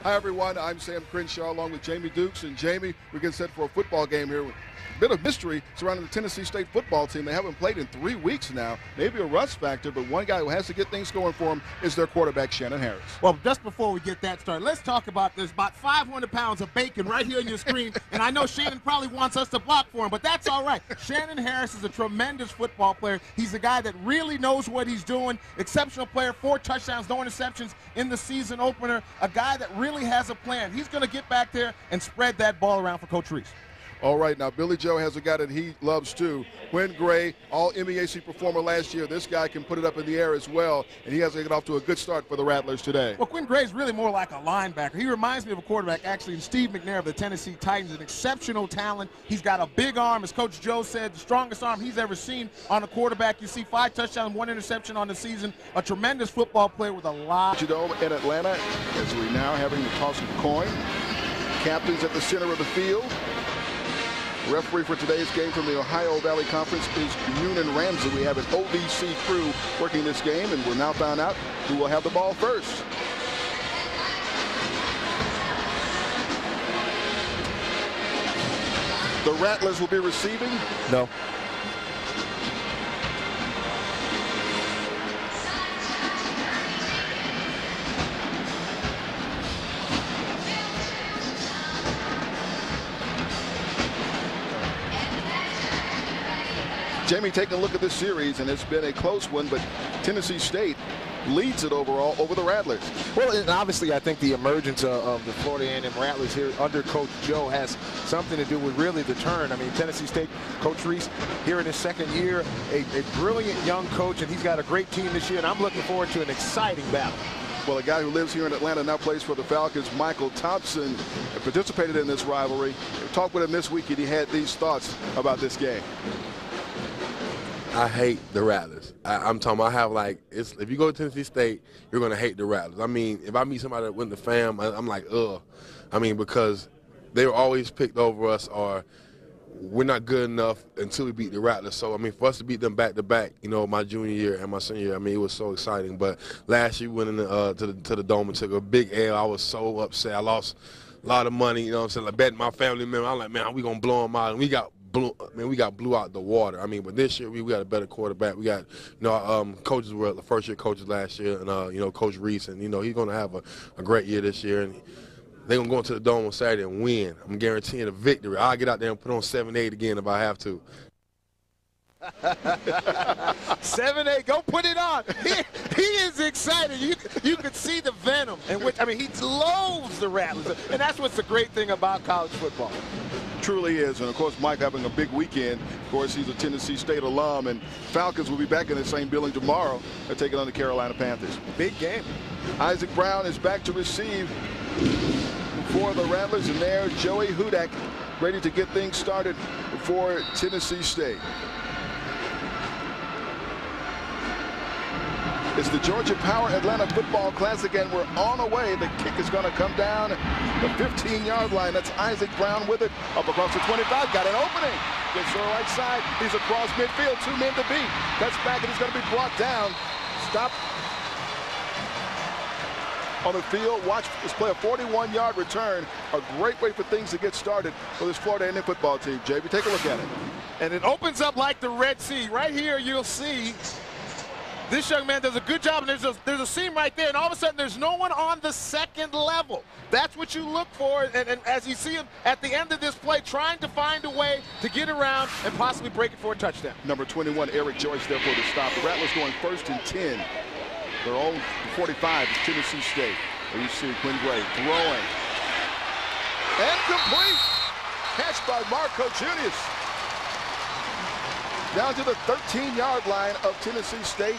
Hi, everyone. I'm Sam Crenshaw along with Jamie Dukes. And Jamie, we're getting set for a football game here. A bit of mystery surrounding the Tennessee State football team. They haven't played in 3 weeks now. Maybe a rust factor, but one guy who has to get things going for him is their quarterback, Shannon Harris. Well, just before we get that started, let's talk about this. About 500 pounds of bacon right here on your screen. And I know Shannon probably wants us to block for him, but that's all right. Shannon Harris is a tremendous football player. He's a guy that really knows what he's doing. Exceptional player, 4 touchdowns, no interceptions in the season opener. A guy that really has a plan. He's going to get back there and spread that ball around for Coach Reese. All right, now Billy Joe has a guy that he loves too. Quinn Gray, all MEAC performer last year. This guy can put it up in the air as well, and he has to get off to a good start for the Rattlers today. Well, Quinn Gray is really more like a linebacker. He reminds me of a quarterback, actually, Steve McNair of the Tennessee Titans, an exceptional talent. He's got a big arm, as Coach Joe said, the strongest arm he's ever seen on a quarterback. You see 5 touchdowns, 1 interception on the season. A tremendous football player with a lot. Dome in Atlanta, as we now having the toss of the coin. Captains at the center of the field. Referee for today's game from the Ohio Valley Conference is Noonan Ramsey. We have an OVC crew working this game, and we're now found out who will have the ball first. The Rattlers will be receiving. No. Jamie, taking a look at this series, and it's been a close one, but Tennessee State leads it overall over the Rattlers. Well, and obviously I think the emergence of the Florida A&M Rattlers here under Coach Joe has something to do with really the turn. I mean, Tennessee State, Coach Reese, here in his second year, a brilliant young coach, and he's got a great team this year, and I'm looking forward to an exciting battle. Well, a guy who lives here in Atlanta now plays for the Falcons, Michael Thompson, participated in this rivalry. We talked with him this week, and he had these thoughts about this game. I hate the Rattlers. I'm talking about, I have like, if you go to Tennessee State, you're going to hate the Rattlers. I mean, if I meet somebody that went to fam, I'm like, ugh. I mean, because they were always picked over us, or we're not good enough until we beat the Rattlers. So, I mean, for us to beat them back-to-back, you know, my junior year and my senior year, I mean, it was so exciting. But last year, we went to the Dome and took a big L. I was so upset. I lost a lot of money, you know what I'm saying, like betting my family member. I'm like, man, we going to blow them out. And we got blew out the water. I mean, but this year we got a better quarterback. We got, you know, coaches were the first-year coaches last year, and you know, Coach Reese, and you know, he's going to have a great year this year. And they're going to go into the Dome on Saturday and win. I'm guaranteeing a victory. I'll get out there and put on 7-8 again if I have to. 7-8, go put it on. He is excited. You could see the venom, and which, I mean, he loathes the Rattlers, and that's what's the great thing about college football. Truly is, and of course Mike having a big weekend. Of course, he's a Tennessee State alum, and Falcons will be back in the same building tomorrow. They're taking on the Carolina Panthers. Big game. Isaac Brown is back to receive for the Rattlers, and there Joey Hudak ready to get things started for Tennessee State. It's the Georgia Power Atlanta Football Classic, and we're on our way. The kick is going to come down the 15-yard line. That's Isaac Brown with it. Up across the 25. Got an opening. Gets to the right side. He's across midfield. 2 men to beat. Cuts back, and he's going to be brought down. Stop on the field. Watch this play, a 41-yard return. A great way for things to get started for this Florida A&M football team. JB, take a look at it. And it opens up like the Red Sea. Right here, you'll see this young man does a good job, and there's a seam right there, and all of a sudden there's no one on the second level. That's what you look for, and as you see him at the end of this play, trying to find a way to get around and possibly break it for a touchdown. Number 21, Eric Joyce there for the stop. The Rattlers going 1st and 10. Their own 45 is Tennessee State. There you see Quinn Gray throwing. And complete. Catch by Marco Junius. Down to the 13-yard line of Tennessee State.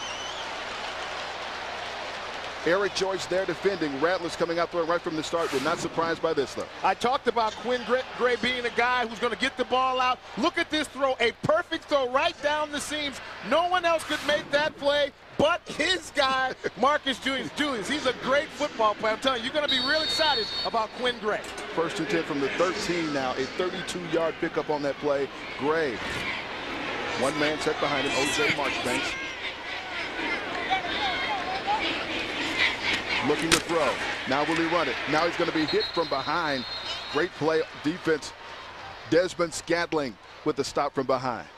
Eric Joyce there defending. Rattlers coming out there right from the start. We're not surprised by this, though. I talked about Quinn Gray being a guy who's going to get the ball out. Look at this throw, a perfect throw right down the seams. No one else could make that play but his guy, Marcus Julius. He's a great football player. I'm telling you, you're going to be real excited about Quinn Gray. 1st and 10 from the 13 now. A 32-yard pickup on that play. Gray. One man set behind him, O.J. Marchbanks. Looking to throw. Now will he run it? Now he's going to be hit from behind. Great play defense. Desmond Scantling with the stop from behind.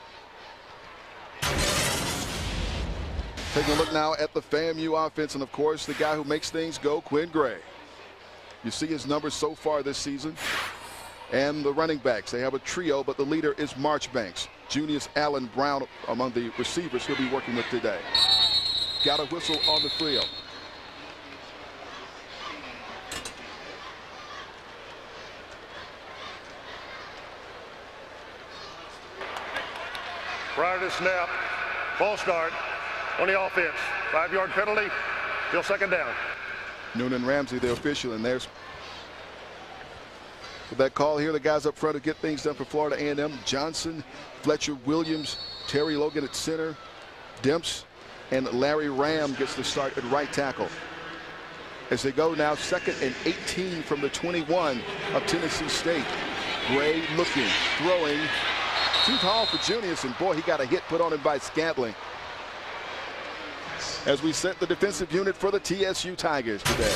Taking a look now at the FAMU offense, and of course the guy who makes things go, Quinn Gray. You see his numbers so far this season. And the running backs, they have a trio, but the leader is Marchbanks. Junius Allen Brown among the receivers he'll be working with today. Got a whistle on the field. Prior to snap, false start on the offense. 5-yard penalty, still second down. Noonan Ramsey, the official, and there's with that call here, the guys up front to get things done for Florida A&M. Johnson, Fletcher Williams, Terry Logan at center, Demps, and Larry Ram gets the start at right tackle. As they go now 2nd and 18 from the 21 of Tennessee State. Gray looking, throwing, too tall for Junius, and boy, he got a hit put on him by Scantling. As we set the defensive unit for the TSU Tigers today.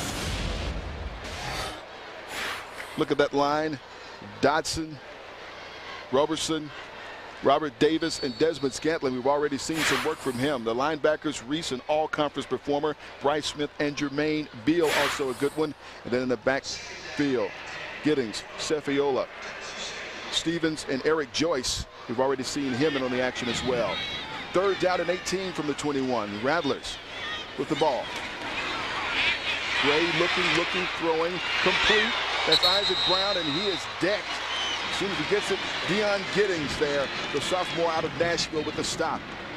Look at that line. Dodson, Roberson, Robert Davis, and Desmond Scantling. We've already seen some work from him. The linebackers, Reese, an all-conference performer. Bryce Smith and Jermaine Beal, also a good one. And then in the backfield, Giddings, Sefiola, Stevens, and Eric Joyce. We've already seen him in on the action as well. 3rd down and 18 from the 21. Rattlers with the ball. Gray looking, throwing, complete. That's Isaac Brown, and he is decked. As soon as he gets it, Deion Giddings there, the sophomore out of Nashville with the stop.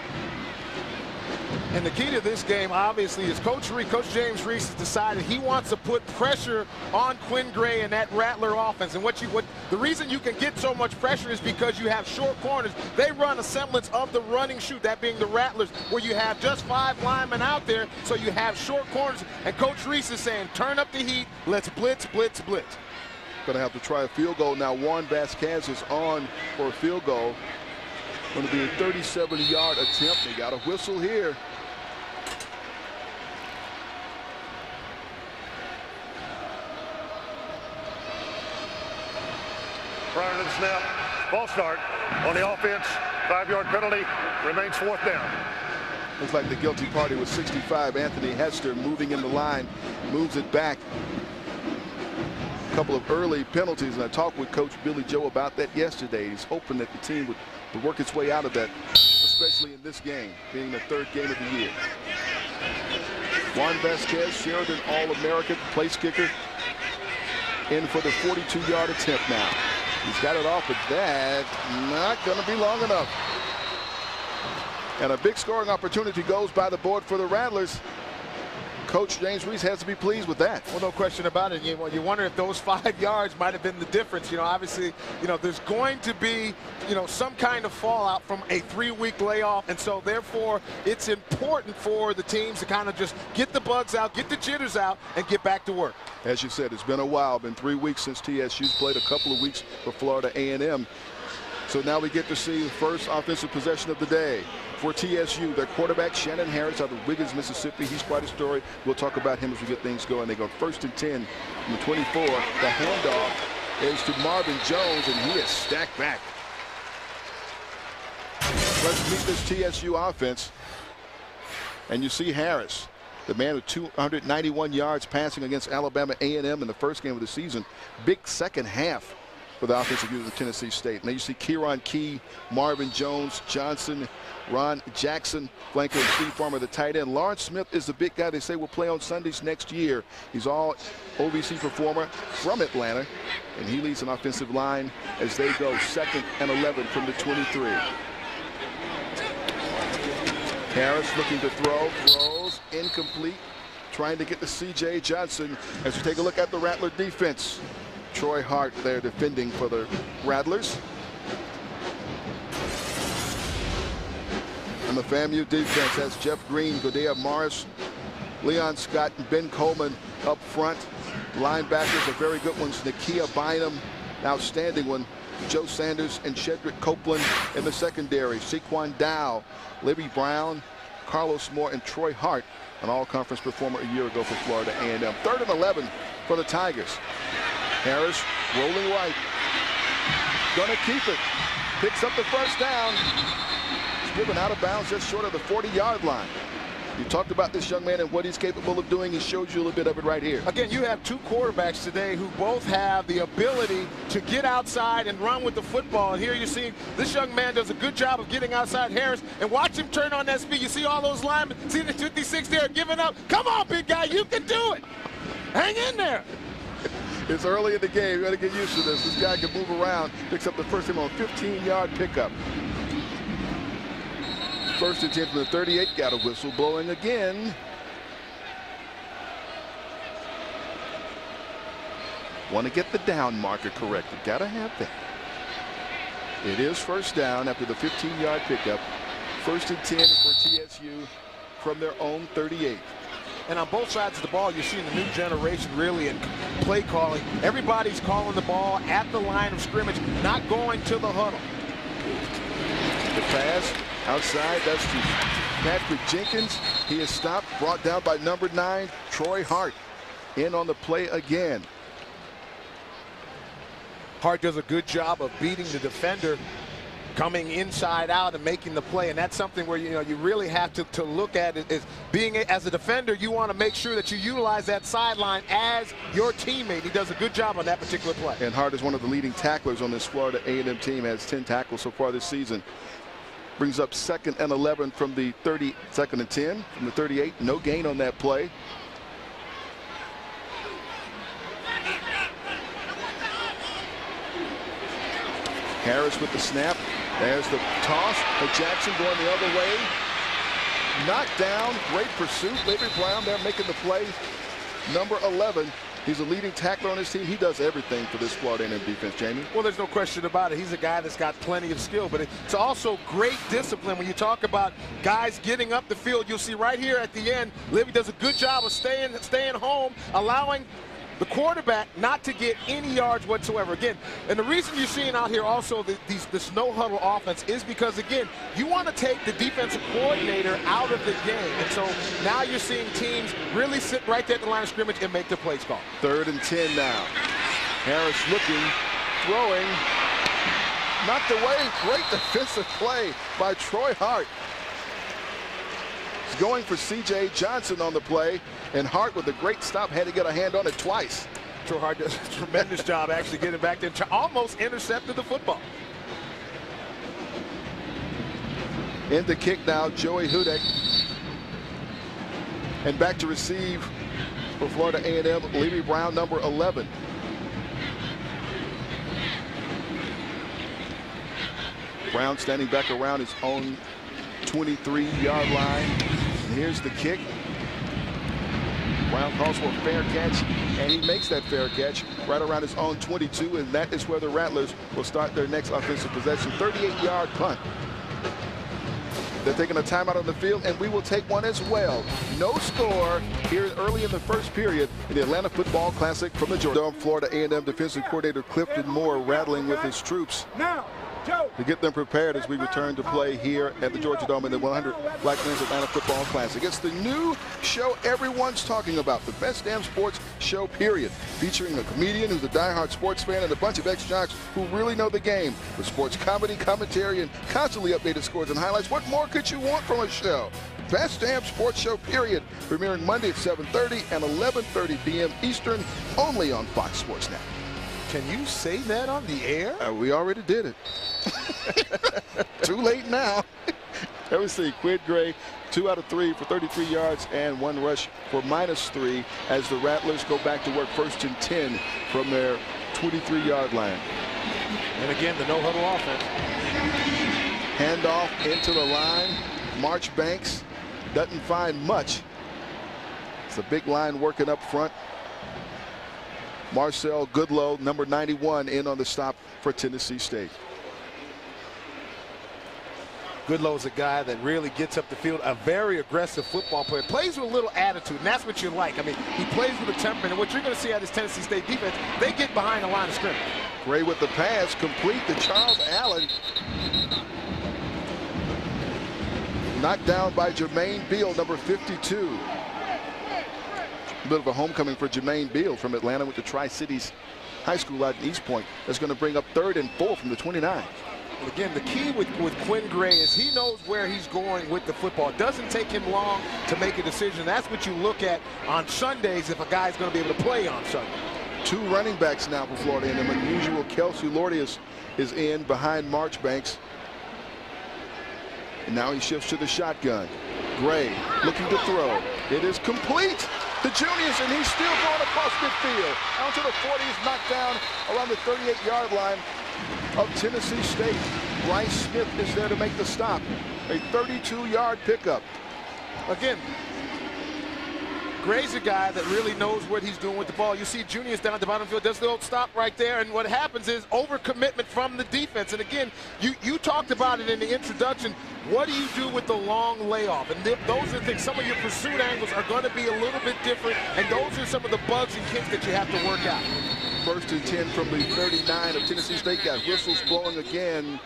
And the key to this game, obviously, is Coach James Reese has decided he wants to put pressure on Quinn Gray and that Rattler offense. And the reason you can get so much pressure is because you have short corners. They run a semblance of the running shoot, that being the Rattlers, where you have just 5 linemen out there, so you have short corners. And Coach Reese is saying, turn up the heat, let's blitz, blitz, blitz. Going to have to try a field goal now. Juan Vasquez is on for a field goal. Going to be a 37-yard attempt. They got a whistle here. Prior to the snap, false start on the offense. 5-yard penalty, remains 4th down. Looks like the guilty party was 65. Anthony Hester moving in the line, moves it back. A couple of early penalties, and I talked with Coach Billy Joe about that yesterday. He's hoping that the team would work its way out of that, especially in this game, being the 3rd game of the year. Juan Vasquez, Sheridan All-American, place kicker, in for the 42-yard attempt now. He's got it off, but that's not going to be long enough. And a big scoring opportunity goes by the board for the Rattlers. Coach James Reese has to be pleased with that. Well, no question about it. You wonder if those 5 yards might have been the difference. Obviously, there's going to be, some kind of fallout from a 3-week layoff. And so, therefore, it's important for the teams to kind of just get the bugs out, get the jitters out, and get back to work. As you said, it's been a while, been 3 weeks since TSU's played, a couple of weeks for Florida A&M. So now we get to see the first offensive possession of the day for TSU. Their quarterback, Shannon Harris, out of Wiggins, Mississippi. He's quite a story. We'll talk about him as we get things going. They go 1st and 10 from the 24. The handoff is to Marvin Jones, and he is stacked back. Let's meet this TSU offense. And you see Harris, the man with 291 yards passing against Alabama A&M in the first game of the season. Big second half for the offensive unit of Tennessee State. Now you see Kieran Key, Marvin Jones, Johnson, Ron Jackson, flanker, and Steve Farmer, the tight end. Lawrence Smith is the big guy they say will play on Sundays next year. He's all OVC performer from Atlanta, and he leads an offensive line as they go 2nd and 11 from the 23. Harris looking to throw, throws, incomplete, trying to get to C.J. Johnson. As we take a look at the Rattler defense. Troy Hart there defending for the Rattlers. And the FAMU defense has Jeff Green, Godea Morris, Leon Scott, and Ben Coleman up front. Linebackers are very good ones. Nakia Bynum, outstanding one. Joe Sanders and Shedrick Copeland in the secondary. Saquon Dow, Libby Brown, Carlos Moore, and Troy Hart an all-conference performer a year ago for Florida A&M. 3rd and 11 for the Tigers. Harris rolling right. Gonna keep it. Picks up the first down. It's driven out of bounds just short of the 40-yard line. You talked about this young man and what he's capable of doing. He showed you a little bit of it right here. Again, you have two quarterbacks today who both have the ability to get outside and run with the football. And here you see this young man does a good job of getting outside Harris. And watch him turn on that speed. You see all those linemen. See the 56 there giving up. Come on, big guy. You can do it. Hang in there. It's early in the game. You got to get used to this. This guy can move around. Picks up the first time on a 15-yard pickup. 1st and 10 from the 38. Got a whistle blowing again. Want to get the down marker corrected. Got to have that. It is first down after the 15-yard pickup. 1st and 10 for TSU from their own 38. And on both sides of the ball, you're seeing the new generation really in play calling. Everybody's calling the ball at the line of scrimmage, not going to the huddle. The pass outside, that's to Patrick Jenkins. He is stopped, brought down by number 9, Troy Hart. In on the play again. Hart does a good job of beating the defender, coming inside out and making the play, and that's something where you really have to look at it. Is being as a defender, you want to make sure that you utilize that sideline as your teammate. He does a good job on that particular play. And Hart is one of the leading tacklers on this Florida A&M team. Has 10 tackles so far this season. Brings up 2nd and 11 from the 30, 2nd and 10 from the 38. No gain on that play. Harris with the snap. There's the toss. But Jackson going the other way. Knocked down. Great pursuit. Larry Brown there making the play. Number 11. He's a leading tackler on his team. He does everything for this Florida A&M defense, Jamie. Well, there's no question about it. He's a guy that's got plenty of skill, but it's also great discipline. When you talk about guys getting up the field, you'll see right here at the end, Livy does a good job of staying home, allowing the quarterback not to get any yards whatsoever. Again, and the reason you're seeing out here also this no huddle offense is because, again, you want to take the defensive coordinator out of the game. And so now you're seeing teams really sit right there at the line of scrimmage and make the plays call. 3rd and 10 now. Harris looking, throwing, knocked away. Great defensive play by Troy Hart. He's going for C.J. Johnson on the play, and Hart with a great stop had to get a hand on it twice. Troy Hart does a tremendous job actually getting back there, almost intercepted the football. In the kick now, Joey Hudek. And back to receive for Florida A&M, Larry Brown, number 11. Brown standing back around his own 23-yard line. And here's the kick. Brown calls for a fair catch, and he makes that fair catch right around his own 22, and that is where the Rattlers will start their next offensive possession. 38-yard punt. They're taking a timeout on the field, and we will take one as well. No score here early in the first period in the Atlanta Football Classic from the Georgia Dome. Florida A&M defensive coordinator Clifton Moore rattling with his troops to get them prepared as we return to play here at the Georgia Dome in the 100 Black Men's Atlanta Football Classic. It's the new show everyone's talking about, the Best Damn Sports Show, period, featuring a comedian who's a diehard sports fan and a bunch of ex-jocks who really know the game, with sports comedy, commentary, and constantly updated scores and highlights. What more could you want from a show? Best Damn Sports Show, period, premiering Monday at 7:30 and 11:30 p.m. Eastern, only on Fox Sports Net. Can you say that on the air? We already did it. Too late now. Let me see. Quid Gray, 2 out of 3 for 33 yards and 1 rush for -3 as the Rattlers go back to work 1st and 10 from their 23-yard line. And again, the no-huddle offense. Handoff into the line. March Banks doesn't find much. It's a big line working up front. Marcel Goodlow, number 91, in on the stop for Tennessee State. Goodlow's a guy that really gets up the field, a very aggressive football player, plays with a little attitude, and that's what you like. I mean, he plays with a temperament, and what you're going to see out of this Tennessee State defense, they get behind the line of scrimmage. Gray with the pass, complete to Charles Allen. Knocked down by Jermaine Beal, number 52. A bit of a homecoming for Jermaine Beal from Atlanta with the Tri-Cities High School out in East Point. That's going to bring up 3rd and 4 from the 29. And again, the key with Quinn Gray is he knows where he's going with the football. It doesn't take him long to make a decision. That's what you look at on Sundays if a guy's going to be able to play on Sunday. 2 running backs now for Florida A&M. Unusual. Kelsey Lordy is in behind Marchbanks. And now he shifts to the shotgun. Gray looking to throw. It is complete. The juniors, and he's still going across midfield. Out to the 40, he's knocked down around the 38-yard line of Tennessee State. Bryce Smith is there to make the stop. A 32-yard pickup. Again, Gray's a guy that really knows what he's doing with the ball. You see juniors down at the bottom field, does the old stop right there, and what happens is overcommitment from the defense. And again, you talked about it in the introduction. What do you do with the long layoff? And those are the things. Some of your pursuit angles are going to be a little bit different, and those are some of the bugs and kinks that you have to work out. 1st and 10 from the 39 of Tennessee State. Got whistles blowing again.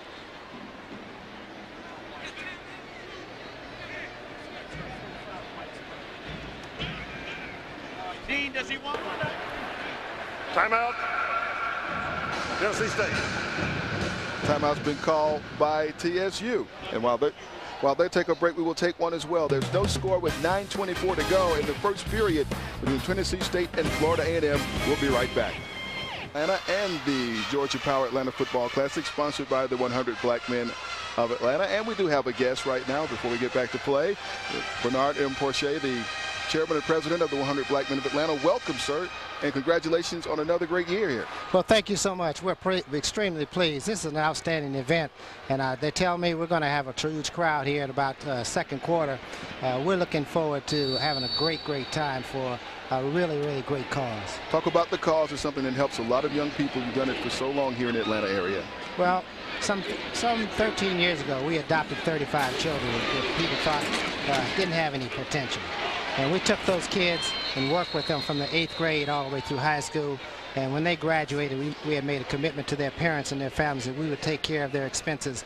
Does he want timeout? Tennessee State. Timeout's been called by TSU. And while they take a break, we will take one as well. There's no score with 9:24 to go in the first period between Tennessee State and Florida A&M. We'll be right back. Atlanta and the Georgia Power Atlanta Football Classic, sponsored by the 100 Black Men of Atlanta. And we do have a guest right now before we get back to play. Bernard M. Porcher, the Chairman and President of the 100 Black Men of Atlanta. Welcome, sir, and congratulations on another great year here. Well, thank you so much. We're extremely pleased. This is an outstanding event, and they tell me we're going to have a huge crowd here at about second quarter. We're looking forward to having a great time for a really great cause. Talk about the cause. Is something that helps a lot of young people. You've done it for so long here in the Atlanta area. Well, some 13 years ago, we adopted 35 children that people thought didn't have any potential. And we took those kids and worked with them from the 8th grade all the way through high school. And when they graduated, we had made a commitment to their parents and their families that we would take care of their expenses,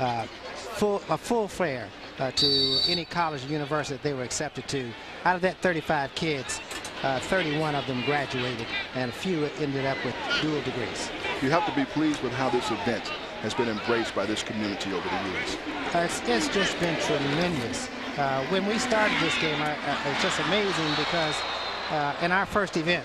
full fare to any college or university that they were accepted to. Out of that 35 kids, 31 of them graduated, and a few ended up with dual degrees. You have to be pleased with how this event has been embraced by this community over the years. It's just been tremendous. When we started this game, it's just amazing because in our first event,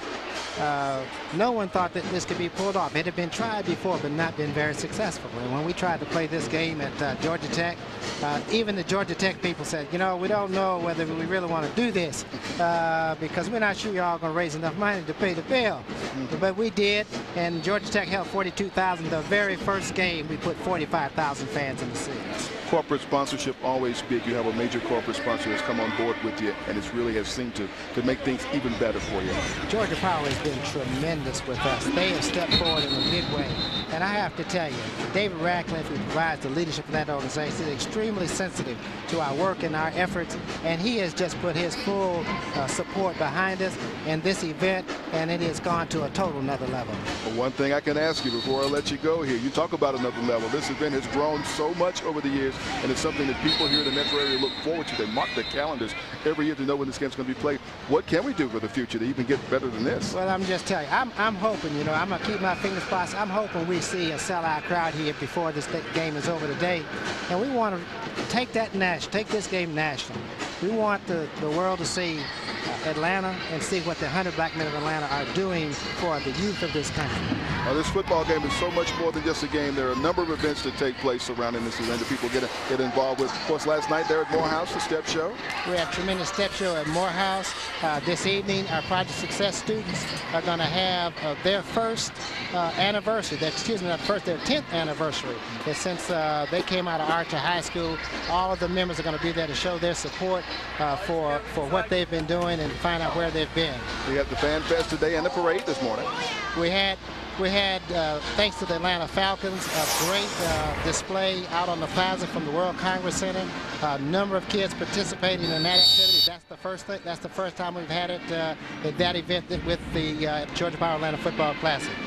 no one thought that this could be pulled off. It had been tried before, but not been very successful. And when we tried to play this game at Georgia Tech, even the Georgia Tech people said, you know, we don't know whether we really want to do this because we're not sure you're all going to raise enough money to pay the bill. But we did, and Georgia Tech held 42,000. The very first game, we put 45,000 fans in the seats. Corporate sponsorship always big. You have a major corporate sponsor that's come on board with you, and it's really has seemed to make things even better for you. Georgia Power has been tremendous with us. They have stepped forward in a big way. And I have to tell you, David Radcliffe, who provides the leadership of that organization, is extremely sensitive to our work and our efforts, and he has just put his full support behind us in this event, and it has gone to a total another level. Well, one thing I can ask you before I let you go here, you talk about another level. This event has grown so much over the years, and it's something that people here in the metro area look forward to. They mark their calendars every year to know when this game's going to be played. What can we do for the future to even get better than this? Well, I'm just telling you, I'm hoping, you know, I'm going to keep my fingers crossed. I'm hoping we see a sellout crowd here before this game is over today. And we want to take this game national. We want the world to see Atlanta and see what the 100 Black Men of Atlanta are doing for the youth of this country. This football game is so much more than just a game. There are a number of events that take place surrounding this event that people get involved with. Of course, last night there at Morehouse, the step show. We had a tremendous step show at Morehouse. This evening, our Project Success students are going to have their first anniversary. Their 10th anniversary. And since they came out of Archer High School, all of the members are going to be there to show their support for what they've been doing and find out where they've been. We had the Fan Fest today and the parade this morning. We had, thanks to the Atlanta Falcons, a great display out on the plaza from the World Congress Center. A number of kids participating in that activity. That's the first thing. That's the first time we've had it at that event with the Georgia Power Atlanta Football Classic.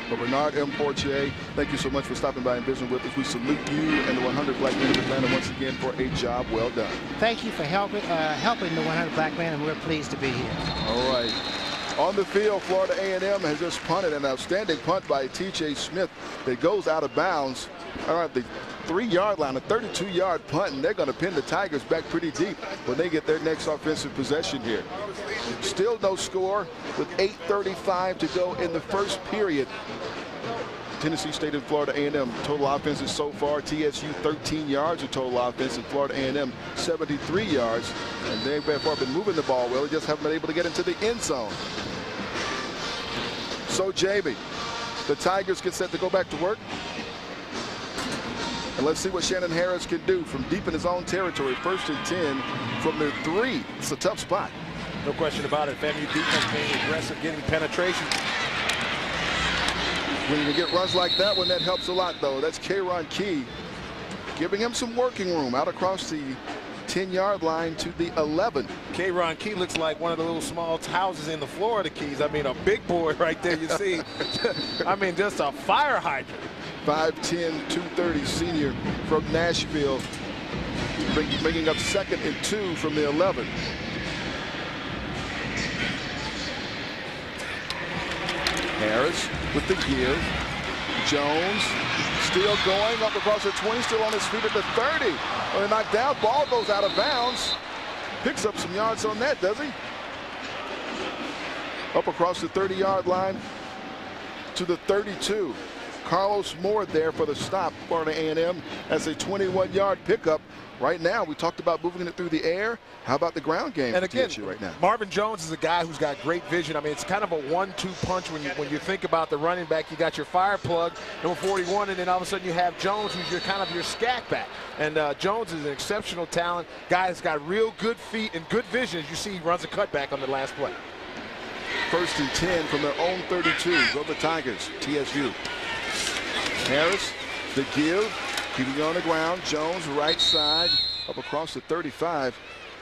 But Bernard M. Fortier, thank you so much for stopping by and visiting with us. We salute you and the 100 Black Men of Atlanta once again for a job well done. Thank you for helping the 100 Black Men, and we're pleased to be here. All right. On the field, Florida A&M has just punted an outstanding punt by T.J. Smith that goes out of bounds. All right, the 3-yard line, a 32-yard punt, and they're going to pin the Tigers back pretty deep when they get their next offensive possession here. Still no score with 8:35 to go in the first period. Tennessee State and Florida A&M total offenses so far. TSU 13 yards of total offense, and Florida A&M 73 yards. And they've been moving the ball well. They just haven't been able to get into the end zone. So, Jamie, the Tigers get set to go back to work. And let's see what Shannon Harris can do from deep in his own territory. 1st and 10 from their 3. It's a tough spot. No question about it. FAMU defense being aggressive, getting penetration. When you get runs like that one, that helps a lot, though. That's Kayron Key giving him some working room out across the 10-yard line to the 11. Kayron Key looks like one of the little small houses in the Florida Keys. I mean, a big boy right there, you see. I mean, just a fire hydrant. 5'10", 230 senior from Nashville, bringing up 2nd and 2 from the 11. Harris with the give. Jones still going up across the 20, still on his feet at the 30. Well, they knocked down, ball goes out of bounds. Picks up some yards on that, does he? Up across the 30-yard line to the 32. Carlos Moore there for the stop. Florida A&M has a 21-yard pickup. Right now, we talked about moving it through the air. How about the ground game? And again, right now? Marvin Jones is a guy who's got great vision. I mean, it's kind of a 1-2 punch when you think about the running back. You got your fire plug, number 41, and then all of a sudden you have Jones, who's your kind of your scat back. And Jones is an exceptional talent. Guy that's got real good feet and good vision. As you see, he runs a cutback on the last play. 1st and 10 from their own 32. Go the Tigers. TSU. Harris, the give. Keeping it on the ground. Jones, right side, up across the 35.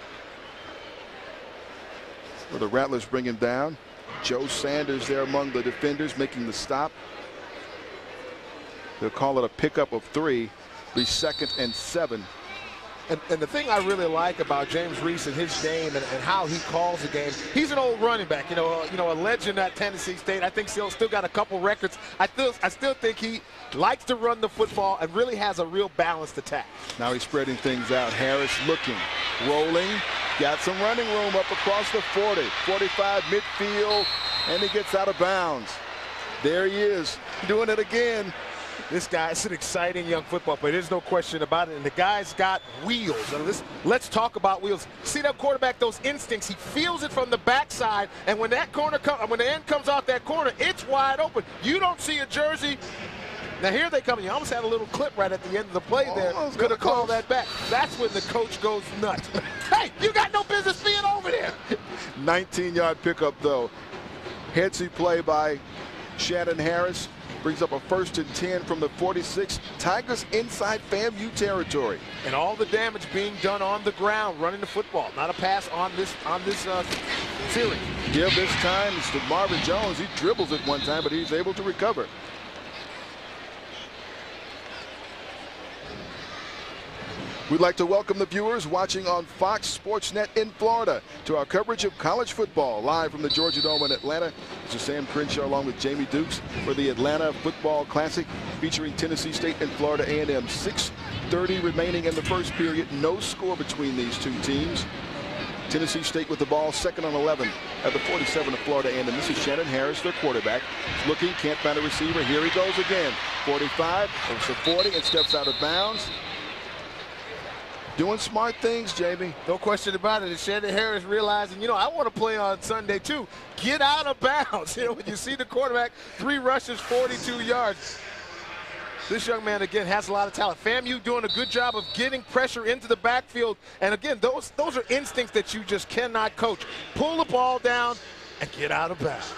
Where the Rattlers bring him down. Joe Sanders there among the defenders making the stop. They'll call it a pickup of 3. Be 2nd and 7. And the thing I really like about James Reese and his game and how he calls the game, he's an old running back, you know, a legend at Tennessee State. I think he'll still got a couple records. I still think he likes to run the football and really has a real balanced attack. Now he's spreading things out. Harris looking, rolling, got some running room up across the 40, 45 midfield, and he gets out of bounds. There he is, doing it again. This guy is an exciting young football player. There's no question about it. And the guy's got wheels. And let's talk about wheels. See that quarterback, those instincts. He feels it from the backside. And when that corner when the end comes out that corner, it's wide open. You don't see a jersey. Now here they come. You almost had a little clip right at the end of the play there. Could have called that back. That's when the coach goes nuts. Hey, you got no business being over there. 19-yard pickup, though. Headsy play by Shannon Harris. Brings up a 1st and 10 from the 46. Tigers inside FAMU territory. And all the damage being done on the ground, running the football. Not a pass on this series. Yeah, this time it's to Marvin Jones. He dribbles it one time, but he's able to recover. We'd like to welcome the viewers watching on Fox Sports Net in Florida to our coverage of college football live from the Georgia Dome in Atlanta. This is Sam Crenshaw along with Jamie Dukes for the Atlanta Football Classic featuring Tennessee State and Florida A&M. 6:30 remaining in the first period. No score between these two teams. Tennessee State with the ball, 2nd and 11 at the 47 of Florida A&M. This is Shannon Harris, their quarterback. Looking, can't find a receiver. Here he goes again. 45, goes to 40 and steps out of bounds. Doing smart things, Jamie. No question about it. And Shannon Harris realizing, you know, I want to play on Sunday too. Get out of bounds. You know, when you see the quarterback, 3 rushes, 42 yards. This young man, again, has a lot of talent. FAMU doing a good job of getting pressure into the backfield. And again, those are instincts that you just cannot coach. Pull the ball down and get out of bounds.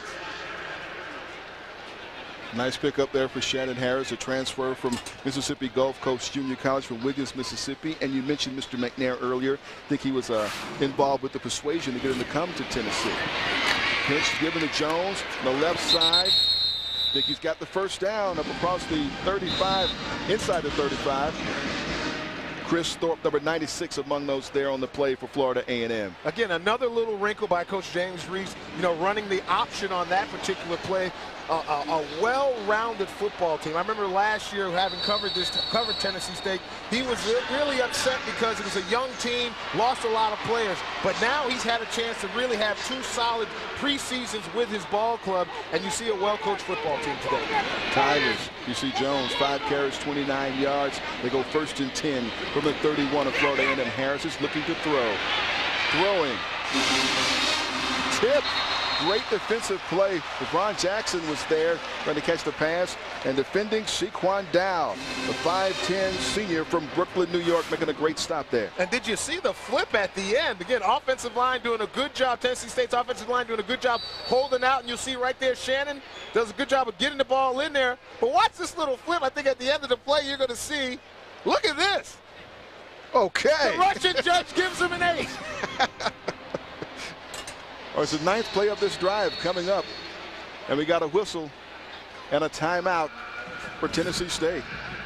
Nice pickup there for Shannon Harris, a transfer from Mississippi Gulf Coast Junior College from Wiggins, Mississippi. And you mentioned Mr. McNair earlier. I think he was involved with the persuasion to get him to come to Tennessee. Pitch given to Jones on the left side. Dickey's got the first down up across the 35, inside the 35. Chris Thorpe, number 96, among those there on the play for Florida A&M. Again, another little wrinkle by Coach James Reese, running the option on that particular play. A well-rounded football team. I remember last year having covered Tennessee State. He was really upset because it was a young team, lost a lot of players. But now he's had a chance to really have 2 solid preseasons with his ball club, and you see a well-coached football team today. Tigers, you see Jones, 5 carries, 29 yards. They go 1st and 10 from the 31 of Florida A&M. Harris is looking to throw. Throwing. Tip. Great defensive play. LeBron Jackson was there trying to catch the pass, and defending Shaquan Dow, the 5'10 senior from Brooklyn, New York, making a great stop there. And did you see the flip at the end? Again, offensive line doing a good job. Tennessee State's offensive line doing a good job holding out, and you'll see right there Shannon does a good job of getting the ball in there. But watch this little flip. I think at the end of the play you're going to see, look at this. Okay. The Russian judge gives him an 8. It's the 9th play of this drive coming up, and we got a whistle and a timeout for Tennessee State.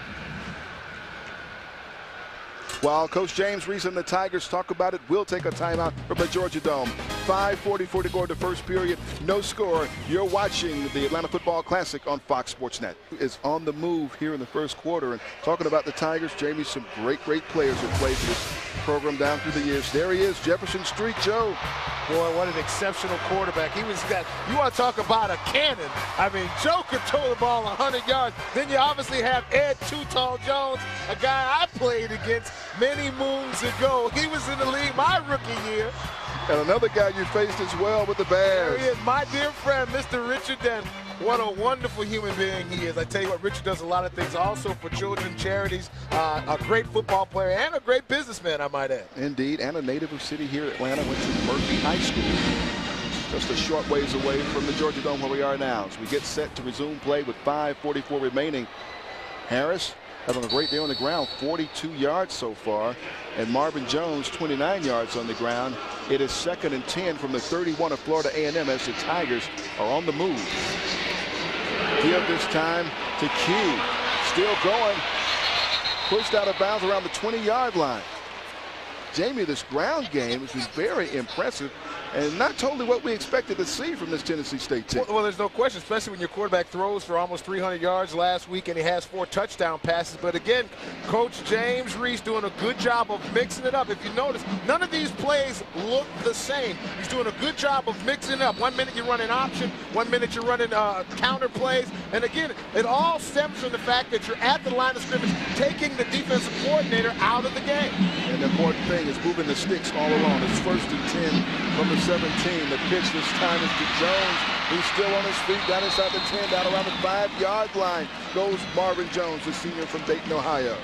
While Coach James Reese and the Tigers talk about it, we'll take a timeout from the Georgia Dome. 5:44 to go in the first period. No score. You're watching the Atlanta Football Classic on Fox Sports Net. Is on the move here in the first quarter. And talking about the Tigers, Jamie, some great players have played for this program down through the years. There he is, Jefferson Street Joe. Boy, what an exceptional quarterback. You want to talk about a cannon. I mean, Joe could throw the ball 100 yards. Then you obviously have Ed Too Tall Jones, a guy I played against many moons ago. He was in the league my rookie year. And another guy you faced as well with the Bears. There he is, my dear friend, Mr. Richard Denton. What a wonderful human being he is. I tell you what, Richard does a lot of things also for children, charities, a great football player, and a great businessman, I might add. Indeed, and a native of City here at Atlanta, went to Murphy High School. Just a short ways away from the Georgia Dome where we are now. As we get set to resume play with 5:44 remaining. Harris having a great day on the ground, 42 yards so far. And Marvin Jones, 29 yards on the ground. It is 2nd and 10 from the 31 of Florida A&M as the Tigers are on the move. Give this time to Q. Still going. Pushed out of bounds around the 20-yard line. Jamie, this ground game has been very impressive and not totally what we expected to see from this Tennessee State team. Well, there's no question, especially when your quarterback throws for almost 300 yards last week and he has 4 touchdown passes. But again, Coach James Reese doing a good job of mixing it up. If you notice, none of these plays look the same. He's doing a good job of mixing it up. 1 minute you're running option, 1 minute you're running counter plays. And again, it all stems from the fact that you're at the line of scrimmage, taking the defensive coordinator out of the game. And the important thing is moving the sticks all along. It's 1st and 10 from the 17. The pitch this time is to Jones. He's still on his feet down inside the 10, down around the 5-yard line goes Marvin Jones, the senior from Dayton, Ohio.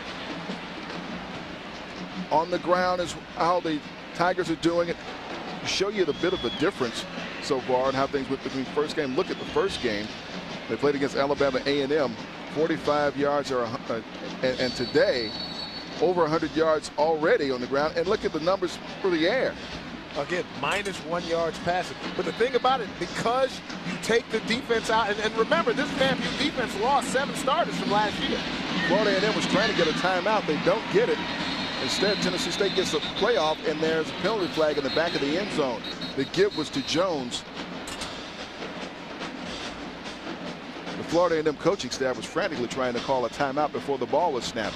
On the ground is how the Tigers are doing it. Show you the bit of a difference so far and how things went between first game. Look at the first game. They played against Alabama A&M. 45 yards and today over 100 yards already on the ground. And look at the numbers for the air. Again, -1 yards passing. But the thing about it, because you take the defense out, and remember, this FAMU defense lost 7 starters from last year. Florida A&M was trying to get a timeout. They don't get it. Instead, Tennessee State gets a playoff, and there's a penalty flag in the back of the end zone. The give was to Jones. The Florida A&M coaching staff was frantically trying to call a timeout before the ball was snapped.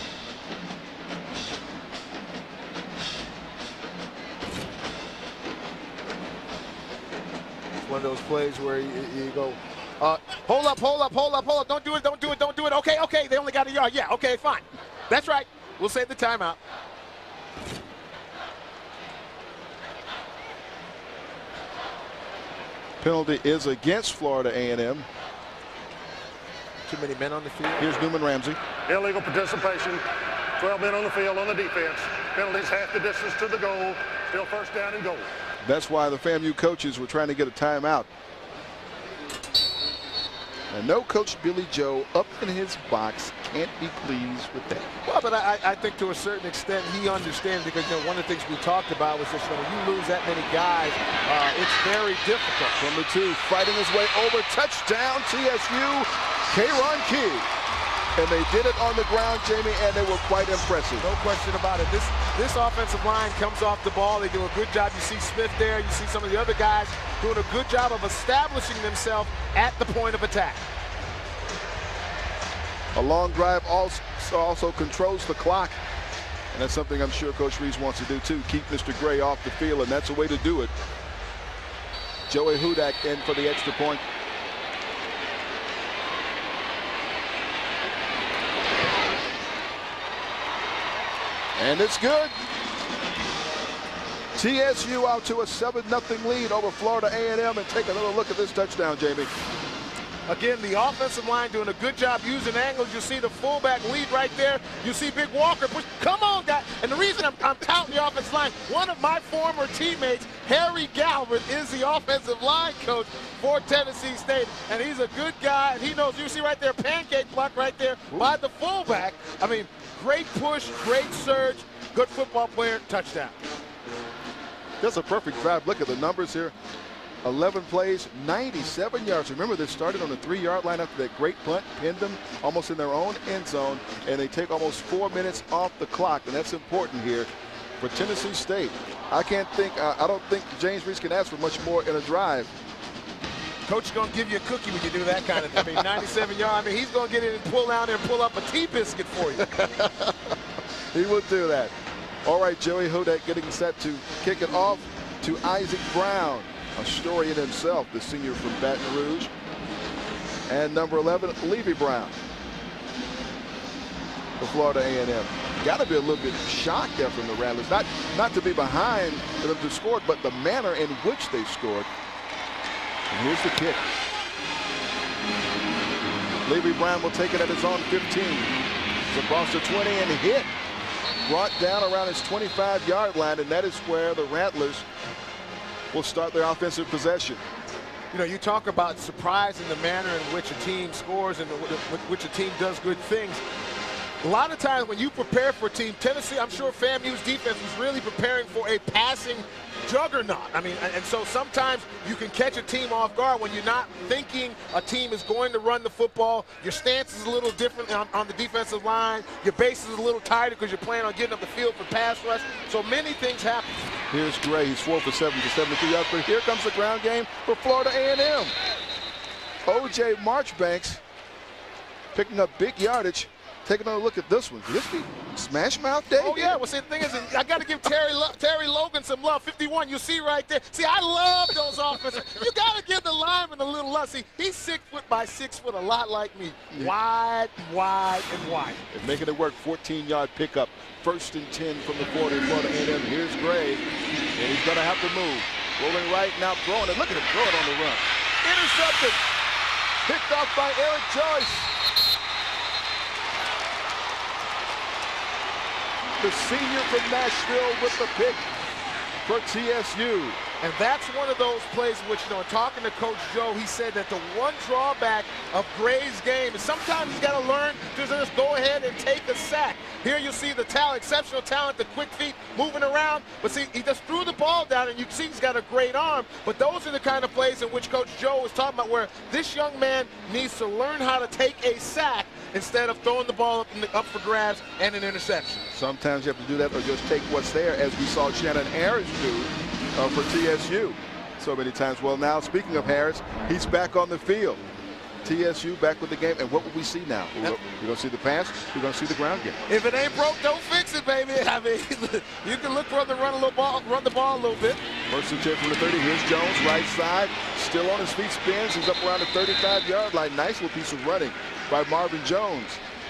One of those plays where you go, hold up, don't do it. Okay, they only got a yard. Yeah, okay, fine. That's right. We'll save the timeout. Penalty is against Florida A&M. Too many men on the field. Here's Newman Ramsey. Illegal participation. 12 men on the field on the defense. Penalties half the distance to the goal. Still 1st down and goal. That's why the FAMU coaches were trying to get a timeout. And no Coach Billy Joe up in his box can't be pleased with that. Well, but I think to a certain extent he understands, because one of the things we talked about was just when you lose that many guys, it's very difficult. From the 2, fighting his way over, touchdown TSU, K-Ron Key. And they did it on the ground, Jamie, and they were quite impressive. No question about it. This offensive line comes off the ball. They do a good job. You see Smith there. You see some of the other guys doing a good job of establishing themselves at the point of attack. A long drive also controls the clock. And that's something I'm sure Coach Reese wants to do, too. Keep Mr. Gray off the field, and that's a way to do it. Joey Hudak in for the extra point. And it's good. TSU out to a 7-0 lead over Florida A&M. And take another look at this touchdown, Jamie. Again, the offensive line doing a good job using angles. You see the fullback lead right there. You see Big Walker push. Come on, guys. And the reason I'm touting the offensive line, one of my former teammates, Harry Galvin, is the offensive line coach for Tennessee State. And he's a good guy. And he knows, you see right there, pancake block right there by the fullback. I mean, great push, great surge, good football player, touchdown. That's a perfect drive. Look at the numbers here. 11 plays, 97 yards. Remember, they started on the 3-yard line after that great punt, pinned them almost in their own end zone, and they take almost 4 minutes off the clock, and that's important here for Tennessee State. I don't think James Reese can ask for much more in a drive. Coach is going to give you a cookie when you do that kind of thing. I mean, 97 yards. I mean, he's going to get in and pull down there and pull up a T-biscuit for you. He would do that. All right, Joey Hudak getting set to kick it off to Isaac Brown. A story in himself, the senior from Baton Rouge. And number 11, Levy Brown for Florida A&M. Got to be a little bit shocked there from the Rattlers. Not to be behind for them to score, but the manner in which they scored. And here's the kick. Levy Brown will take it at his own 15. It's across the 20 and hit. Brought down around his 25-yard line, and that is where the Rattlers will start their offensive possession. You know, you talk about surprise in the manner in which a team scores and which a team does good things. A lot of times when you prepare for a team, Tennessee, I'm sure FAMU's defense was really preparing for a passing juggernaut. I mean, and so sometimes you can catch a team off guard when you're not thinking a team is going to run the football. Your stance is a little different on the defensive line. Your base is a little tighter because you're planning on getting up the field for pass rush. So many things happen. Here's Gray. He's 4 for 7 for 73 yards. But here comes the ground game for Florida A&M. O.J. Marchbanks picking up big yardage. Taking a look at this one. Could this be Smash Mouth Day? Oh, yeah. Well, see, the thing is, I got to give Terry Logan some love. 51, you see right there. See, I love those offenses. You got to give the lineman a little love. See, he's 6 foot by 6 foot, a lot like me. Yeah. Wide, and wide. And making it work, 14-yard pickup. 1st and 10 from the 40 of Florida A&M. Here's Gray, and he's going to have to move. Rolling right, now throwing it. Look at him throw it on the run. Intercepted. Picked off by Eric Joyce. The senior from Nashville with the pick for TSU. And that's one of those plays which, you know, talking to Coach Joe, he said that the one drawback of Gray's game is sometimes he's got to learn to just go ahead and take a sack. Here you see the talent, exceptional talent, the quick feet moving around. But see, he just threw the ball down, and you can see he's got a great arm. But those are the kind of plays in which Coach Joe was talking about, where this young man needs to learn how to take a sack instead of throwing the ball up for grabs and an interception. Sometimes you have to do that or just take what's there, as we saw Shannon Harris do for TSU so many times. Well, now, speaking of Harris, he's back on the field. TSU back with the game, and what will we see now? We're going to see the pass. We're going to see the ground game. If it ain't broke, don't fix it, baby. I mean, you can look for them to run the ball a little bit. 1st and 10 from the 30. Here's Jones, right side, still on his feet, spins. He's up around the 35-yard line. Nice little piece of running by Marvin Jones.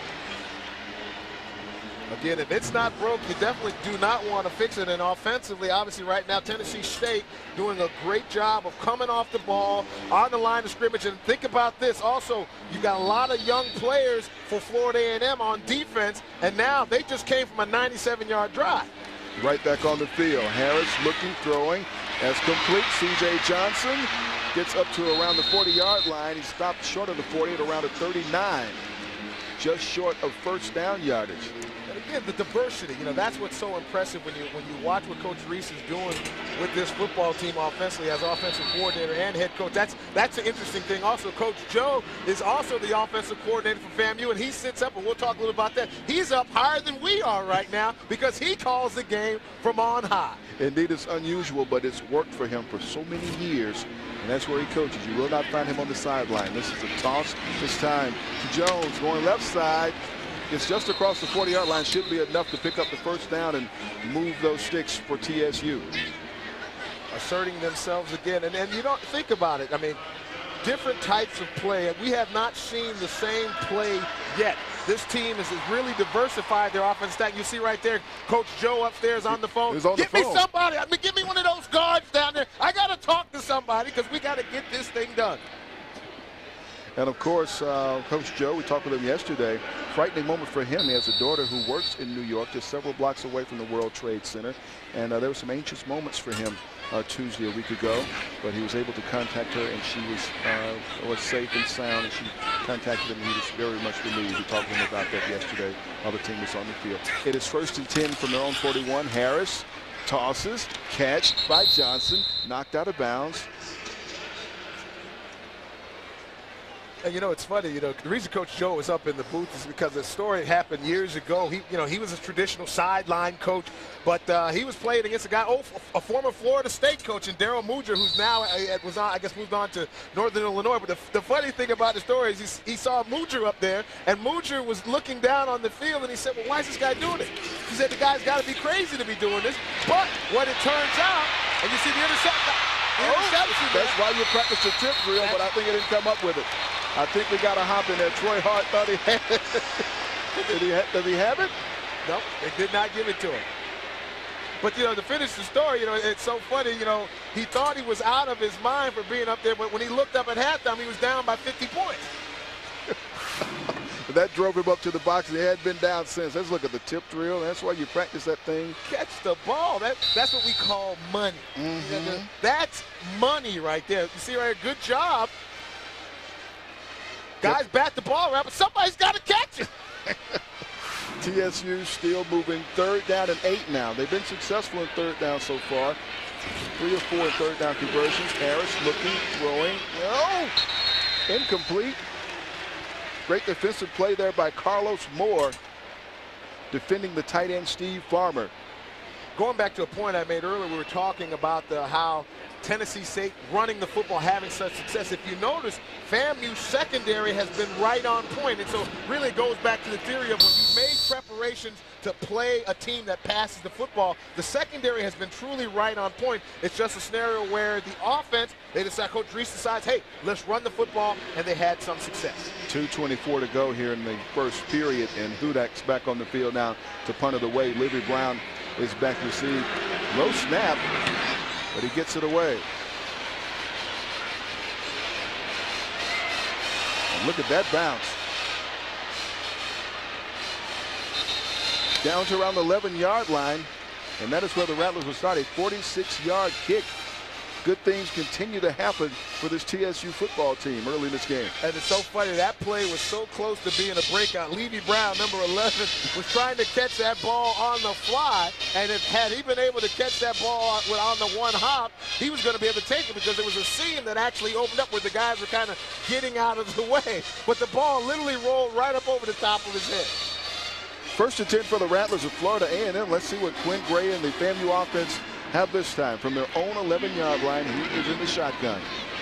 Again, if it's not broke, you definitely do not want to fix it. And offensively, obviously right now, Tennessee State doing a great job of coming off the ball on the line of scrimmage. And think about this. Also, you got a lot of young players for Florida A&M on defense, and now they just came from a 97-yard drive. Right back on the field. Harris looking, throwing. That's complete. C.J. Johnson Gets up to around the 40-yard line. He stopped short of the 40 at around a 39. Just short of first down yardage. And again, the diversity, that's what's so impressive when you watch what Coach Reese is doing with this football team offensively as offensive coordinator and head coach. That's an interesting thing. Also, Coach Joe is also the offensive coordinator for FAMU, and he sits up, and we'll talk a little about that. He's up higher than we are right now because he calls the game from on high. Indeed, it's unusual, but it's worked for him for so many years, and that's where he coaches. You will not find him on the sideline. This is a toss this time to Jones, going left side. It's just across the 40-yard line. Should be enough to pick up the first down and move those sticks for TSU. Asserting themselves again. And you don't think about it. I mean, different types of play. We have not seen the same play yet. This team has really diversified their offense stack. You see right there, Coach Joe upstairs on the phone. Give me somebody. I mean, give me one of those guards down there. I got to talk to somebody because we got to get this thing done. And, of course, Coach Joe, we talked with him yesterday, frightening moment for him. He has a daughter who works in New York, just several blocks away from the World Trade Center. And there were some anxious moments for him Tuesday, a week ago. But he was able to contact her, and she was safe and sound. And she contacted him, and he was very much relieved. We talked to him about that yesterday while the team was on the field. It is 1st and 10 from their own 41. Harris tosses, catch by Johnson, knocked out of bounds. And it's funny, the reason Coach Joe is up in the booth is because the story happened years ago. He was a traditional sideline coach, but he was playing against a former Florida State coach, and Daryl Mooger, who's now moved on to Northern Illinois. But the funny thing about the story is he saw Mooger up there, and Mooger was looking down on the field, and he said, well, why is this guy doing it? He said, the guy's got to be crazy to be doing this. But what it turns out, and you see the interception. That's why you practice the tip drill, but I think it didn't come up with it. I think we got a hop in there. Troy Hart thought he had it. Does he have it? No, they did not give it to him. But, to finish the story, it's so funny, he thought he was out of his mind for being up there, but when he looked up at halftime, he was down by 50 points. That drove him up to the box, and he hadn't been down since. Let's look at the tip drill. That's why you practice that thing. Catch the ball. That's what we call money. Mm-hmm. That's money right there. You see right here, good job. Guys bat the ball around, but somebody's got to catch it. TSU still moving 3rd down and 8 now. They've been successful in 3rd down so far. 3 or 4 in 3rd down conversions. Harris looking, throwing. No! Incomplete. Great defensive play there by Carlos Moore, defending the tight end Steve Farmer. Going back to a point I made earlier, we were talking about how Tennessee State running the football, having such success. If you notice, FAMU's secondary has been right on point. And so really it goes back to the theory of when you made preparations to play a team that passes the football, the secondary has been truly right on point. It's just a scenario where the offense, Coach Reese decides, hey, let's run the football, and they had some success. 2:24 to go here in the first period, and Hudak's back on the field now to punt it away. Livy Brown is back to receive. Low snap, but he gets it away. And look at that bounce. Down to around the 11-yard line, and that is where the Rattlers will start. A 46-yard kick. Good things continue to happen for this TSU football team early in this game. And it's so funny, that play was so close to being a breakout. Levy Brown, number 11, was trying to catch that ball on the fly, and had he been able to catch that ball on the one hop, he was going to be able to take it because there was a seam that actually opened up where the guys were kind of getting out of the way. But the ball literally rolled right up over the top of his head. 1st and 10 for the Rattlers of Florida A&M. Let's see what Quinn Gray and the FAMU offense have this time. From their own 11-yard line, he is in the shotgun.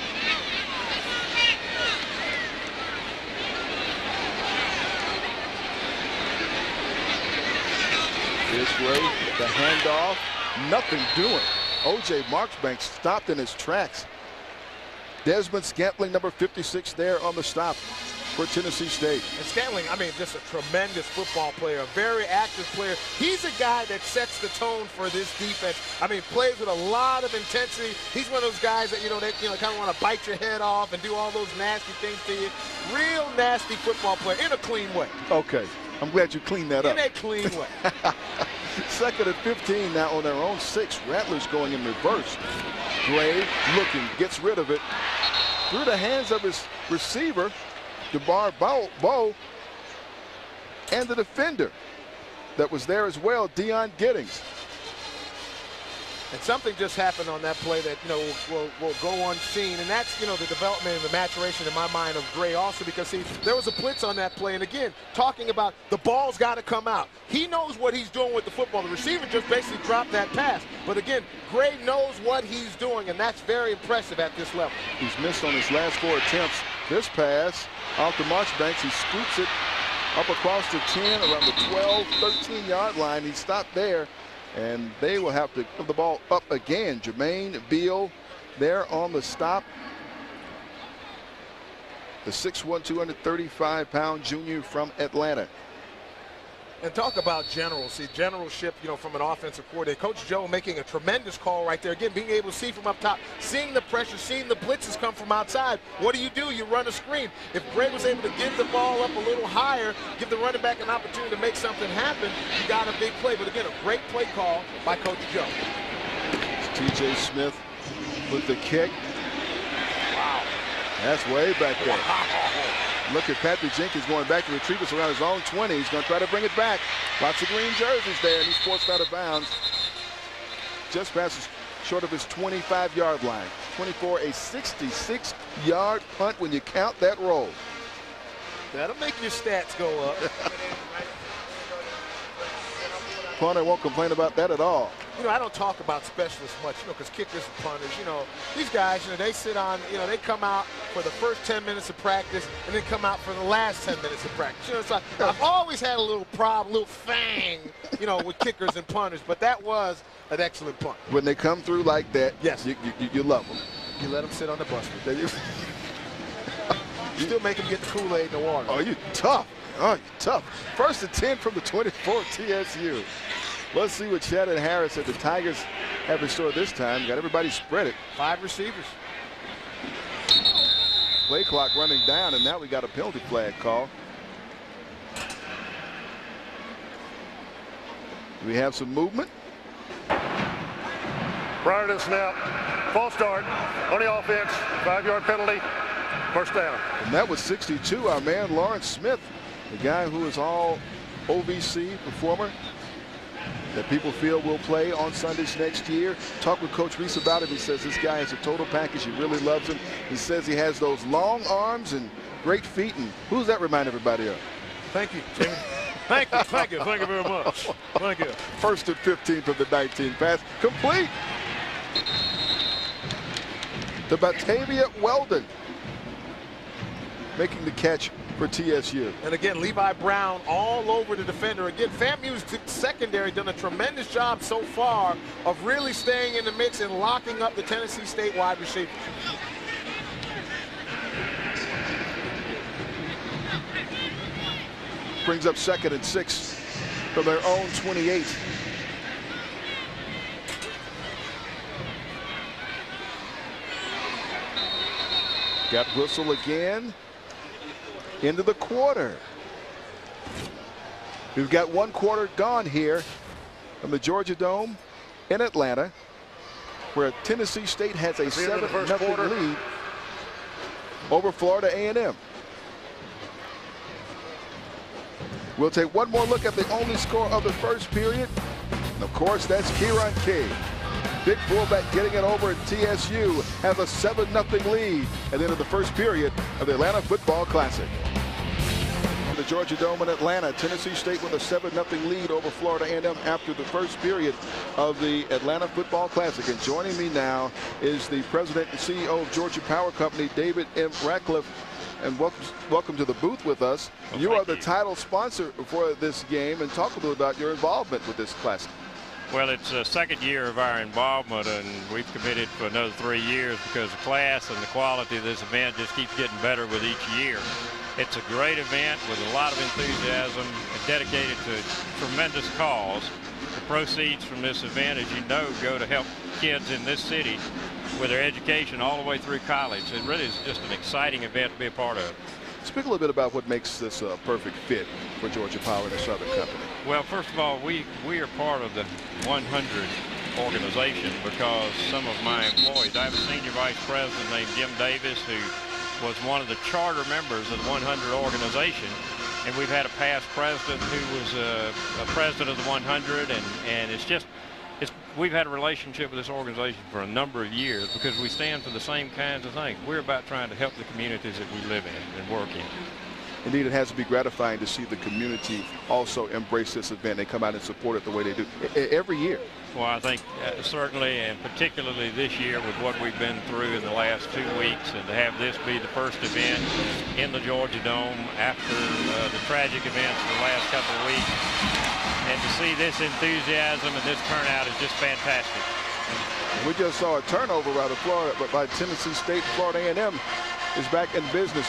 Here's Gray, the handoff, nothing doing. O.J. Marksbank stopped in his tracks. Desmond Scantling, number 56, there on the stop for Tennessee State. And Scantling, I mean, just a tremendous football player, a very active player. He's a guy that sets the tone for this defense. I mean, plays with a lot of intensity. He's one of those guys that, they kind of want to bite your head off and do all those nasty things to you. Real nasty football player in a clean way. Okay. I'm glad you cleaned that up. In a clean way. 2nd and 15 now on their own 6. Rattlers going in reverse. Gray looking, gets rid of it. through the hands of his receiver, DeBar Bow, and the defender that was there as well, Deion Giddings. And something just happened on that play that, will go unseen. And that's, the development and the maturation in my mind of Gray also, because, see, there was a blitz on that play. And, again, talking about the ball's got to come out. He knows what he's doing with the football. The receiver just basically dropped that pass. But, again, Gray knows what he's doing, and that's very impressive at this level. He's missed on his last 4 attempts. This pass off the Marchbanks, he scoops it up across the 10, around the 12, 13-yard line. He stopped there. And they will have to give the ball up again. Jermaine Beal there on the stop. The 6'1", 235-pound junior from Atlanta. And talk about generalship, from an offensive coordinator. Coach Joe making a tremendous call right there. Again, being able to see from up top, seeing the pressure, seeing the blitzes come from outside. What do? You run a screen. If Gray was able to give the ball up a little higher, give the running back an opportunity to make something happen, you got a big play. But again, a great play call by Coach Joe. T.J. Smith with the kick. Wow. That's way back there. Wow. Look at Patrick Jenkins going back to retrieve us around his own 20. He's going to try to bring it back. Lots of green jerseys there, and he's forced out of bounds. Just passes short of his 25-yard line. 24, a 66-yard punt when you count that roll. That'll make your stats go up. Punter won't complain about that at all. I don't talk about specialists much, because kickers and punters, these guys, they sit on, they come out for the first 10 minutes of practice and then come out for the last 10 minutes of practice. It's like, I've always had a little problem, little fang, with kickers and punters, but that was an excellent punt. When they come through like that, yes, you love them. You let them sit on the bus. You still make them get the Kool-Aid in the water. Oh, you tough. Oh, you tough. First and 10 from the 24, TSU. Let's see what Shannon Harris and the Tigers have in store this time. Got everybody spread it. 5 receivers. Play clock running down, and now we got a penalty flag call. We have some movement. Prior to the snap, false start on the offense, 5-yard penalty, first down. And that was 62, our man Lawrence Smith, the guy who is all OVC performer that people feel will play on Sundays next year. Talk with Coach Reese about him. He says this guy has a total package. He really loves him. He says he has those long arms and great feet. And who does that remind everybody of? Thank you, Jimmy. Thank you very much. Thank you. First and 15 from the 19. Pass complete to Batavia Weldon, making the catch for TSU. And again, Levi Brown all over the defender. Again, FAMU's secondary done a tremendous job so far of really staying in the mix and locking up the Tennessee State wide receivers. Brings up 2nd and 6 from their own 28. Got whistle again. Into the quarter. We've got 1 quarter gone here from the Georgia Dome in Atlanta, where Tennessee State has a 7-0 lead over Florida A&M. We'll take one more look at the only score of the first period. And of course, that's Kieran King. Big fullback getting it over, and TSU has a 7-0 lead at the end of the first period of the Atlanta Football Classic. The Georgia Dome in Atlanta, Tennessee State with a 7-0 lead over Florida A&M after the first period of the Atlanta Football Classic. And joining me now is the president and CEO of Georgia Power Company, David M. Ratcliffe. And welcome to the booth with us. Well, you are the title sponsor for this game, and talk a little about your involvement with this classic. Well, it's the 2nd year of our involvement, and we've committed for another 3 years because the class and the quality of this event just keeps getting better with each year. It's a great event with a lot of enthusiasm and dedicated to a tremendous cause. The proceeds from this event, as you know, go to help kids in this city with their education all the way through college. It really is just an exciting event to be a part of. Speak a little bit about what makes this a perfect fit for Georgia Power and the Southern Company. Well, first of all, we are part of the 100 organization because some of my employees, I have a senior vice president named Jim Davis who was one of the charter members of the 100 organization, and we've had a past president who was a president of the 100, and we've had a relationship with this organization for a number of years because we stand for the same kinds of things. We're about trying to help the communities that we live in and work in. Indeed, it has to be gratifying to see the community also embrace this event. They come out and support it the way they do every year. Well, I think certainly and particularly this year with what we've been through in the last 2 weeks, and to have this be the first event in the Georgia Dome after the tragic events of the last couple of weeks, and to see this enthusiasm and this turnout is just fantastic. We just saw a turnover by Tennessee State. Florida A&M is back in business.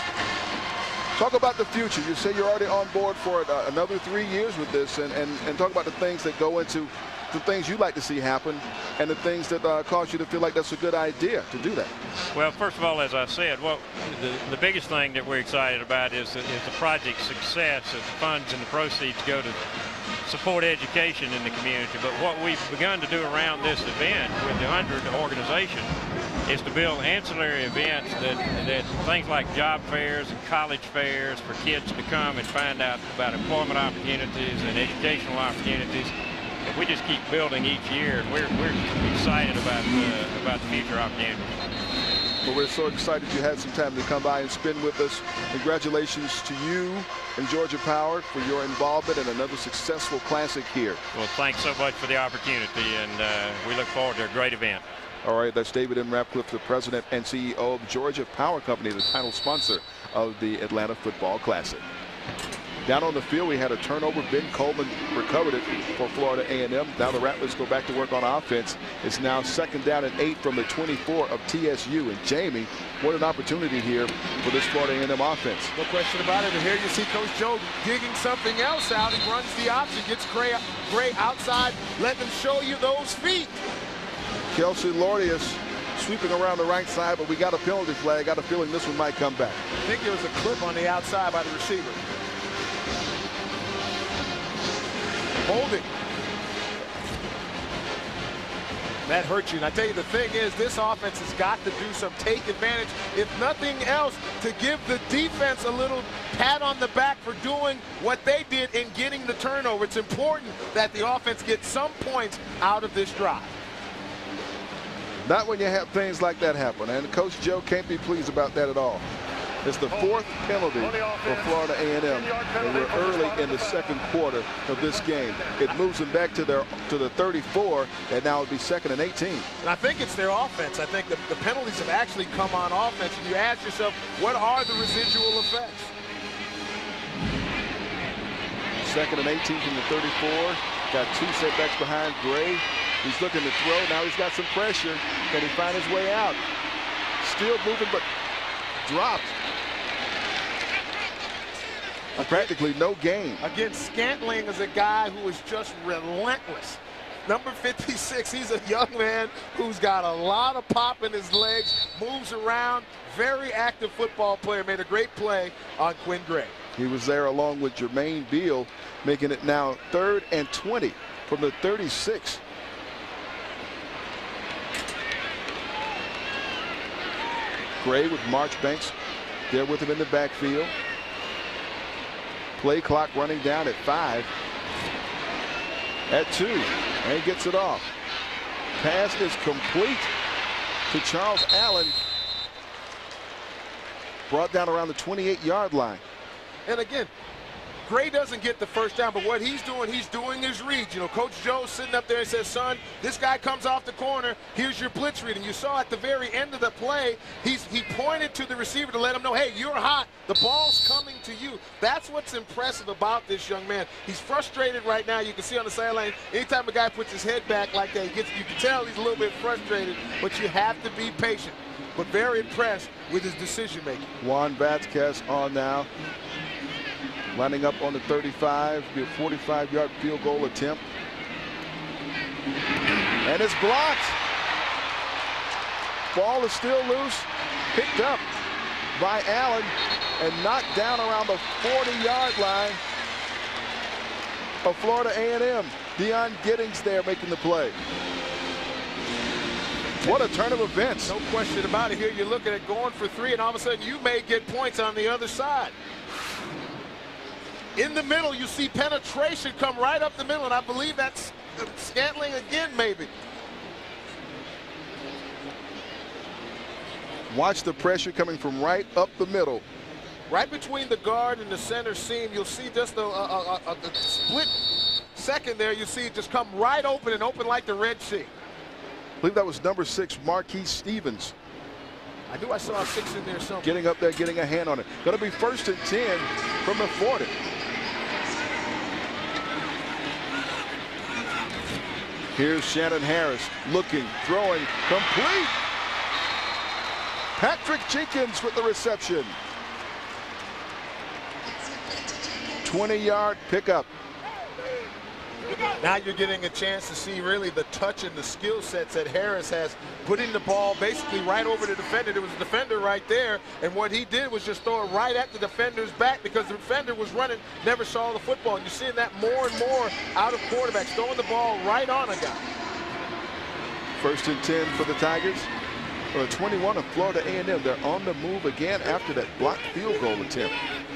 Talk about the future. You say you're already on board for another 3 years with this, and talk about the things that go into the things you'd like to see happen and the things that cause you to feel like that's a good idea to do that. Well, first of all, as I said, the biggest thing that we're excited about is the project's success, as the funds and the proceeds go to support education in the community. But what we've begun to do around this event with the 100 organization is to build ancillary events that things like job fairs and college fairs for kids to come and find out about employment opportunities and educational opportunities. And we just keep building each year, and we're excited about the future opportunities. Well, we're so excited you had some time to come by and spend with us. Congratulations to you and Georgia Power for your involvement in another successful classic here. Well, thanks so much for the opportunity, and we look forward to a great event. All right, that's David M. Ratcliffe, the president and CEO of Georgia Power Company, the title sponsor of the Atlanta Football Classic. Down on the field, we had a turnover. Ben Coleman recovered it for Florida A&M. Now the Rattlers go back to work on offense. It's now 2nd down and 8 from the 24 of TSU. And Jamie, what an opportunity here for this Florida A&M offense. No question about it. And here you see Coach Joe digging something else out. He runs the option, gets Gray outside, let them show you those feet. Kelsey Lordius sweeping around the right side, but we got a penalty flag. Got a feeling this one might come back. I think there was a clip on the outside by the receiver. Holding. That hurts you. And I tell you, the thing is, this offense has got to do some take advantage, if nothing else, to give the defense a little pat on the back for doing what they did in getting the turnover. It's important that the offense gets some points out of this drive. Not when you have things like that happen, and Coach Joe can't be pleased about that at all. It's the 4th penalty for Florida A&M, and we're early in the 2nd quarter of this game. It moves them back to the 34, and now it'll be 2nd and 18. And I think it's their offense. I think the penalties have actually come on offense, and you ask yourself, what are the residual effects? 2nd and 18 from the 34. Got 2 setbacks behind Gray. He's looking to throw. Now he's got some pressure. Can he find his way out? Still moving, but dropped. Practically no gain. Again, Scantling is a guy who is just relentless. Number 56, he's a young man who's got a lot of pop in his legs, moves around, very active football player, made a great play on Quinn Gray. He was there along with Jermaine Beal, making it now 3rd and 20 from the 36. Gray with Marchbanks there with him in the backfield. Play clock running down at 5. At 2, and he gets it off. Pass is complete to Charles Allen. Brought down around the 28-yard line. And again, Gray doesn't get the first down, but what he's doing his reads. You know, Coach Joe's sitting up there and says, son, this guy comes off the corner. Here's your blitz read. And you saw at the very end of the play, he pointed to the receiver to let him know, hey, you're hot. The ball's coming to you. That's what's impressive about this young man. He's frustrated right now. You can see on the sideline, anytime a guy puts his head back like that, you can tell he's a little bit frustrated, but you have to be patient. But very impressed with his decision making. Juan Vasquez on now. Lining up on the 35, be a 45-yard field goal attempt. And it's blocked. Ball is still loose. Picked up by Allen and knocked down around the 40-yard line of Florida A&M. Deion Giddings there making the play. What a turn of events. No question about it. Here you're looking at going for 3, and all of a sudden you may get points on the other side. In the middle, you see penetration come right up the middle, and I believe that's Scantling again, maybe. Watch the pressure coming from right up the middle. Right between the guard and the center seam, you'll see just a split second there. You see it just come right open and open like the Red Sea. I believe that was number 6, Marquise Stevens. I knew I saw a 6 in there somewhere. Getting up there, getting a hand on it. Going to be 1st and 10 from the 40. Here's Shannon Harris looking, throwing, complete. Patrick Jenkins with the reception. 20-yard pickup. Now you're getting a chance to see really the touch and the skill sets that Harris has, putting the ball basically right over the defender. There was a defender right there, and what he did was just throw it right at the defender's back because the defender was running, never saw the football. And you're seeing that more and more out of quarterbacks, throwing the ball right on a guy. 1st and 10 for the Tigers. For the 21 of Florida A&M, they're on the move again after that blocked field goal attempt.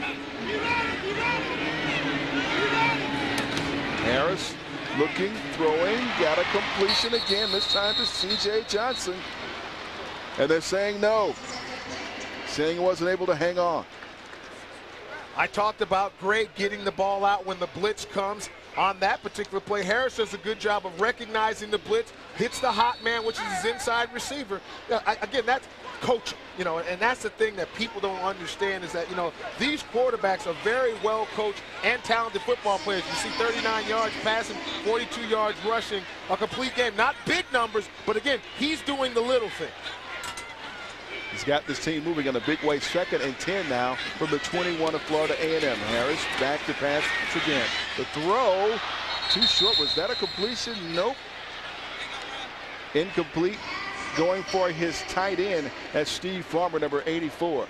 Harris looking, throwing, got a completion again, this time to C.J. Johnson. And they're saying no, saying he wasn't able to hang on. I talked about Gray getting the ball out when the blitz comes. On that particular play, Harris does a good job of recognizing the blitz, hits the hot man, which is his inside receiver. Again, that's coaching, and that's the thing that people don't understand is that, these quarterbacks are very well coached and talented football players. You see 39 yards passing, 42 yards rushing, a complete game. Not big numbers, but again, he's doing the little things. He's got this team moving in a big way. 2nd and 10 now from the 21 of Florida A&M. Harris back to pass once again. The throw, too short. Was that a completion? Nope. Incomplete. Going for his tight end. That's Steve Farmer, number 84.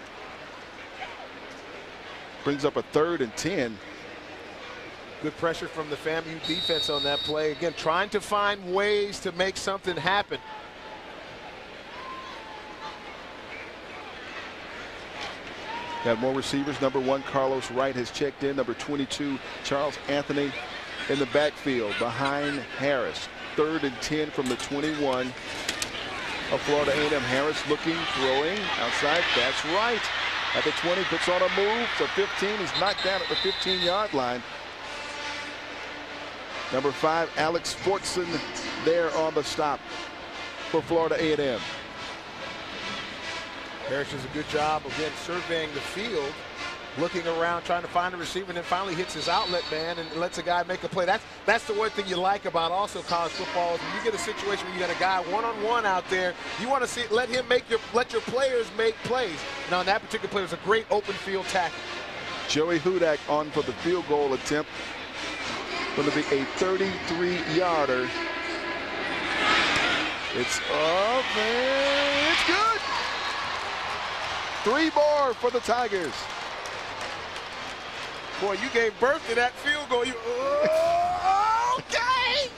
Brings up a 3rd and 10. Good pressure from the FAMU defense on that play. Again, trying to find ways to make something happen. Got more receivers. Number 1, Carlos Wright has checked in. Number 22, Charles Anthony in the backfield behind Harris. 3rd and 10 from the 21 of Florida A&M. Harris looking, throwing, outside. That's right. At the 20, puts on a move. So 15, he's knocked down at the 15-yard line. Number 5, Alex Fortson there on the stop for Florida A&M. Harris does a good job, again, surveying the field, looking around, trying to find a receiver, and then finally hits his outlet man and lets a guy make a play. That's the one thing you like about also college football is when you get a situation where you got a guy one-on-one out there, you want to see let your players make plays. Now, in that particular play, it was a great open field tackle. Joey Hudak on for the field goal attempt. Going to be a 33-yarder. It's up and it's good. 3 more for the Tigers. Boy, you gave birth to that field goal. Okay.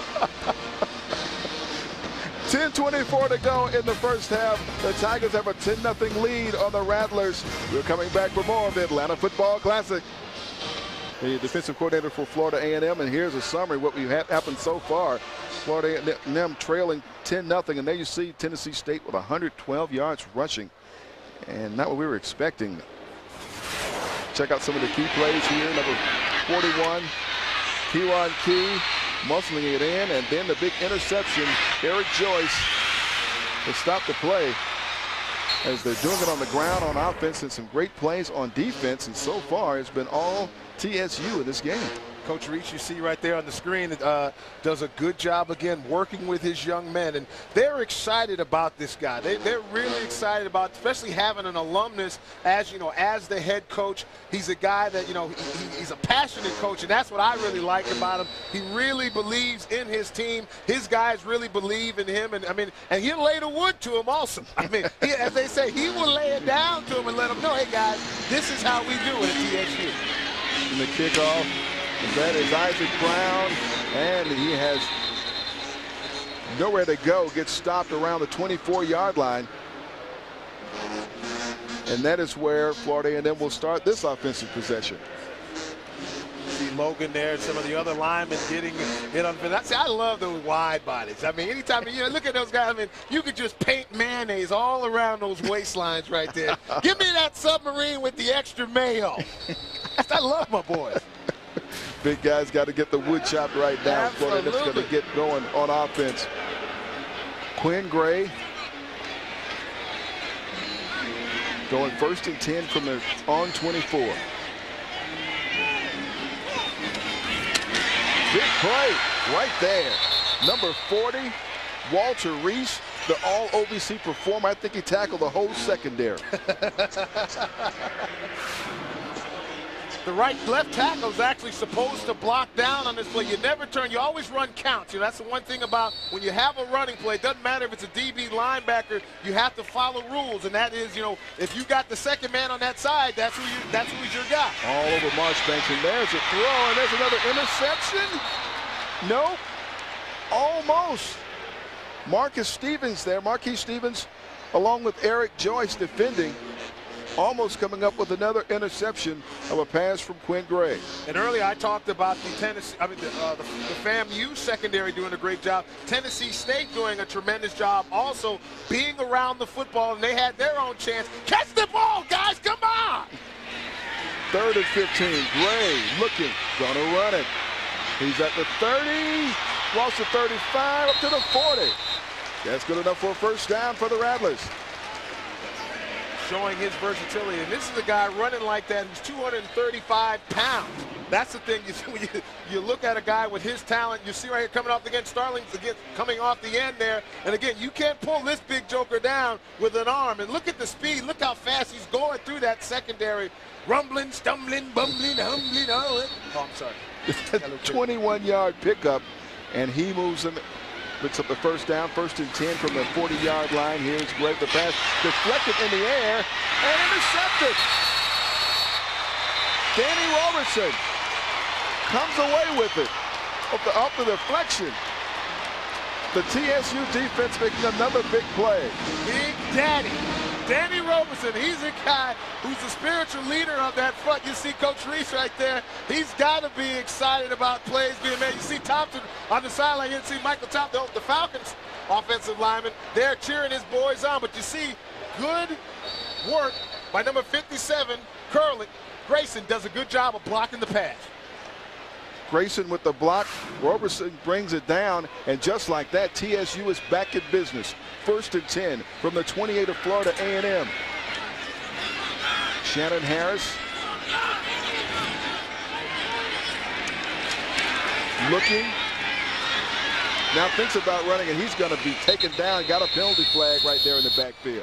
10:24 to go in the first half. The Tigers have a 10-0 lead on the Rattlers. We're coming back for more of the Atlanta Football Classic. The defensive coordinator for Florida A&M, and here's a summary of what we've had happen so far. Florida A&M trailing 10-0, and there you see Tennessee State with 112 yards rushing. And not what we were expecting. Check out some of the key plays here. Number 41, Keywan Key, muscling it in, and then the big interception. Eric Joyce to stop the play as they're doing it on the ground on offense and some great plays on defense. And so far, it's been all TSU in this game. Coach Reach, you see right there on the screen, does a good job, again, working with his young men. And they're excited about this guy. They're really excited about, especially having an alumnus as, as the head coach. He's a guy that, he's a passionate coach, and that's what I really like about him. He really believes in his team. His guys really believe in him. And, and he'll lay the wood to him also. As they say, he will lay it down to him and let them know, hey, guys, this is how we do it at TSU. And the kickoff. That is Isaac Brown, and he has nowhere to go, gets stopped around the 24-yard line. And that is where Florida A&M will start this offensive possession. See Logan there and some of the other linemen getting hit on. See, I love those wide bodies. I mean, anytime look at those guys. I mean, you could just paint mayonnaise all around those waistlines right there. Give me that submarine with the extra mayo. I love my boys. Big guys got to get the wood chopped right now. Absolutely. Florida that's going to get going on offense. Quinn Gray going 1st and 10 from the on 24. Big play right there. Number 40, Walter Reese, the all OVC performer. I think he tackled the whole secondary. The left tackle is actually supposed to block down on this play. You never turn. You always run counts. That's the one thing about when you have a running play. It doesn't matter if it's a DB linebacker. You have to follow rules, and that is, if you got the second man on that side, that's who's your guy. All over Marchbanks, and there's a throw, and there's another interception. Nope. Almost. Marquis Stevens, along with Eric Joyce defending. Almost coming up with another interception of a pass from Quinn Gray. And earlier I talked about the FAMU secondary doing a great job. Tennessee State doing a tremendous job also being around the football, and they had their own chance. Catch the ball, guys, come on! 3rd and 15, Gray looking, gonna run it. He's at the 30, lost the 35, up to the 40. That's good enough for a first down for the Rattlers. Showing his versatility, and this is a guy running like that who's 235 pounds. That's the thing. When you look at a guy with his talent, you see right here coming off against Starling's coming off the end there. And again, you can't pull this big joker down with an arm. And look at the speed. Look how fast he's going through that secondary. Rumbling, stumbling, bumbling, humbling. Oh, I'm sorry. 21-yard pickup, and he moves him. Picks up the first down, 1st and 10 from the 40-yard line. Here's Gray. The pass deflected in the air and intercepted. Danny Robertson comes away with it off the deflection. The TSU defense making another big play. Big Daddy. Danny Robertson, he's a guy who's the spiritual leader of that front. You see Coach Reese right there. He's got to be excited about plays being made. You see Thompson on the sideline. You see Michael Thompson, the Falcons offensive lineman. They're cheering his boys on. But you see good work by number 57, Grayson does a good job of blocking the pass. Grayson with the block. Robertson brings it down, and just like that, TSU is back in business. 1st and 10 from the 28 of Florida A&M. Shannon Harris looking. Now thinks about running, and he's going to be taken down. Got a penalty flag right there in the backfield.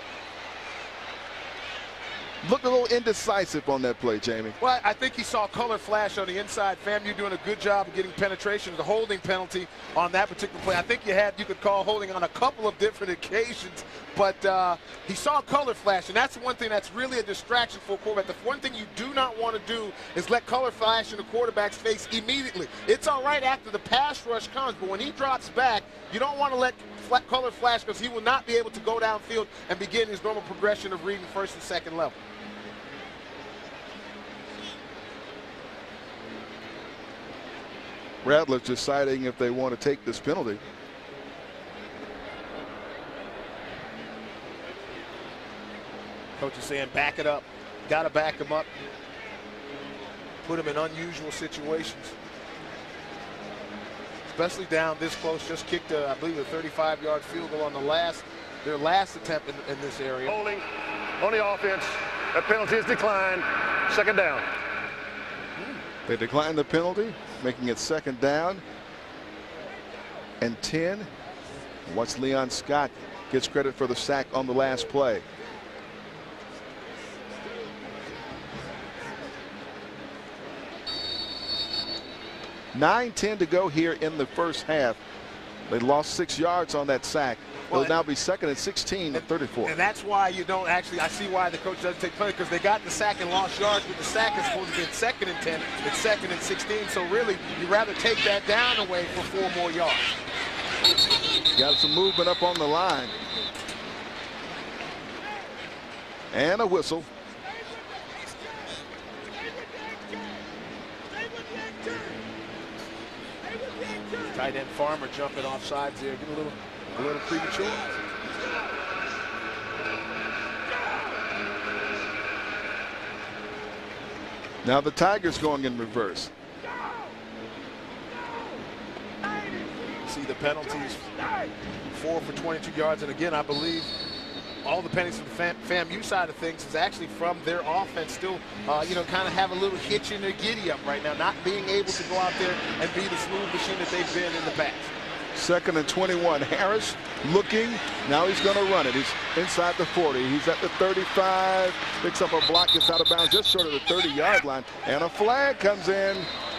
Looked a little indecisive on that play, Jamie. Well, I think he saw color flash on the inside. FAMU doing a good job of getting penetration. The holding penalty on that particular play. I think you could call holding on a couple of different occasions, but he saw color flash, and that's one thing that's really a distraction for a quarterback. The one thing you do not want to do is let color flash in the quarterback's face immediately. It's all right after the pass rush comes, but when he drops back, you don't want to let color flash, because he will not be able to go downfield and begin his normal progression of reading 1st and 2nd level. Rattlers deciding if they want to take this penalty. Coach is saying back it up. Got to back him up. Put him in unusual situations. Especially down this close. Just kicked, I believe, a 35-yard field goal on their last attempt in this area. Holding on the offense. That penalty is declined. 2nd down. They decline the penalty, making it 2nd down and 10. Watch Leon Scott gets credit for the sack on the last play. $9:10 to go here in the first half. They lost 6 yards on that sack. It'll now be 2nd and 16 at 34. And that's why you don't actually, I see why the coach doesn't take penalty, because they got the sack and lost yards, but the sack is supposed to be in 2nd and 10. It's 2nd and 16. So really, you'd rather take that down away for 4 more yards. Got some movement up on the line. And a whistle. Tight end Farmer jumping off sides there, getting a little premature. Now the Tigers going in reverse. See the penalties, 4 for 22 yards, and again, I believe all the penalties from the FAMU side of things is actually from their offense still, you know, kind of have a little hitch in their giddy up right now, not being able to go out there and be the smooth machine that they've been in the past. 2nd and 21. Harris looking. Now he's going to run it. He's inside the 40. He's at the 35. Picks up a block, gets out of bounds just short of the 30-yard line. And a flag comes in.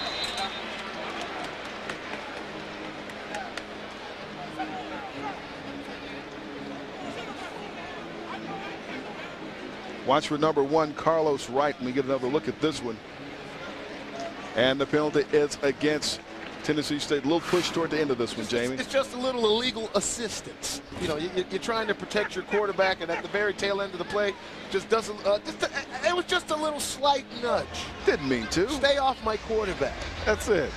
Watch for number 1, Carlos Wright. Let me get another look at this one. And the penalty is against Tennessee State. A little push toward the end of this one, Jamie. It's just a little illegal assistance. You know, you're trying to protect your quarterback, and at the very tail end of the play, just doesn't. It was just a little slight nudge. Didn't mean to. Stay off my quarterback. That's it.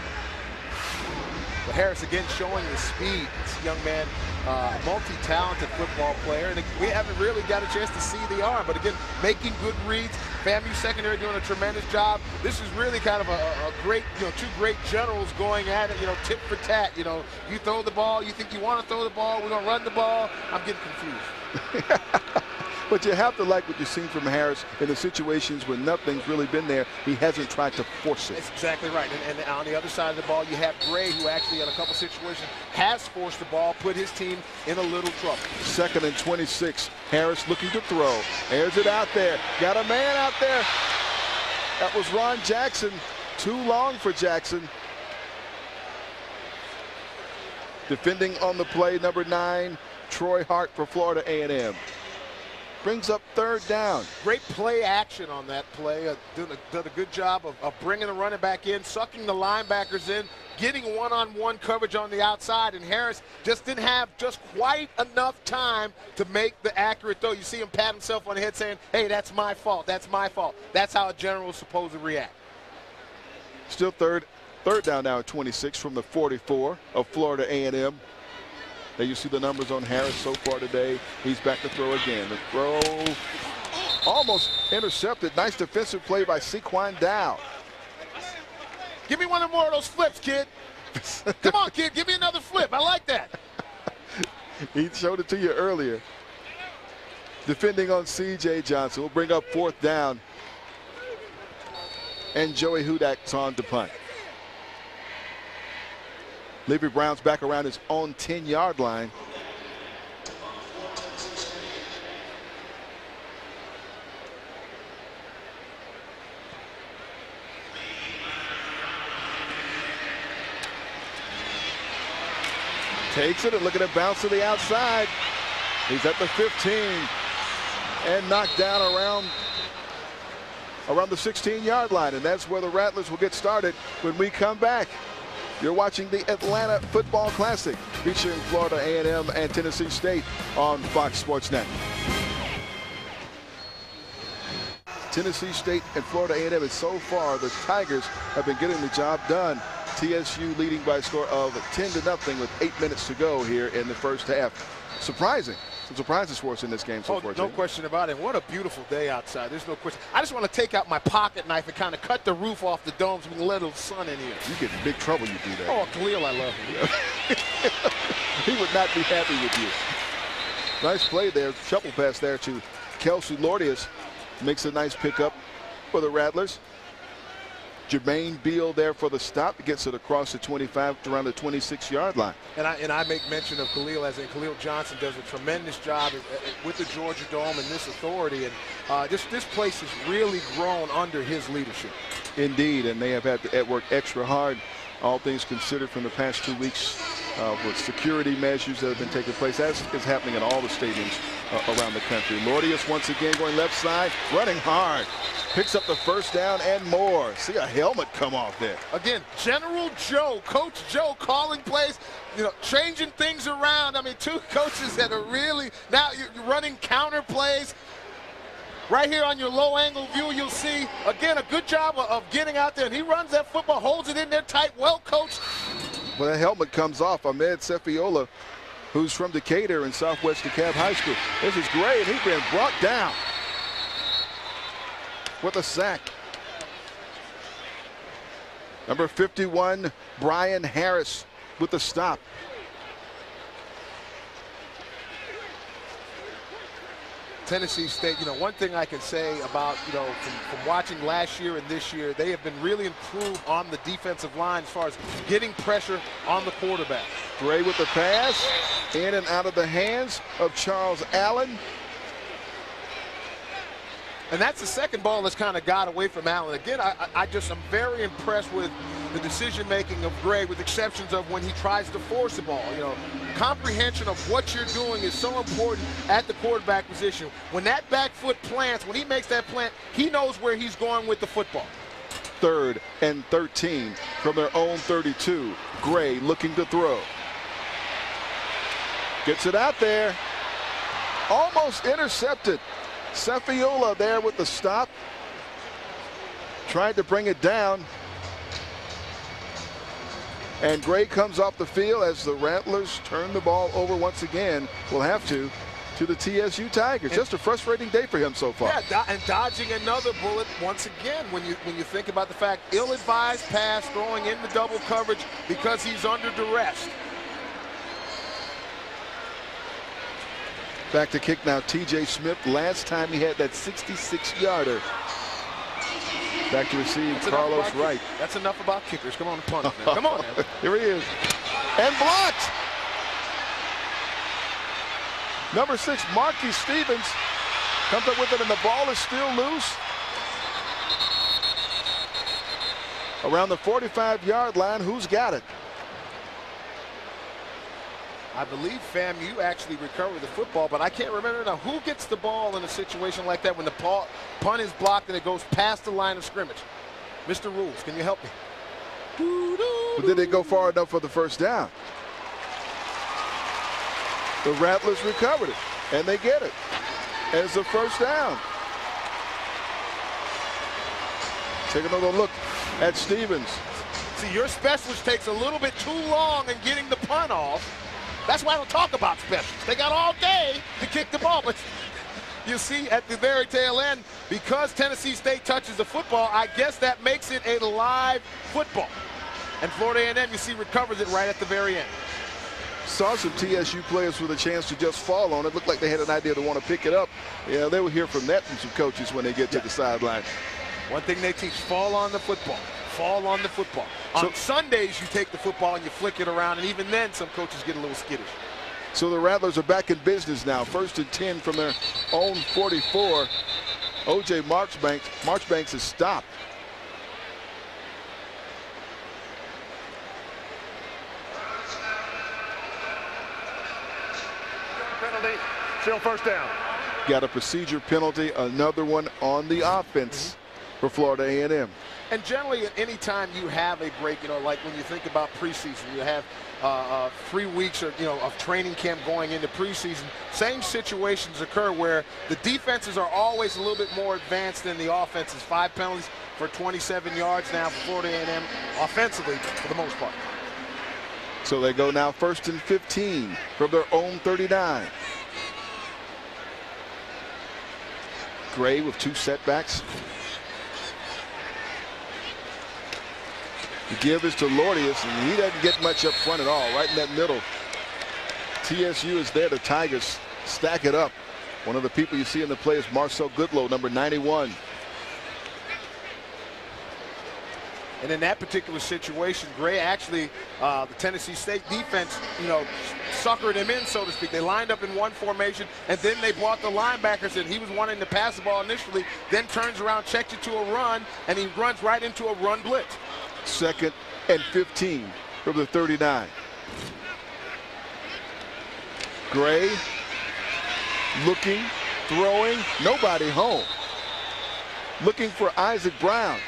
But Harris again showing his speed. This young man, multi-talented football player, and we haven't really got a chance to see the arm. But again, making good reads. FAMU secondary doing a tremendous job. This is really kind of a great, you know, 2 great generals going at it, you know, tit for tat. You know, you throw the ball, you think you want to throw the ball, we're going to run the ball. I'm getting confused. But you have to like what you've seen from Harris in the situations where nothing's really been there. He hasn't tried to force it. That's exactly right. And on the other side of the ball, you have Gray, who actually in a couple situations has forced the ball, put his team in a little trouble. 2nd and 26. Harris looking to throw. Airs it out there. Got a man out there. That was Ron Jackson. Too long for Jackson. Defending on the play, number 9, Troy Hart for Florida A&M. Brings up 3rd down. Great play action on that play. Done a good job of bringing the running back in, sucking the linebackers in, getting one-on-one coverage on the outside, and Harris just didn't have just quite enough time to make the accurate throw. You see him pat himself on the head saying, hey, that's my fault, that's my fault. That's how a general is supposed to react. Still third down now at 26 from the 44 of Florida A&M. There you see the numbers on Harris so far today. He's back to throw again. The throw almost intercepted. Nice defensive play by Sequan Dow. Give me one more of those flips, kid. Come on, kid. Give me another flip. I like that. He showed it to you earlier. Defending on C.J. Johnson. We'll bring up 4th down. And Joey Hudak's on to punt. Levy Brown's back around his own 10-yard line. Takes it and look at it bounce to the outside. He's at the 15 and knocked down around the 16-yard line, and that's where the Rattlers will get started when we come back. You're watching the Atlanta Football Classic featuring Florida A&M and Tennessee State on Fox Sports Net. Tennessee State and Florida A&M, and so far the Tigers have been getting the job done. TSU leading by a score of 10-0 with 8 minutes to go here in the first half. Surprising. Some surprises for us in this game so far. No question about it. What a beautiful day outside. There's no question. I just want to take out my pocket knife and kind of cut the roof off the dome so we can let a little sun in here. You get in big trouble you do that. Oh, Khalil, I love him. He would not be happy with you. Nice play there. Shuffle pass there to Kelsey Lordius. Makes a nice pickup for the Rattlers. Jermaine Beal there for the stop. Gets it across the 25 to around the 26-yard line. And I make mention of Khalil, as in Khalil Johnson does a tremendous job with the Georgia Dome and this authority. And this place has really grown under his leadership. Indeed, and they have had to work extra hard, all things considered, from the past 2 weeks with security measures that have been taking place. That is happening in all the stadiums around the country. Lordius once again going left side, running hard. Picks up the first down and more. See a helmet come off there. Again, General Joe, Coach Joe calling plays, changing things around. I mean, two coaches that are really, now you're running counter plays. Right here on your low angle view, you'll see, again, a good job of getting out there. And he runs that football, holds it in there tight, well coached. Well, that helmet comes off. Ahmed Sefiola, who's from Decatur in Southwest DeKalb High School. This is great. He's been brought down with a sack. Number 51, Brian Harris with the stop. Tennessee State, one thing I can say about, from watching last year and this year, they have been really improved on the defensive line as far as getting pressure on the quarterback. Gray with the pass, in and out of the hands of Charles Allen. And that's the second ball that's kind of got away from Allen. Again, I'm very impressed with the decision-making of Gray, with exceptions of when he tries to force the ball. Comprehension of what you're doing is so important at the quarterback position. When that back foot plants, when he makes that plant, he knows where he's going with the football. 3rd and 13 from their own 32. Gray looking to throw. Gets it out there. Almost intercepted. Sefiola there with the stop. Tried to bring it down. And Gray comes off the field as the Rattlers turn the ball over once again. Will have to the TSU Tigers. Just a frustrating day for him so far. Yeah, and dodging another bullet once again when you think about the fact, ill-advised pass, throwing into double coverage because he's under duress. Back to kick now, T.J. Smith. Last time he had that 66-yarder. Back to receive, Carlos Wright. That's enough about kickers. Come on, punt. Come on. Man. Here he is. And blocked. Number 6, Marquis Stevens comes up with it, and the ball is still loose. Around the 45-yard line, who's got it? I believe FAMU actually recovered the football, but I can't remember now who gets the ball in a situation like that when the punt is blocked and it goes past the line of scrimmage. Mr. Rules, can you help me? But did it go far enough for the first down? The Rattlers recovered it, and they get it as a first down. Take another look at Stevens. See, your specialist takes a little bit too long in getting the punt off. That's why I don't talk about specials. They got all day to kick the ball. But you see at the very tail end, because Tennessee State touches the football, I guess that makes it a live football. And Florida A&M, you see, recovers it right at the very end. Saw some TSU players with a chance to just fall on it. Looked like they had an idea to want to pick it up. Yeah, they will hear from that from some coaches when they get to the sideline. One thing they teach, fall on the football. Fall on the football. On Sundays, you take the football and you flick it around, and even then, some coaches get a little skittish. So the Rattlers are back in business now. 1st and 10 from their own 44. O.J. Marchbanks is stopped. Penalty, still first down. Got a procedure penalty, another one on the offense for Florida A&M. And generally, any time you have a break, like when you think about preseason, you have 3 weeks of training camp going into preseason. Same situations occur where the defenses are always a little bit more advanced than the offenses. 5 penalties for 27 yards now for Florida A&M offensively for the most part. So they go now 1st and 15 from their own 39. Gray with 2 setbacks. The give is to Lordius, and he doesn't get much up front at all, right in that middle. TSU is there. The Tigers stack it up. One of the people you see in the play is Marcel Goodlow, number 91. And in that particular situation, Gray actually, the Tennessee State defense, suckered him in, so to speak. They lined up in one formation, and then they brought the linebackers in. He was wanting to pass the ball initially, then turns around, checks it to a run, and he runs right into a run blitz. 2nd and 15 from the 39. Gray Looking, throwing, nobody home. Looking for Isaac Brown.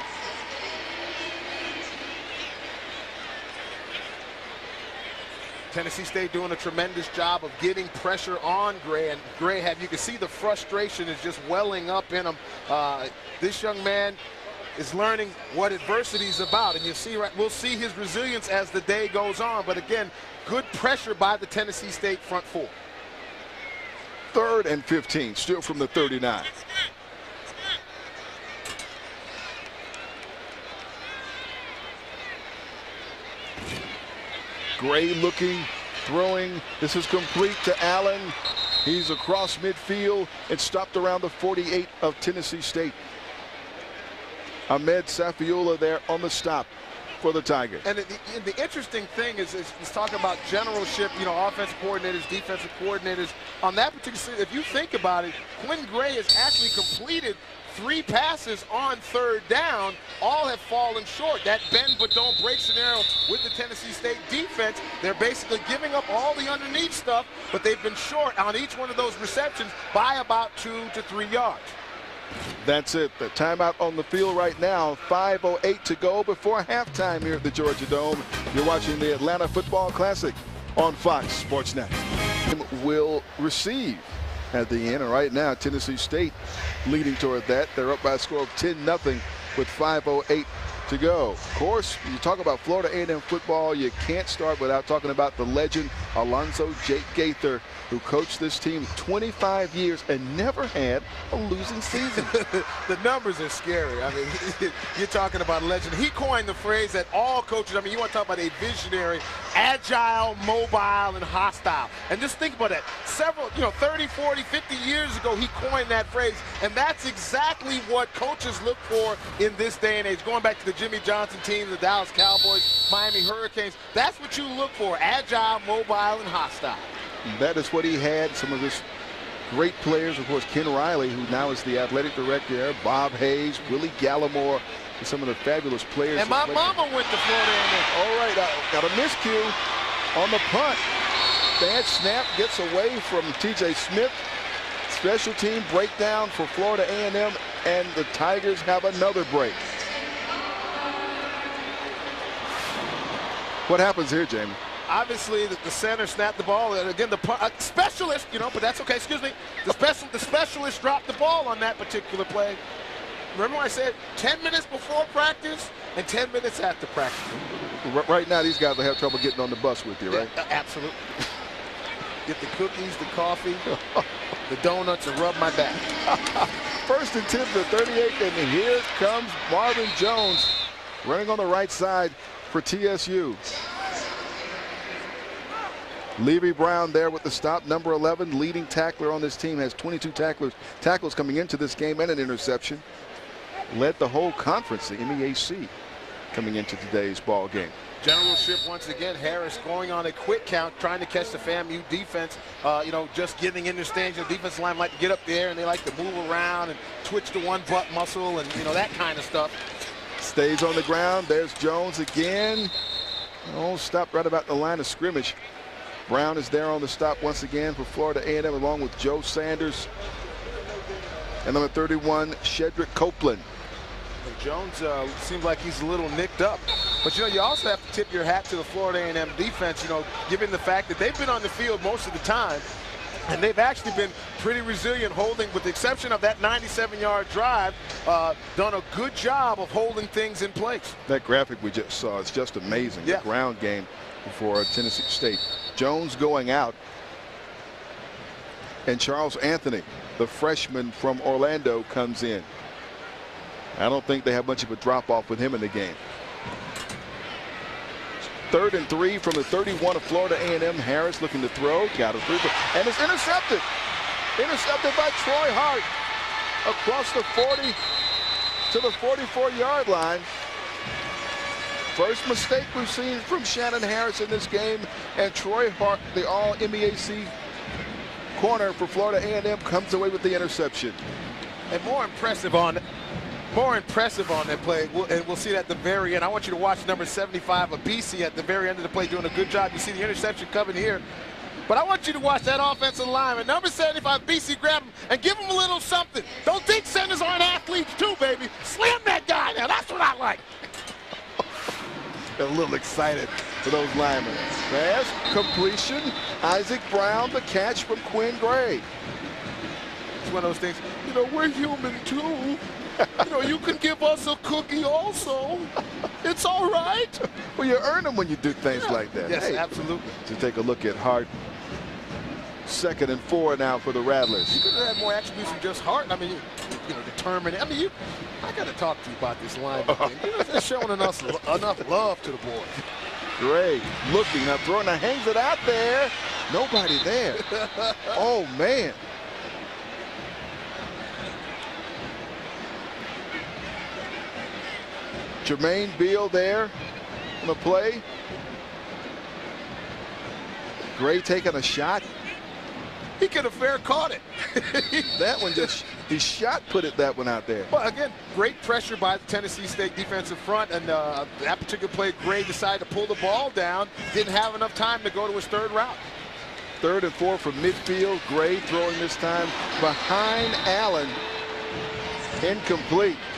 Tennessee State doing a tremendous job of getting pressure on Gray, and Gray, you can see the frustration is just welling up in him. This young man is learning what adversity is about, and you'll see, we'll see his resilience as the day goes on. But again, good pressure by the Tennessee State front four. 3rd and 15, still from the 39. Gray looking, throwing. This is complete to Allen. He's across midfield and stopped around the 48 of Tennessee State. Ahmed Safiola there on the stop for the Tigers. And the interesting thing is talking about generalship, you know, offensive coordinators, defensive coordinators. On that particular, if you think about it, Quinn Gray has actually completed 3 passes on 3rd down. All have fallen short. That bend but don't break scenario with the Tennessee State defense, they're basically giving up all the underneath stuff, but they've been short on each one of those receptions by about 2 to 3 yards. That's it. The timeout on the field right now. 5:08 to go before halftime here at the Georgia Dome. You're watching the Atlanta Football Classic on Fox Sports Net. Will receive at the end. And right now, Tennessee State leading toward that. They're up by a score of 10-0 with 5:08 to go. Of course, you talk about Florida A&M football, you can't start without talking about the legend Alonzo Jake Gaither, who coached this team 25 years and never had a losing season. The numbers are scary. I mean, you're talking about a legend. He coined the phrase that all coaches, I mean, you want to talk about a visionary, agile, mobile, and hostile. And just think about that. Several, 30, 40, 50 years ago, he coined that phrase. And that's exactly what coaches look for in this day and age. Going back to the Jimmy Johnson team, the Dallas Cowboys, Miami Hurricanes, that's what you look for, agile, mobile, and hostile. That is what he had. Some of his great players, of course, Ken Riley, who now is the athletic director there, Bob Hayes, Willie Gallimore, and some of the fabulous players. And my mama went to Florida A&M. All right, got a miscue on the punt. Bad snap, gets away from T.J. Smith. Special team breakdown for Florida A&M, and the Tigers have another break. What happens here, Jamie? Obviously, the center snapped the ball, and again, the specialist, but that's okay. Excuse me. The specialist dropped the ball on that particular play. Remember when I said 10 minutes before practice and 10 minutes after practice? Right now, these guys will have trouble getting on the bus with you, right? Yeah, absolutely. Get the cookies, the coffee, the donuts, and rub my back. 1st and 10 to 38, and here comes Marvin Jones running on the right side for TSU. Levy Brown there with the stop, number 11, leading tackler on this team, has 22 tackles coming into this game and an interception. Led the whole conference, the MEAC, coming into today's ball game. Generalship once again. Harris going on a quick count, trying to catch the FAMU defense. Just getting in their stage. The defensive line like to get up there, and they like to move around and twitch the one butt muscle and that kind of stuff. Stays on the ground. There's Jones again. Oh, stopped right about the line of scrimmage. Brown is there on the stop once again for Florida A&M, along with Joe Sanders. And number 31, Shedrick Copeland. And Jones seems like he's a little nicked up. But, you also have to tip your hat to the Florida A&M defense, given the fact that they've been on the field most of the time. And they've actually been pretty resilient, holding, with the exception of that 97-yard drive, done a good job of holding things in place. That graphic we just saw is just amazing. Yeah. The ground game for Tennessee State. Jones going out, and Charles Anthony, the freshman from Orlando, comes in. I don't think they have much of a drop-off with him in the game. 3rd and 3 from the 31 of Florida A&M. Harris looking to throw, got a three, and it's intercepted. Intercepted by Troy Hart across the 40 to the 44-yard line. First mistake we've seen from Shannon Harris in this game, and Troy Hart, the all-MEAC corner for Florida A&M, comes away with the interception. And more impressive on that play, and we'll see that at the very end. I want you to watch number 75 of BC at the very end of the play doing a good job. You see the interception coming here. But I want you to watch that offensive lineman. Number 75, BC, grab him and give him a little something. Don't think centers aren't athletes too, baby. Slam that guy now. That's what I like. A little excited for those linemen. Pass, completion. Isaac Brown, the catch from Quinn Gray. It's one of those things, you know, we're human too. You know, you can give us a cookie also. It's all right. Well, you earn them when you do things like that. Yes, hey, absolutely. To take a look at Hart. 2nd and 4 now for the Rattlers. You could have had more attributes than just Hart. I mean, you know, determined. I mean, I got to talk to you about this lineman thing. You're just showing enough love to the boy. Gray looking, now throwing, now hangs it out there. Nobody there. Oh, man. Jermaine Beal there on the play. Gray taking a shot. He could have fair caught it. That one just, he shot put it that one out there. Well, again, great pressure by the Tennessee State defensive front, and that particular play, Gray decided to pull the ball down. Didn't have enough time to go to his 3rd route. 3rd and 4 from midfield. Gray throwing this time behind Allen. Incomplete.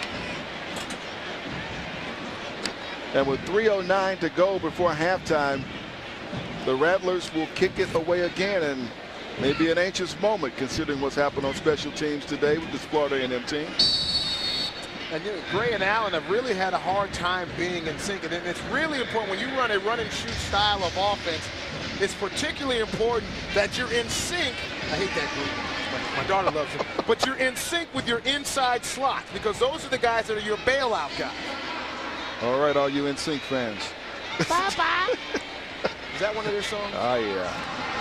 And with 3:09 to go before halftime, the Rattlers will kick it away again, and maybe an anxious moment considering what's happened on special teams today with this Florida A&M team. And you know, Gray and Allen have really had a hard time being in sync, and it's really important when you run a run and shoot style of offense. It's particularly important that you're in sync. I hate that group. My daughter loves it. But you're in sync with your inside slots, because those are the guys that are your bailout guys. All right, all you NSYNC fans. Bye-bye. Is that one of their songs? Oh, yeah.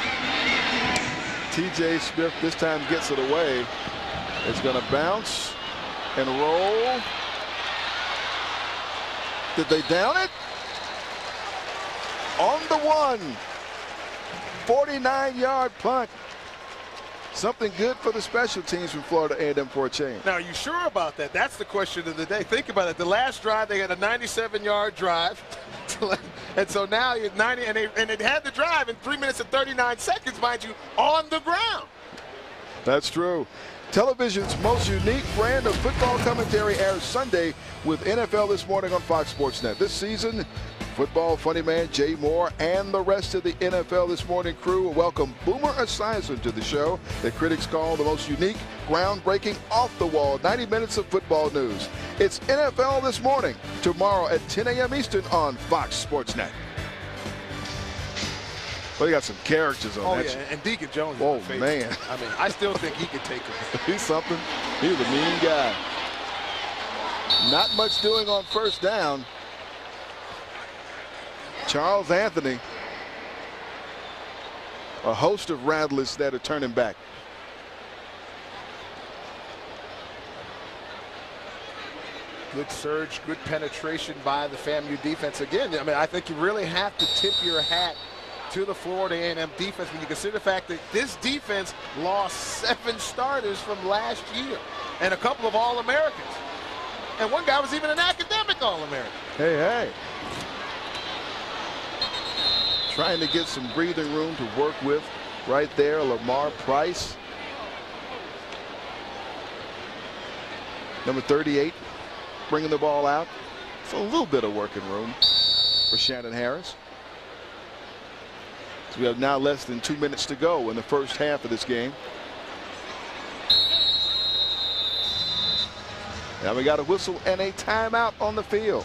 TJ Smith this time gets it away. It's going to bounce and roll. Did they down it? On the 1. 49-yard punt. Something good for the special teams from Florida A&M for a change. Now, are you sure about that? That's the question of the day. Think about it. The last drive, they had a 97-yard drive. And so now you're 90, and it had the drive in 3 minutes and 39 seconds, mind you, on the ground. That's true. Television's most unique brand of football commentary airs Sunday with NFL This Morning on Fox Sports Net. This season, football funny man Jay Moore and the rest of the NFL This Morning crew welcome Boomer Esiason to the show that critics call the most unique, groundbreaking, off-the-wall 90 minutes of football news. It's NFL This Morning, tomorrow at 10 a.m. Eastern on Fox Sports Net. Well, they got some characters on that. Oh, yeah, and Deacon Jones. Oh, man. I mean, I still think he could take him. He's something. He's a mean guy. Not much doing on first down. Charles Anthony. A host of Rattlers that are turning back. Good surge, good penetration by the FAMU defense. Again, I mean, I think you really have to tip your hat to the Florida A&M defense when you consider the fact that this defense lost 7 starters from last year and a couple of All-Americans. And one guy was even an academic All-American. Hey, hey. Trying to get some breathing room to work with right there, Lamar Price. Number 38, bringing the ball out. It's a little bit of working room for Shannon Harris. So we have now less than 2 minutes to go in the first half of this game. Now we got a whistle and a timeout on the field.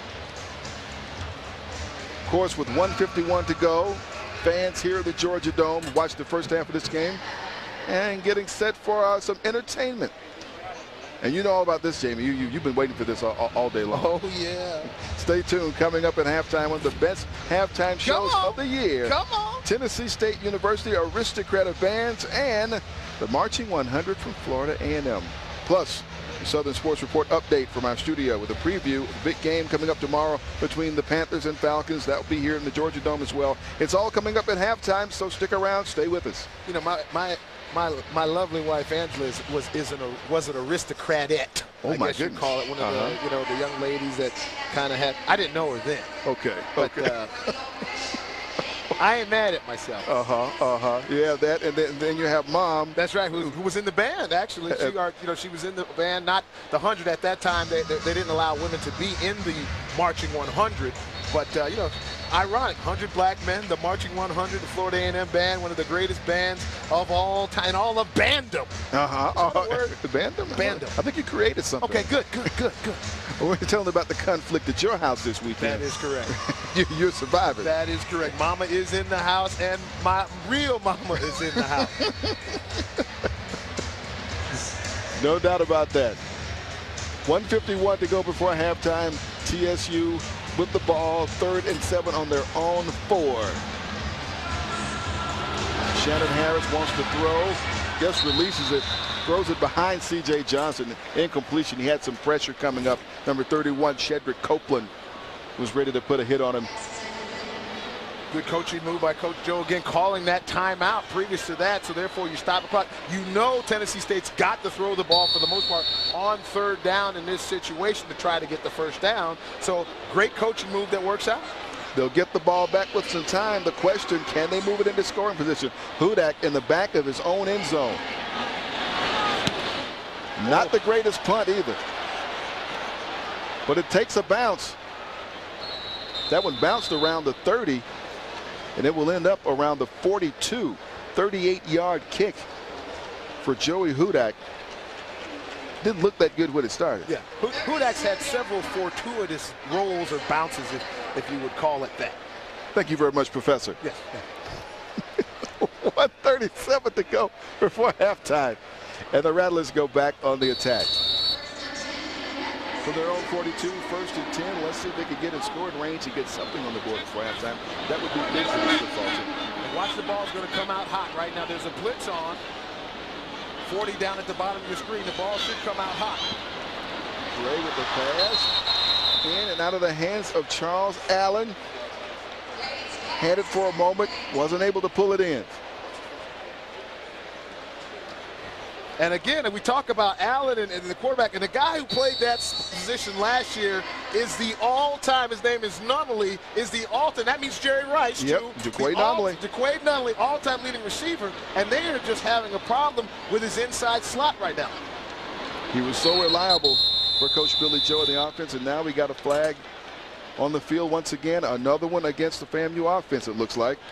Of course, with 1:51 to go, fans here at the Georgia Dome watch the first half of this game and getting set for some entertainment. And you know all about this, Jamie. You've been waiting for this all day long. Oh, yeah. Stay tuned. Coming up at halftime, one of the best halftime shows of the year. Come on. Tennessee State University Aristocrat of Bands and the Marching 100 from Florida A&M. Plus, the Southern Sports Report update from our studio with a preview of the big game coming up tomorrow between the Panthers and Falcons. That will be here in the Georgia Dome as well. It's all coming up at halftime, so stick around. Stay with us. You know, my lovely wife Angela was an aristocratette. Oh, my goodness. You call it one of the the young ladies that kind of had. I didn't know her then. Okay. But, I ain't mad at myself. Yeah, that, and then you have Mom. That's right, who was in the band, actually. She was in the band, not the 100 at that time. They didn't allow women to be in the Marching 100. But, ironic, 100 black men, the Marching 100, the Florida A&M band, one of the greatest bands of all time, all of bandom. Bandom? Bandom. I think you created something. Okay, good. We're telling about the conflict at your house this weekend. That is correct. You're surviving. That is correct. Mama is in the house, and my real mama is in the house. No doubt about that. 1:51 to go before halftime. TSU with the ball, 3rd and 7 on their own 4. Shannon Harris wants to throw. Just releases it. Throws it behind C.J. Johnson. Incompletion. He had some pressure coming up. Number 31, Shedrick Copeland, was ready to put a hit on him. Good coaching move by Coach Joe, again calling that timeout previous to that, so therefore you stop the clock. You know Tennessee State's got to throw the ball for the most part on 3rd down in this situation to try to get the 1st down. So great coaching move that works out. They'll get the ball back with some time. The question, can they move it into scoring position? Hudak in the back of his own end zone. Not the greatest punt either. But it takes a bounce. That one bounced around the 30, and it will end up around the 42. 38-yard kick for Joey Hudak. Didn't look that good when it started. Yeah, Hudak's had several fortuitous rolls or bounces, if you would call it that. Thank you very much, Professor. Yes. 1:37 to go before halftime. And the Rattlers go back on the attack. From their own 42, 1st and 10. Let's see if they can get in scoring range and get something on the board before halftime. That would be big for this football team. And watch, the ball's going to come out hot right now. There's a blitz on. 40 down at the bottom of your screen. The ball should come out hot. Gray with the pass. In and out of the hands of Charles Allen. Had it for a moment. Wasn't able to pull it in. And again, we talk about Allen and the quarterback, and the guy who played that position last year is the all-time, his name is Nunnally, is the all-time, that means Jerry Rice, yep, too. Jaquaid Nunnally. Jaquaid Nunnally, all-time leading receiver, and they are just having a problem with his inside slot right now. He was so reliable for Coach Billy Joe in the offense, and now we got a flag on the field once again. Another one against the FAMU offense, it looks like.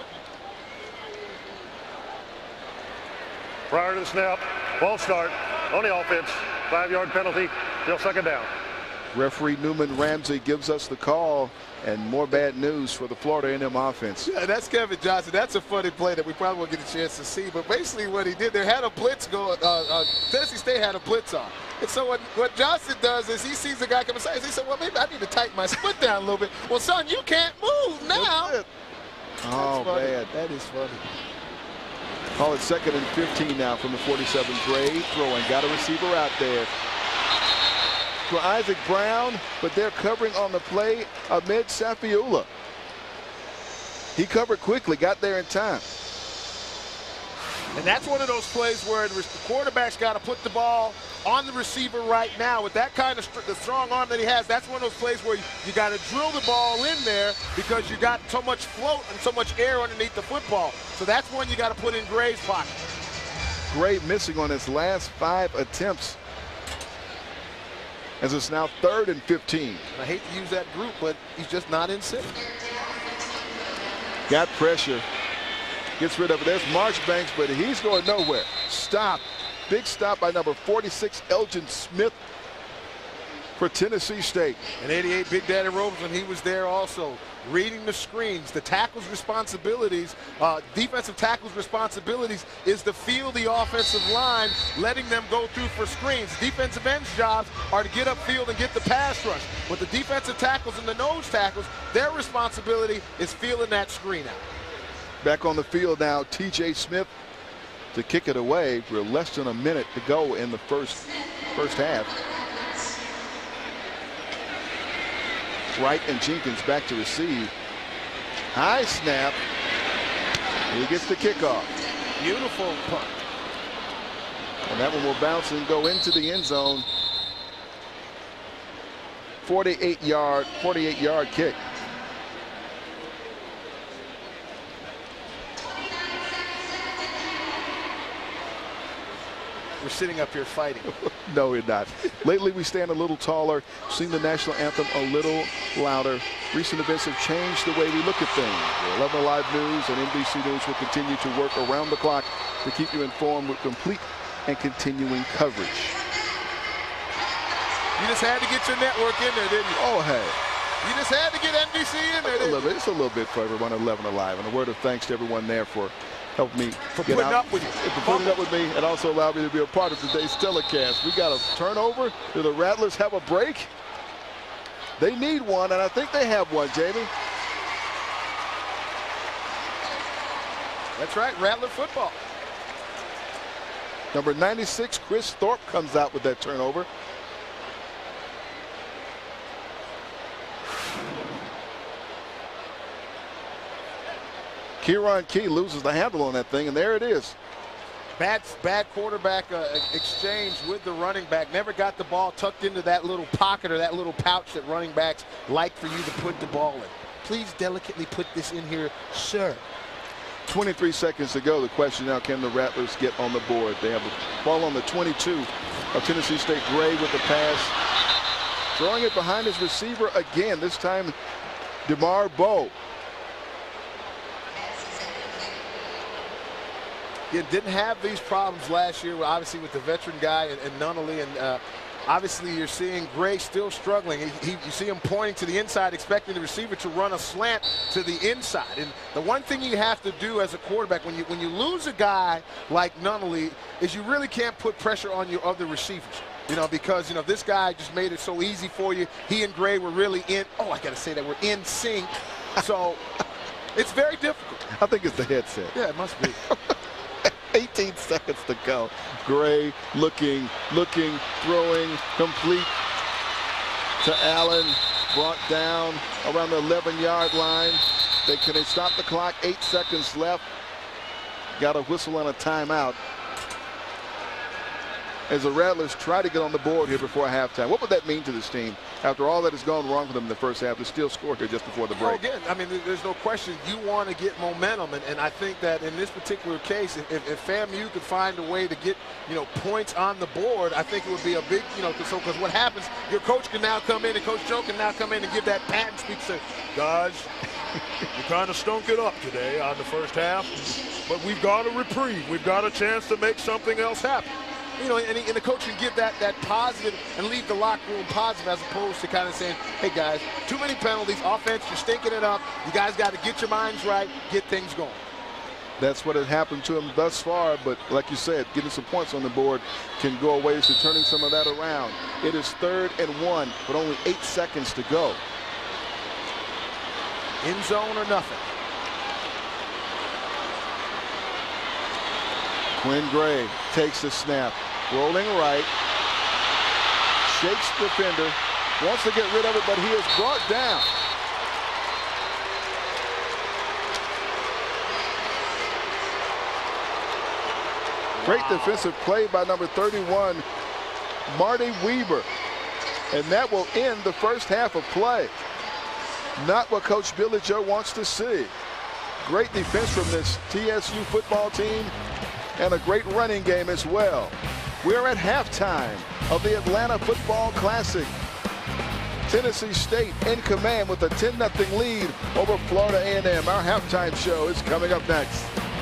Prior to the snap, ball start on the offense, 5-yard penalty, still 2nd down. Referee Newman Ramsey gives us the call, and more bad news for the Florida A&M offense. Yeah, that's Kevin Johnson. That's a funny play that we probably won't get a chance to see, but basically what he did, there had a blitz going, Tennessee State had a blitz on. And so what Johnson does is he sees the guy coming inside. He said, well, maybe I need to tighten my split down a little bit. Well, son, you can't move now. Oh, man. That is funny. Call it 2nd and 15 now from the 47. Gray throwing, got a receiver out there for Isaac Brown, but they're covering on the play amid Safiula. He covered quickly, got there in time. And that's one of those plays where the quarterback's got to put the ball on the receiver right now. With that kind of the strong arm that he has, that's one of those plays where you got to drill the ball in there because you got so much float and so much air underneath the football. So that's one you got to put in Gray's pocket. Gray missing on his last 5 attempts, as it's now 3rd and 15. And I hate to use that group, but he's just not in sync. Got pressure. Gets rid of it. There's Marchbanks, but he's going nowhere. Stop. Big stop by number 46, Elgin Smith, for Tennessee State. And 88, Big Daddy Roberson, he was there also, reading the screens. The tackle's responsibilities, defensive tackle's responsibilities is to field the offensive line, letting them go through for screens. Defensive end's jobs are to get upfield and get the pass rush. But the defensive tackles and the nose tackles, their responsibility is fielding that screen out. Back on the field now, T.J. Smith to kick it away. We're less than a minute to go in the first half. Wright and Jenkins back to receive. High snap. He gets the kickoff. Beautiful punt. And that one will bounce and go into the end zone. 48-yard kick. we're sitting up here fighting. No, we're not. Lately, we stand a little taller, sing the national anthem a little louder. Recent events have changed the way we look at things. 11 Alive News and NBC News will continue to work around the clock to keep you informed with complete and continuing coverage. You just had to get your network in there, didn't you? Oh, hey. You just had to get NBC in there, didn't you? It's a little bit for everyone at 11 Alive. And a word of thanks to everyone there for helping me putting up with you. For putting up with me and also allowed me to be a part of today's telecast. We got a turnover. Do the Rattlers have a break? They need one, and I think they have one, Jamie. That's right, Rattler football. Number 96, Chris Thorpe, comes out with that turnover. Kieran Key loses the handle on that thing, and there it is. Bad quarterback exchange with the running back. Never got the ball tucked into that little pocket or that little pouch that running backs like for you to put the ball in. Please delicately put this in here, sir. 23 seconds to go. The question now, can the Rattlers get on the board? They have the ball on the 22 of Tennessee State. Gray with the pass. Throwing it behind his receiver again. This time, DeMar Bowe. He didn't have these problems last year, obviously, with the veteran guy and Nunnally. And obviously, you're seeing Gray still struggling. You see him pointing to the inside, expecting the receiver to run a slant to the inside. And the one thing you have to do as a quarterback when you lose a guy like Nunnally is you really can't put pressure on your other receivers. You know, because, you know, this guy just made it so easy for you. He and Gray were really I got to say that, we're in sync. So it's very difficult. I think it's the headset. Yeah, it must be. 18 seconds to go. Gray looking, throwing, complete to Allen. Brought down around the 11-yard line. Can they stop the clock? 8 seconds left. Got a whistle and a timeout as the Rattlers try to get on the board here before halftime. What would that mean to this team after all that has gone wrong for them in the first half to still score here just before the break? Well, again, I mean, there's no question you want to get momentum, and I think that in this particular case, if FAMU could find a way to get, you know, points on the board, I think it would be a big, you know, because what happens, your coach can now come in and Coach Joe can now come in and give that patent speech, say, guys, you kind of stunk it up today on the first half, but we've got a reprieve. We've got a chance to make something else happen. You know, and the coach can give that positive and leave the locker room positive as opposed to kind of saying, hey, guys, too many penalties, offense, you're stinking it up. You guys got to get your minds right, get things going. That's what has happened to him thus far, but like you said, getting some points on the board can go a ways to turning some of that around. It is 3rd and 1, but only 8 seconds to go. End zone or nothing. Quinn Gray takes the snap, rolling right, shakes the defender, wants to get rid of it, but he is brought down. Great defensive play by number 31, Marty Weber. And that will end the first half of play. Not what Coach Billy Joe wants to see. Great defense from this TSU football team, and a great running game as well. We're at halftime of the Atlanta Football Classic. Tennessee State in command with a 10-0 lead over Florida A&M. Our halftime show is coming up next.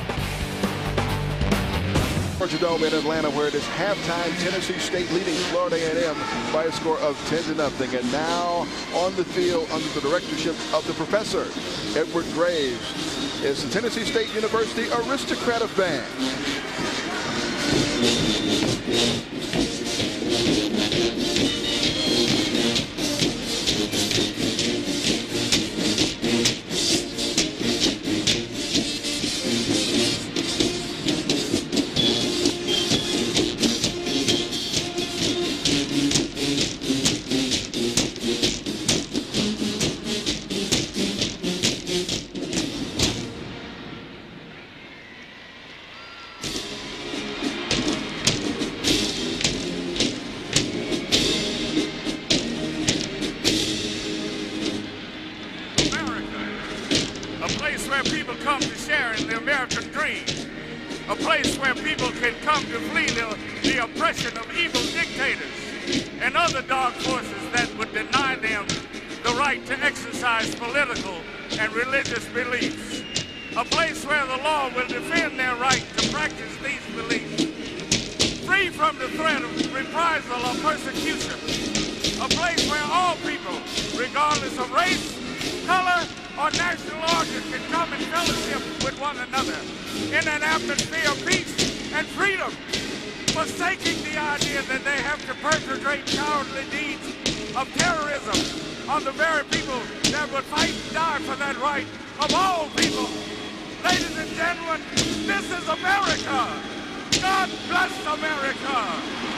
Georgia Dome in Atlanta, where it is halftime. Tennessee State leading Florida A&M by a score of 10-0. And now on the field under the directorship of the professor, Edward Graves, is the Tennessee State University Aristocrat of Band. a place where people can come to flee the oppression of evil dictators and other dark forces that would deny them the right to exercise political and religious beliefs. A place where the law will defend their right to practice these beliefs, free from the threat of reprisal or persecution. A place where all people, regardless of race, color, or national origin, can come in fellowship with one another in an atmosphere of peace and freedom, forsaking the idea that they have to perpetrate cowardly deeds of terrorism on the very people that would fight and die for that right of all people. Ladies and gentlemen, this is America. God bless America.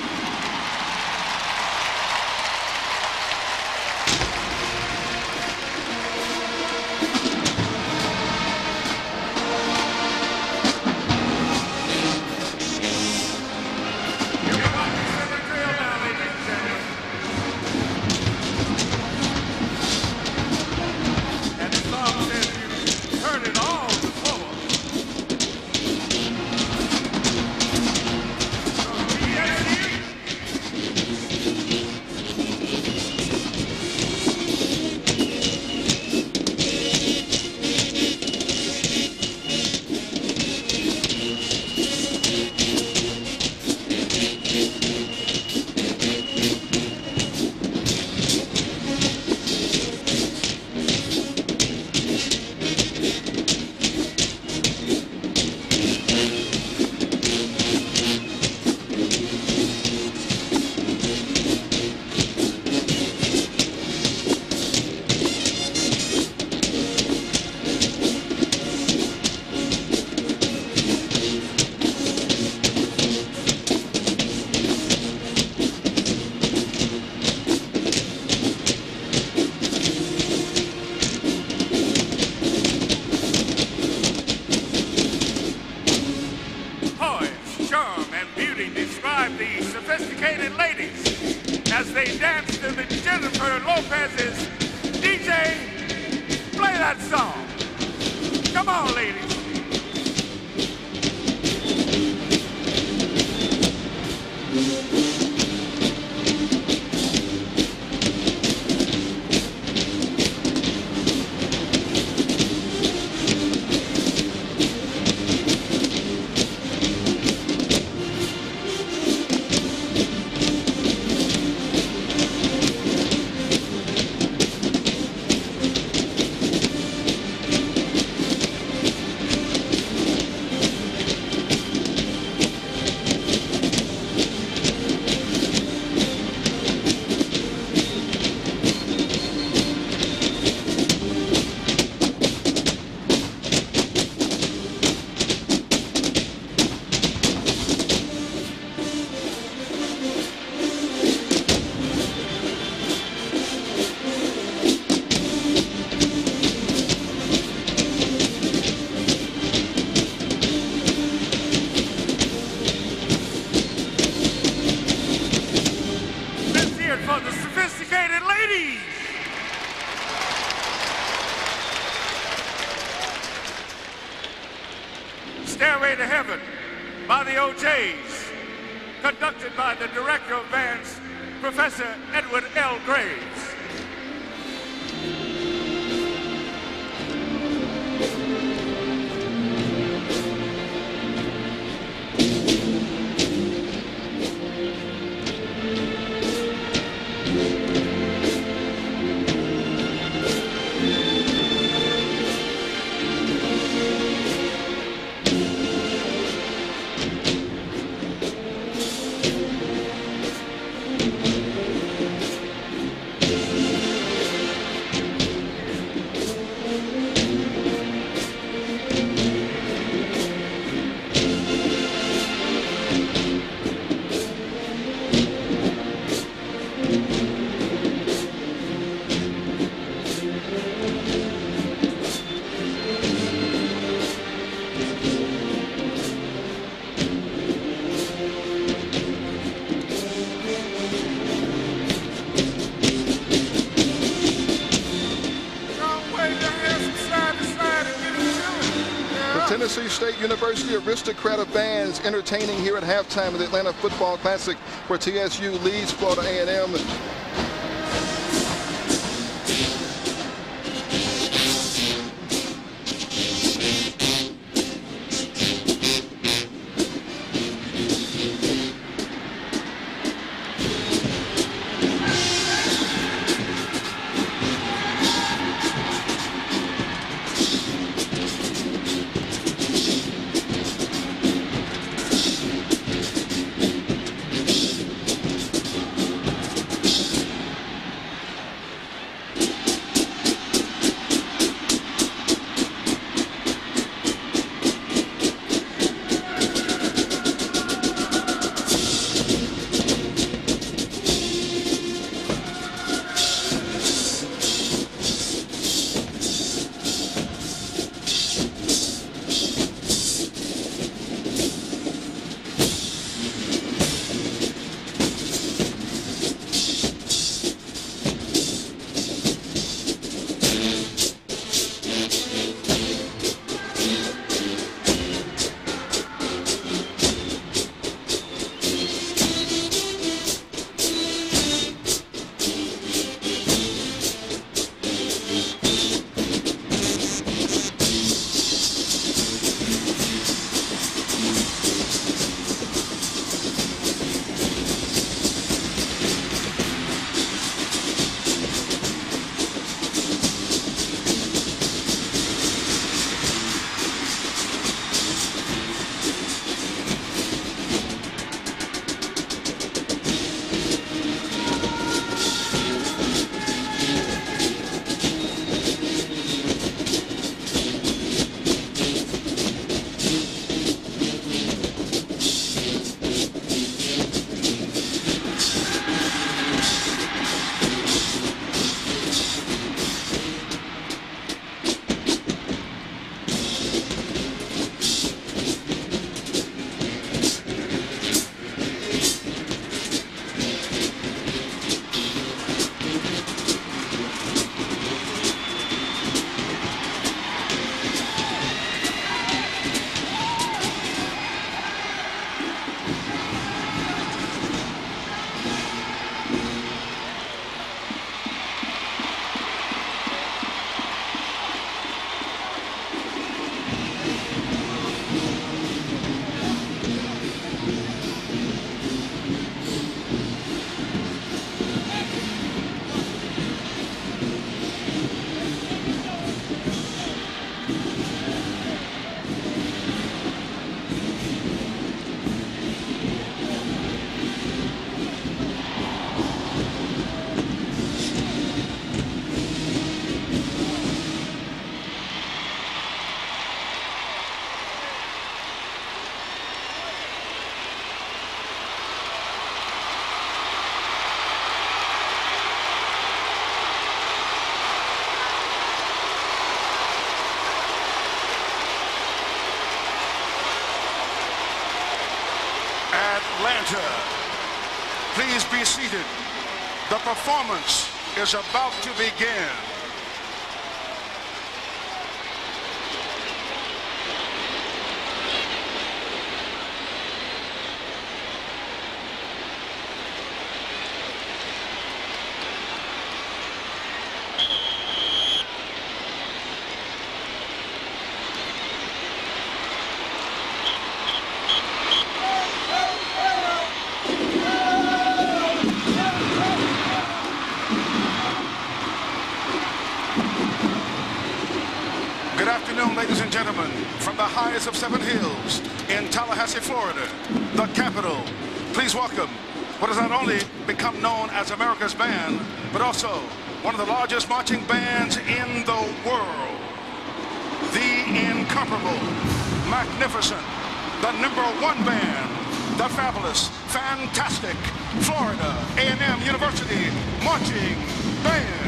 As they dance to the Jennifer Lopez's DJ, play that song. Come on, ladies. Stairway to Heaven by the OJs, conducted by the director of bands, Professor Edward L. Graves. Tennessee State University aristocrat of bands entertaining here at halftime of the Atlanta Football Classic, where TSU leads Florida A&M. Atlanta, please be seated. The performance is about to begin. Good afternoon, ladies and gentlemen, from the highest of 7 hills in Tallahassee, Florida, the capital. Please welcome what has not only become known as America's band, but also one of the largest marching bands in the world. The incomparable, magnificent, the #1 band, the fabulous, fantastic Florida A&M University Marching Band.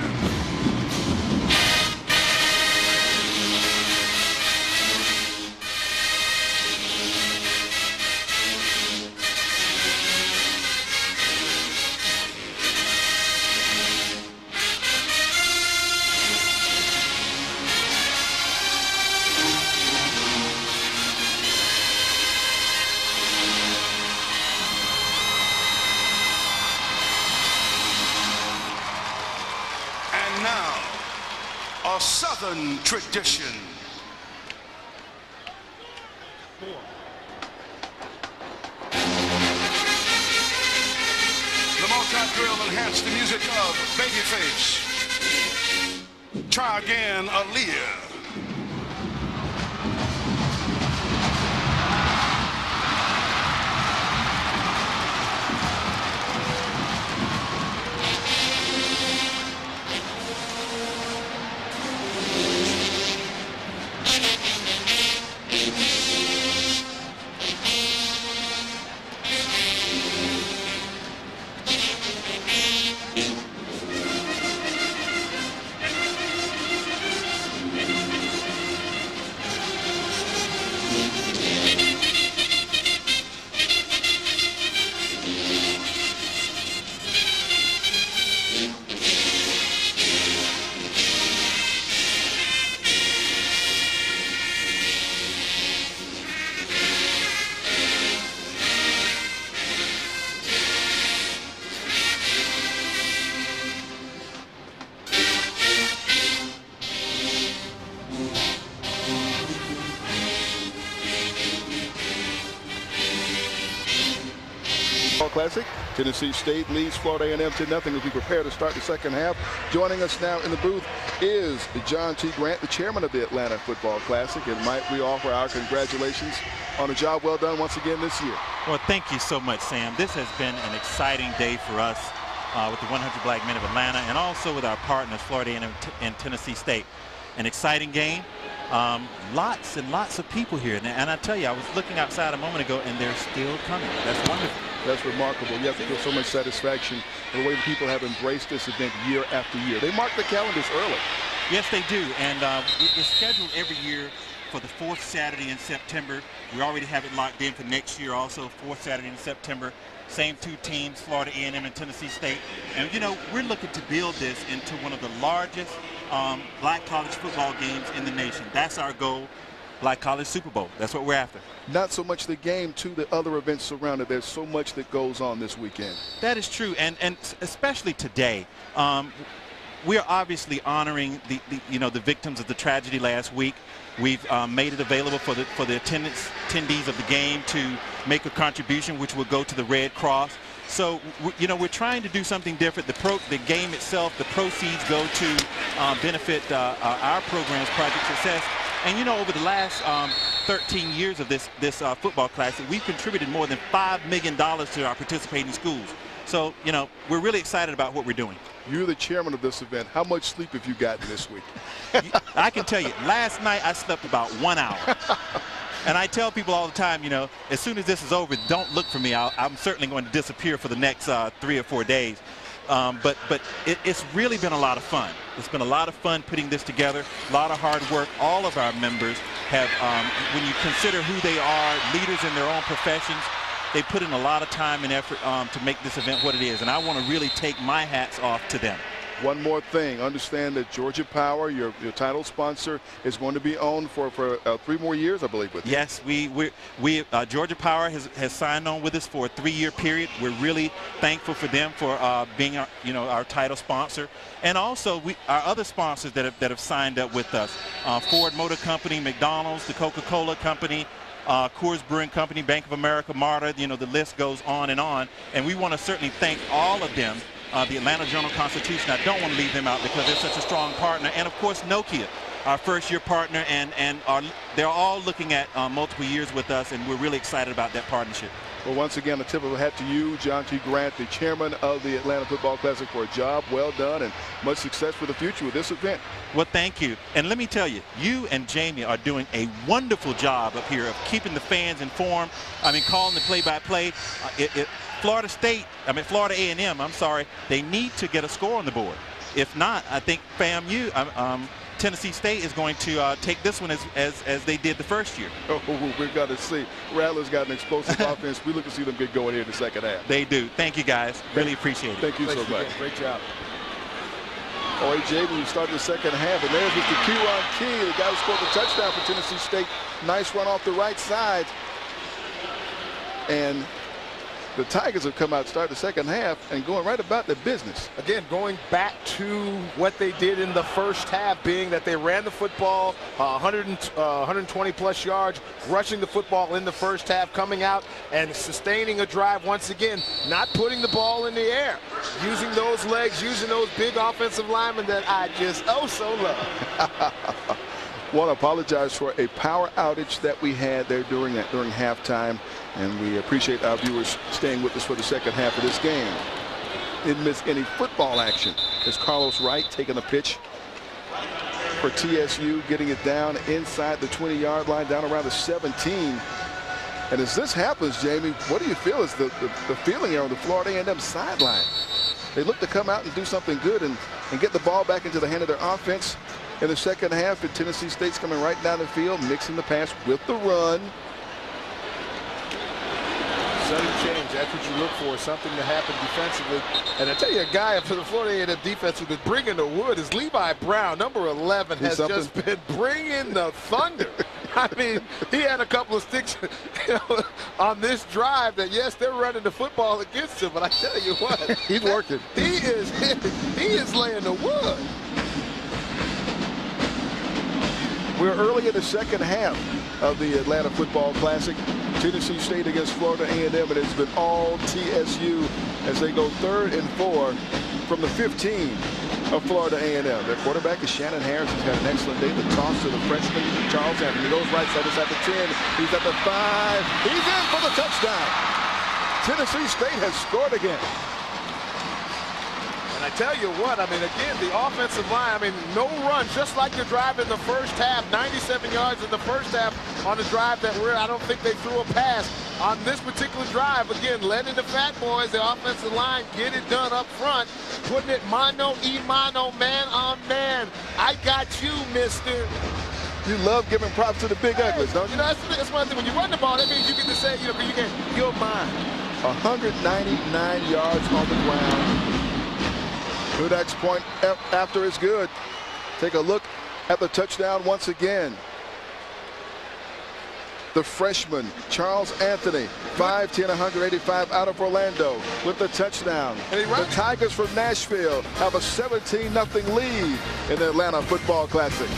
a Southern tradition. The multi-drill enhanced the music of Babyface. Try again, Aaliyah. Classic. Tennessee State leads Florida A&M 10-0 as we prepare to start the second half. Joining us now in the booth is John T. Grant, the chairman of the Atlanta Football Classic. And might we offer our congratulations on a job well done once again this year. Well, thank you so much, Sam. This has been an exciting day for us with the 100 Black Men of Atlanta and also with our partners, Florida A&M and Tennessee State. An exciting game. Lots and lots of people here. And I tell you, I was looking outside a moment ago, and they're still coming. That's wonderful. That's remarkable. You have to feel so much satisfaction in the way people have embraced this event year after year. They mark the calendars early. Yes, they do. And it's scheduled every year for the 4th Saturday in September. We already have it locked in for next year also, 4th Saturday in September. Same two teams, Florida A&M and Tennessee State. And, you know, we're looking to build this into one of the largest black college football games in the nation. That's our goal. Black College Super Bowl. That's what we're after. Not so much the game, to the other events surrounded. There's so much that goes on this weekend. That is true, and especially today. We are obviously honoring the victims of the tragedy last week. We've made it available for the attendees of the game to make a contribution, which will go to the Red Cross. So, you know, we're trying to do something different. The game itself, the proceeds go to benefit our program's Project Success. And, you know, over the last 13 years of this football classic, we've contributed more than $5 million to our participating schools. So, you know, we're really excited about what we're doing. You're the chairman of this event. How much sleep have you gotten this week? I can tell you, last night I slept about 1 hour. And I tell people all the time, you know, as soon as this is over, don't look for me. I'm certainly going to disappear for the next 3 or 4 days. But it's really been a lot of fun. It's been a lot of fun putting this together, a lot of hard work. All of our members have, when you consider who they are, leaders in their own professions, they put in a lot of time and effort to make this event what it is. And I want to really take my hats off to them. One more thing, understand that Georgia Power, your title sponsor, is going to be owned for 3 more years, I believe, with you. Yes, Georgia Power has signed on with us for a 3-year period. We're really thankful for them for being our title sponsor, and also our other sponsors that have signed up with us: Ford Motor Company, McDonald's, the Coca-Cola Company, Coors Brewing Company, Bank of America, MARTA. You know, the list goes on, and we want to certainly thank all of them. The Atlanta Journal-Constitution, I don't want to leave them out because they're such a strong partner. And, of course, Nokia, our first-year partner, and they're all looking at multiple years with us, and we're really excited about that partnership. Well, once again, a tip of the hat to you, John T. Grant, the chairman of the Atlanta Football Classic, for a job well done and much success for the future with this event. Well, thank you. And let me tell you, you and Jamie are doing a wonderful job up here of keeping the fans informed. I mean, calling the play-by-play. Florida A&M, I'm sorry, they need to get a score on the board. If not, I think Tennessee State is going to take this one as they did the first year. Oh, we've got to see. Rattlers got an explosive offense. We look to see them get going here in the second half. They do. Thank you, guys. Really appreciate it. Thank you so much. Great job. Oh, AJ, when we start the second half, and there's Mr. Kieran Key, the guy who scored the touchdown for Tennessee State. Nice run off the right side. And the Tigers have come out, start the second half, and going right about their business. Again, going back to what they did in the first half, being that they ran the football 120 plus yards, rushing the football in the first half, coming out and sustaining a drive once again, not putting the ball in the air, using those legs, using those big offensive linemen that I just so love. Want to apologize for a power outage that we had there during halftime, and we appreciate our viewers staying with us for the second half of this game. Didn't miss any football action as Carlos Wright taking the pitch for TSU, getting it down inside the 20-yard line, down around the 17. And as this happens, Jamie, what do you feel is the feeling here on the Florida A&M sideline? They look to come out and do something good and get the ball back into the hand of their offense in the second half. And Tennessee State's coming right down the field, mixing the pass with the run. Sudden change, that's what you look for, something to happen defensively. And I tell you, a guy for the Florida A&M defense who's been bringing the wood is Levi Brown, number 11, has just been bringing the thunder. I mean, he had a couple of sticks on this drive that, yes, they're running the football against him, but I tell you what. He's working. He is laying the wood. We're early in the second half of the Atlanta Football Classic. Tennessee State against Florida A&M, and it's been all TSU as they go 3rd and 4 from the 15 of Florida A&M. Their quarterback is Shannon Harris. He's got an excellent day. The toss to the freshman, Charles Anthony. He goes right side, he's at the 10. He's at the 5. He's in for the touchdown. Tennessee State has scored again. And I tell you what, I mean, again, the offensive line, I mean, no run, just like the drive in the first half, 97 yards in the first half on the drive that I don't think they threw a pass. On this particular drive, again, letting the fat boys, the offensive line, get it done up front, putting it mano-y-mano, man-on-man. I got you, mister. You love giving props to the big uglies, don't you? That's one thing. When you run the ball, that means you get to say, you're mine. 199 yards on the ground. Hudak's point after is good. Take a look at the touchdown once again. The freshman, Charles Anthony, 5'10", 185 out of Orlando with the touchdown. The Tigers from Nashville have a 17-0 lead in the Atlanta Football Classic.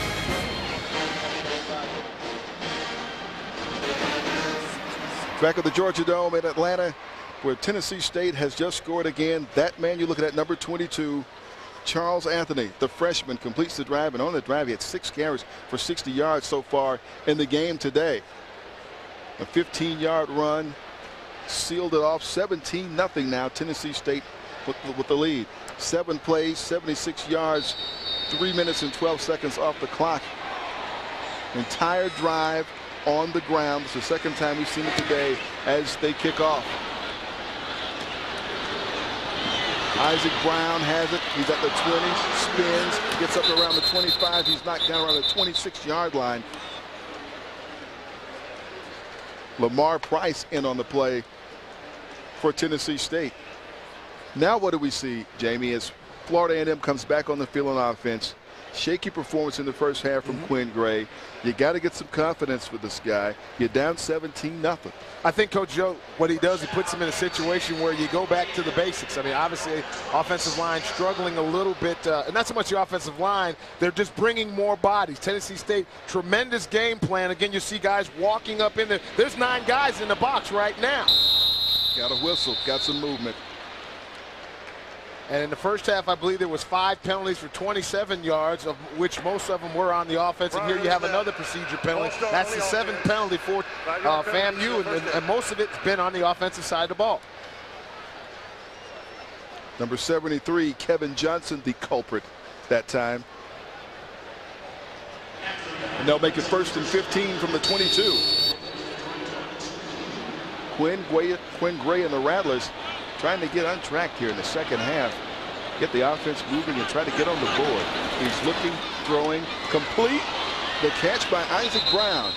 Back at the Georgia Dome in Atlanta, where Tennessee State has just scored again. That man you're looking at, number 22, Charles Anthony, the freshman, completes the drive, and on the drive he had 6 carries for 60 yards so far in the game today. A 15-yard run sealed it off. 17-0 now. Tennessee State with the lead. 7 plays, 76 yards, 3 minutes and 12 seconds off the clock. Entire drive on the ground. It's the second time we've seen it today as they kick off. Isaac Brown has it. He's at the 20, spins, gets up around the 25. He's knocked down around the 26-yard line. Lamar Price in on the play for Tennessee State. Now what do we see, Jamie, as Florida A&M comes back on the field on offense. Shaky performance in the first half from Quinn Gray. You got to get some confidence with this guy. You're down 17-0. I think Coach Joe, what he does, he puts him in a situation where you go back to the basics. I mean, obviously, offensive line struggling a little bit, and not so much the offensive line. They're just bringing more bodies. Tennessee State, tremendous game plan. Again, you see guys walking up in there. There's 9 guys in the box right now. Got a whistle, got some movement. And in the first half, I believe there was 5 penalties for 27 yards, of which most of them were on the offense. And here you have another procedure penalty. That's the 7th penalty for FAMU, and most of it's been on the offensive side of the ball. Number 73, Kevin Johnson, the culprit that time. And they'll make it 1st and 15 from the 22. Quinn Gray and the Rattlers trying to get on track here in the second half. Get the offense moving and try to get on the board. He's looking, throwing, complete. The catch by Isaac Brown.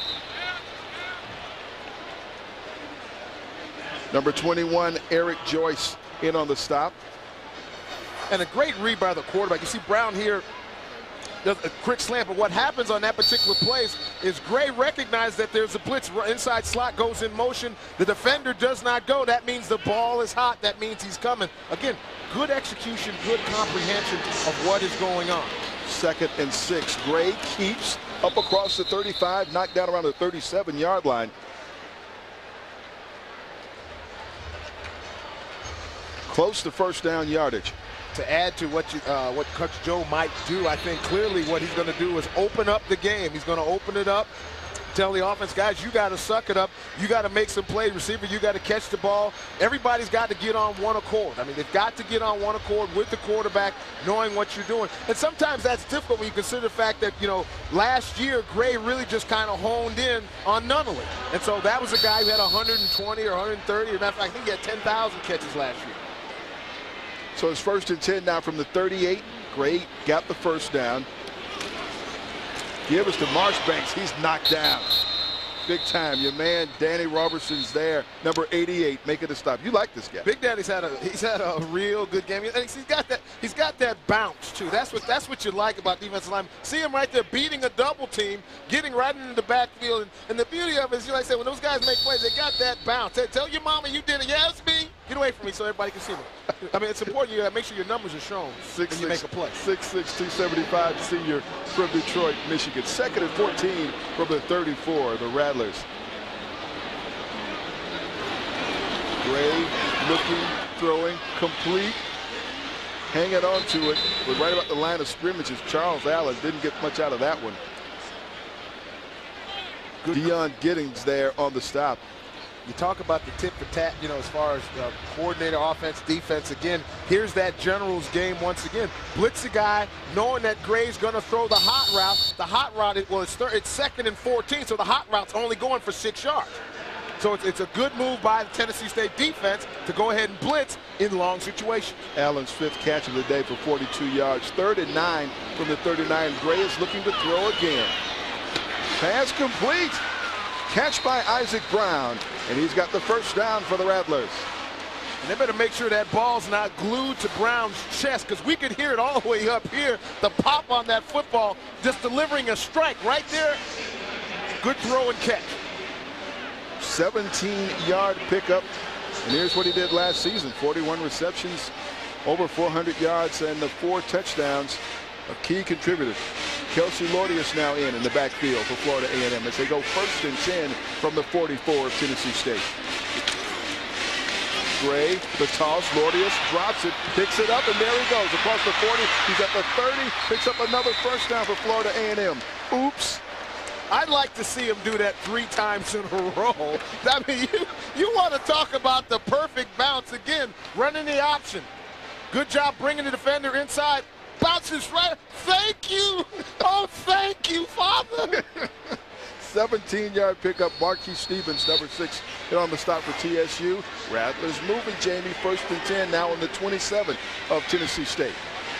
Number 21, Eric Joyce in on the stop. And a great read by the quarterback. You see Brown here a quick slant. But what happens on that particular play is Gray recognized that there's a blitz. Inside slot goes in motion. The defender does not go. That means the ball is hot. That means he's coming. Again, good execution, good comprehension of what is going on. 2nd and 6. Gray keeps up across the 35, knocked down around the 37-yard line. Close to first down yardage. To add to what Coach Joe might do, I think clearly what he's going to do is open up the game. He's going to open it up, tell the offense, guys, you got to suck it up. You got to make some plays. Receiver, you got to catch the ball. Everybody's got to get on one accord. I mean, they've got to get on one accord with the quarterback, knowing what you're doing. And sometimes that's difficult when you consider the fact that, you know, last year Gray really just kind of honed in on Nunnally. And so that was a guy who had 120 or 130. As a matter of fact, I think he had 10,000 catches last year. So it's 1st and 10 now from the 38. Gray got the first down. Give us to Marchbanks. He's knocked down. Big time. Your man Danny Robertson's there, number 88, making a stop. You like this guy? Big Daddy's had a real good game. He's got that bounce too. That's what you like about defensive linemen. See him right there beating a double team, getting right into the backfield, and the beauty of it is, like I said, when those guys make plays, they got that bounce. Tell your mama you did it. Yeah, it's me. Get away from me so everybody can see me. I mean, it's important you make sure your numbers are shown when you make a play. 6'6", 275 senior from Detroit, Michigan. 2nd and 14 from the 34, the Rattlers. Gray looking, throwing, complete, hanging on to it, but right about the line of scrimmage is Charles Allen. Didn't get much out of that one. Deion Giddings there on the stop. You talk about the tit for tat, you know, as far as coordinator, offense, defense. Again, here's that Generals game once again. Blitz the guy, knowing that Gray's going to throw the hot route. The hot route, it's 2nd and 14, so the hot route's only going for 6 yards. So it's a good move by the Tennessee State defense to go ahead and blitz in long situations. Allen's 5th catch of the day for 42 yards. 3rd and 9 from the 39. Gray is looking to throw again. Pass complete. Catch by Isaac Brown, and he's got the first down for the Rattlers. And they better make sure that ball's not glued to Brown's chest, because we could hear it all the way up here. The pop on that football, just delivering a strike right there. Good throw and catch. 17-yard pickup, and here's what he did last season. 41 receptions, over 400 yards, and the 4 touchdowns. A key contributor. Kelsey Lordius now in the backfield for Florida A&M as they go 1st and 10 from the 44 of Tennessee State. Gray, the toss, Lordius drops it, picks it up, and there he goes across the 40. He's at the 30, picks up another first down for Florida A&M. Oops. I'd like to see him do that 3 times in a row. I mean, you want to talk about the perfect bounce again, running the option. Good job bringing the defender inside. Bounces right. Thank you. Oh, thank you, Father. 17-yard pickup. Marquis Stevens, number 6, hit on the stop for TSU. Rattlers moving, Jamie. 1st and 10 now on the 27 of Tennessee State.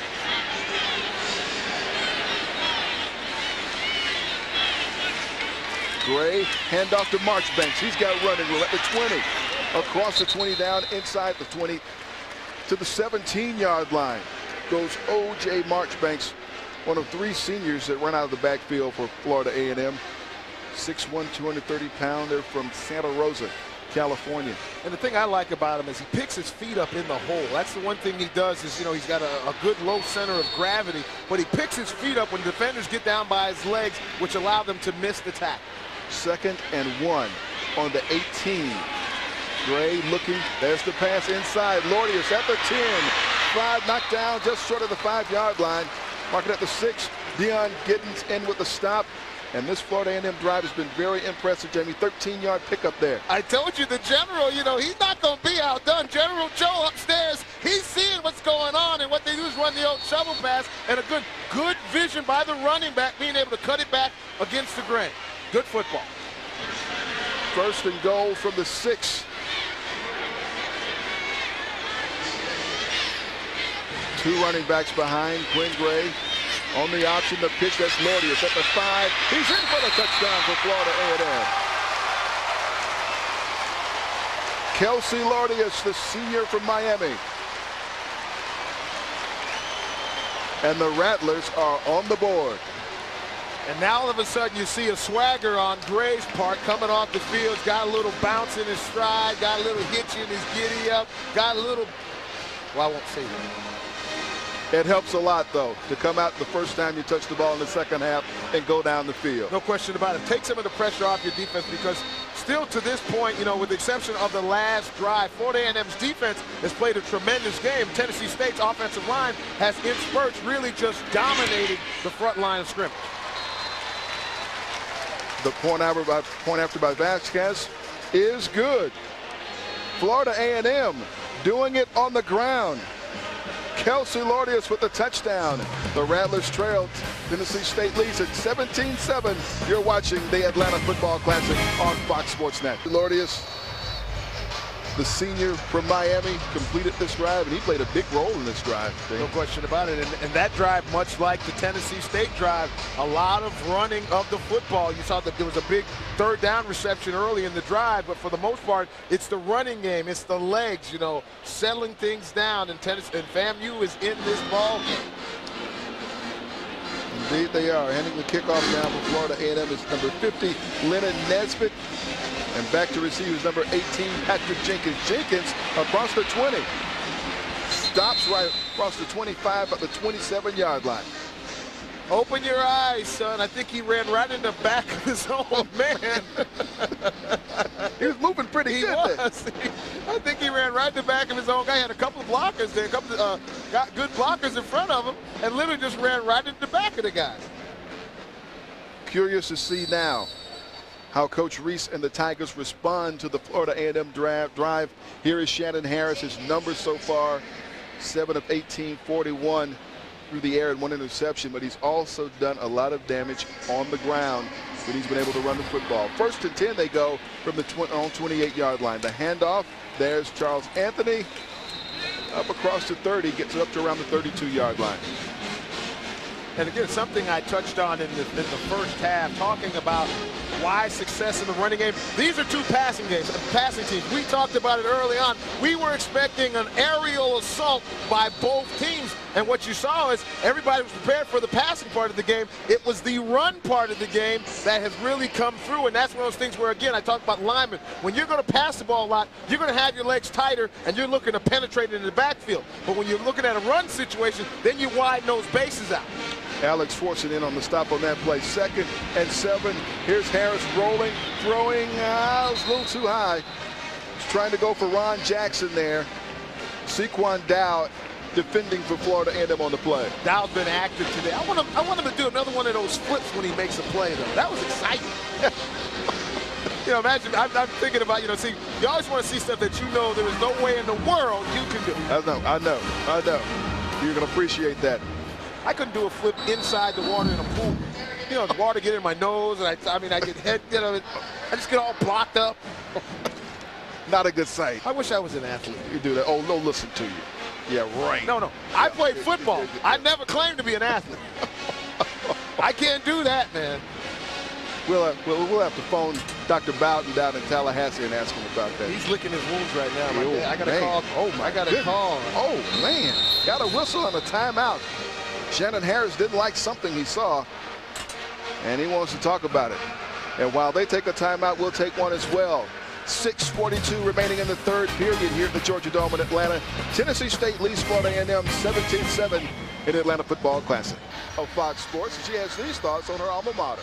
Gray, handoff to Marchbanks. He's got running room at the 20. Across the 20, down inside the 20 to the 17-yard line. Goes O.J. Marchbanks, one of 3 seniors that run out of the backfield for Florida A&M. 6'1", 230-pounder from Santa Rosa, California. And the thing I like about him is he picks his feet up in the hole. That's the one thing he does is, you know, he's got a good low center of gravity, but he picks his feet up when defenders get down by his legs, which allow them to miss the tackle. 2nd and 1 on the 18. Gray looking, there's the pass inside. Lordius at the 10. 5 knocked down just short of the 5-yard line. Marking at the 6. Deion Giddens in with the stop. And this Florida A&M drive has been very impressive, Jamie. 13-yard pickup there. I told you the general, you know, he's not going to be outdone. General Joe upstairs, he's seeing what's going on, and what they do is run the old shovel pass, and a good vision by the running back, being able to cut it back against the grain. Good football. 1st and goal from the 6. 2 running backs behind. Quinn Gray on the option. The pitch, that's Lordius at the 5. He's in for the touchdown for Florida A&M. Kelsey Lordius, the senior from Miami. and the Rattlers are on the board. And now all of a sudden you see a swagger on Gray's part coming off the field. Got a little bounce in his stride, got a little hitch in his giddy up, got a little, well, I won't say that. It helps a lot, though, to come out the first time you touch the ball in the second half and go down the field. No question about it. Take some of the pressure off your defense, because still to this point, you know, with the exception of the last drive, Florida A&M's defense has played a tremendous game. Tennessee State's offensive line has, in spurts, really just dominated the front line of scrimmage. The point after by Vasquez is good. Florida A&M doing it on the ground. Kelsey Lordius with the touchdown. The Rattlers trailed. Tennessee State leads at 17-7. You're watching the Atlanta Football Classic on Fox Sports Net. Lordius, the senior from Miami, completed this drive, and he played a big role in this drive. No question about it. And that drive, much like the Tennessee State drive, a lot of running of the football. You saw that there was a big third down reception early in the drive, but for the most part, it's the running game. It's the legs, you know, settling things down. And FAMU is in this ball game. Indeed they are. Handing the kickoff now for Florida A&M is number 50, Lennon Nesbitt. And back to receive is number 18, Patrick Jenkins. Jenkins across the 20. Stops right across the 25 at the 27-yard line. Open your eyes, son. I think he ran right in the back of his own man. He was moving pretty good. I think he ran right in the back of his own guy. He had a couple of blockers there, got good blockers in front of him, and literally just ran right into the back of the guy. Curious to see now how Coach Reese and the Tigers respond to the Florida A&M drive. Here is Shannon Harris. His numbers so far, 7 of 18, 41 through the air and 1 interception, but he's also done a lot of damage on the ground when he's been able to run the football. 1st and 10, they go from the 28-yard line. The handoff, there's Charles Anthony up across the 30, gets it up to around the 32-yard line. And again, something I touched on in the first half, talking about why success in the running game. These are two passing teams. We talked about it early on. We were expecting an aerial assault by both teams. And what you saw is everybody was prepared for the passing part of the game. It was the run part of the game that has really come through. And that's one of those things where, again, I talked about linemen. When you're going to pass the ball a lot, you're going to have your legs tighter and you're looking to penetrate into the backfield. But when you're looking at a run situation, then you widen those bases out. Alex forcing in on the stop on that play. 2nd and 7. Here's Harris rolling, throwing. It was a little too high. He's trying to go for Ron Jackson there. Sequan Dow defending for Florida A&M on the play. Dow's been active today. I want him to do another one of those flips when he makes a play, though. That was exciting. You know, imagine, I'm thinking about, you know, see, you always want to see stuff that you know there is no way in the world you can do. I know. You're going to appreciate that. I couldn't do a flip inside the water in a pool. You know, the water get in my nose, and I get head, you know, I just get all blocked up. Not a good sight. I wish I was an athlete. You do that. Oh, no, listen to you. Yeah, right. No. I played football. I never claimed to be an athlete. I can't do that, man. We'll have to phone Dr. Bowden down in Tallahassee and ask him about that. He's licking his wounds right now. I got a call. I got a call. Oh, man. Got a whistle and a timeout. Shannon Harris didn't like something he saw, and he wants to talk about it. And while they take a timeout, we'll take one as well. 6:42 remaining in the 3rd period here at the Georgia Dome in Atlanta. Tennessee State leads Florida A&M 17-7 in the Atlanta Football Classic. Of Fox Sports, and she has these thoughts on her alma mater.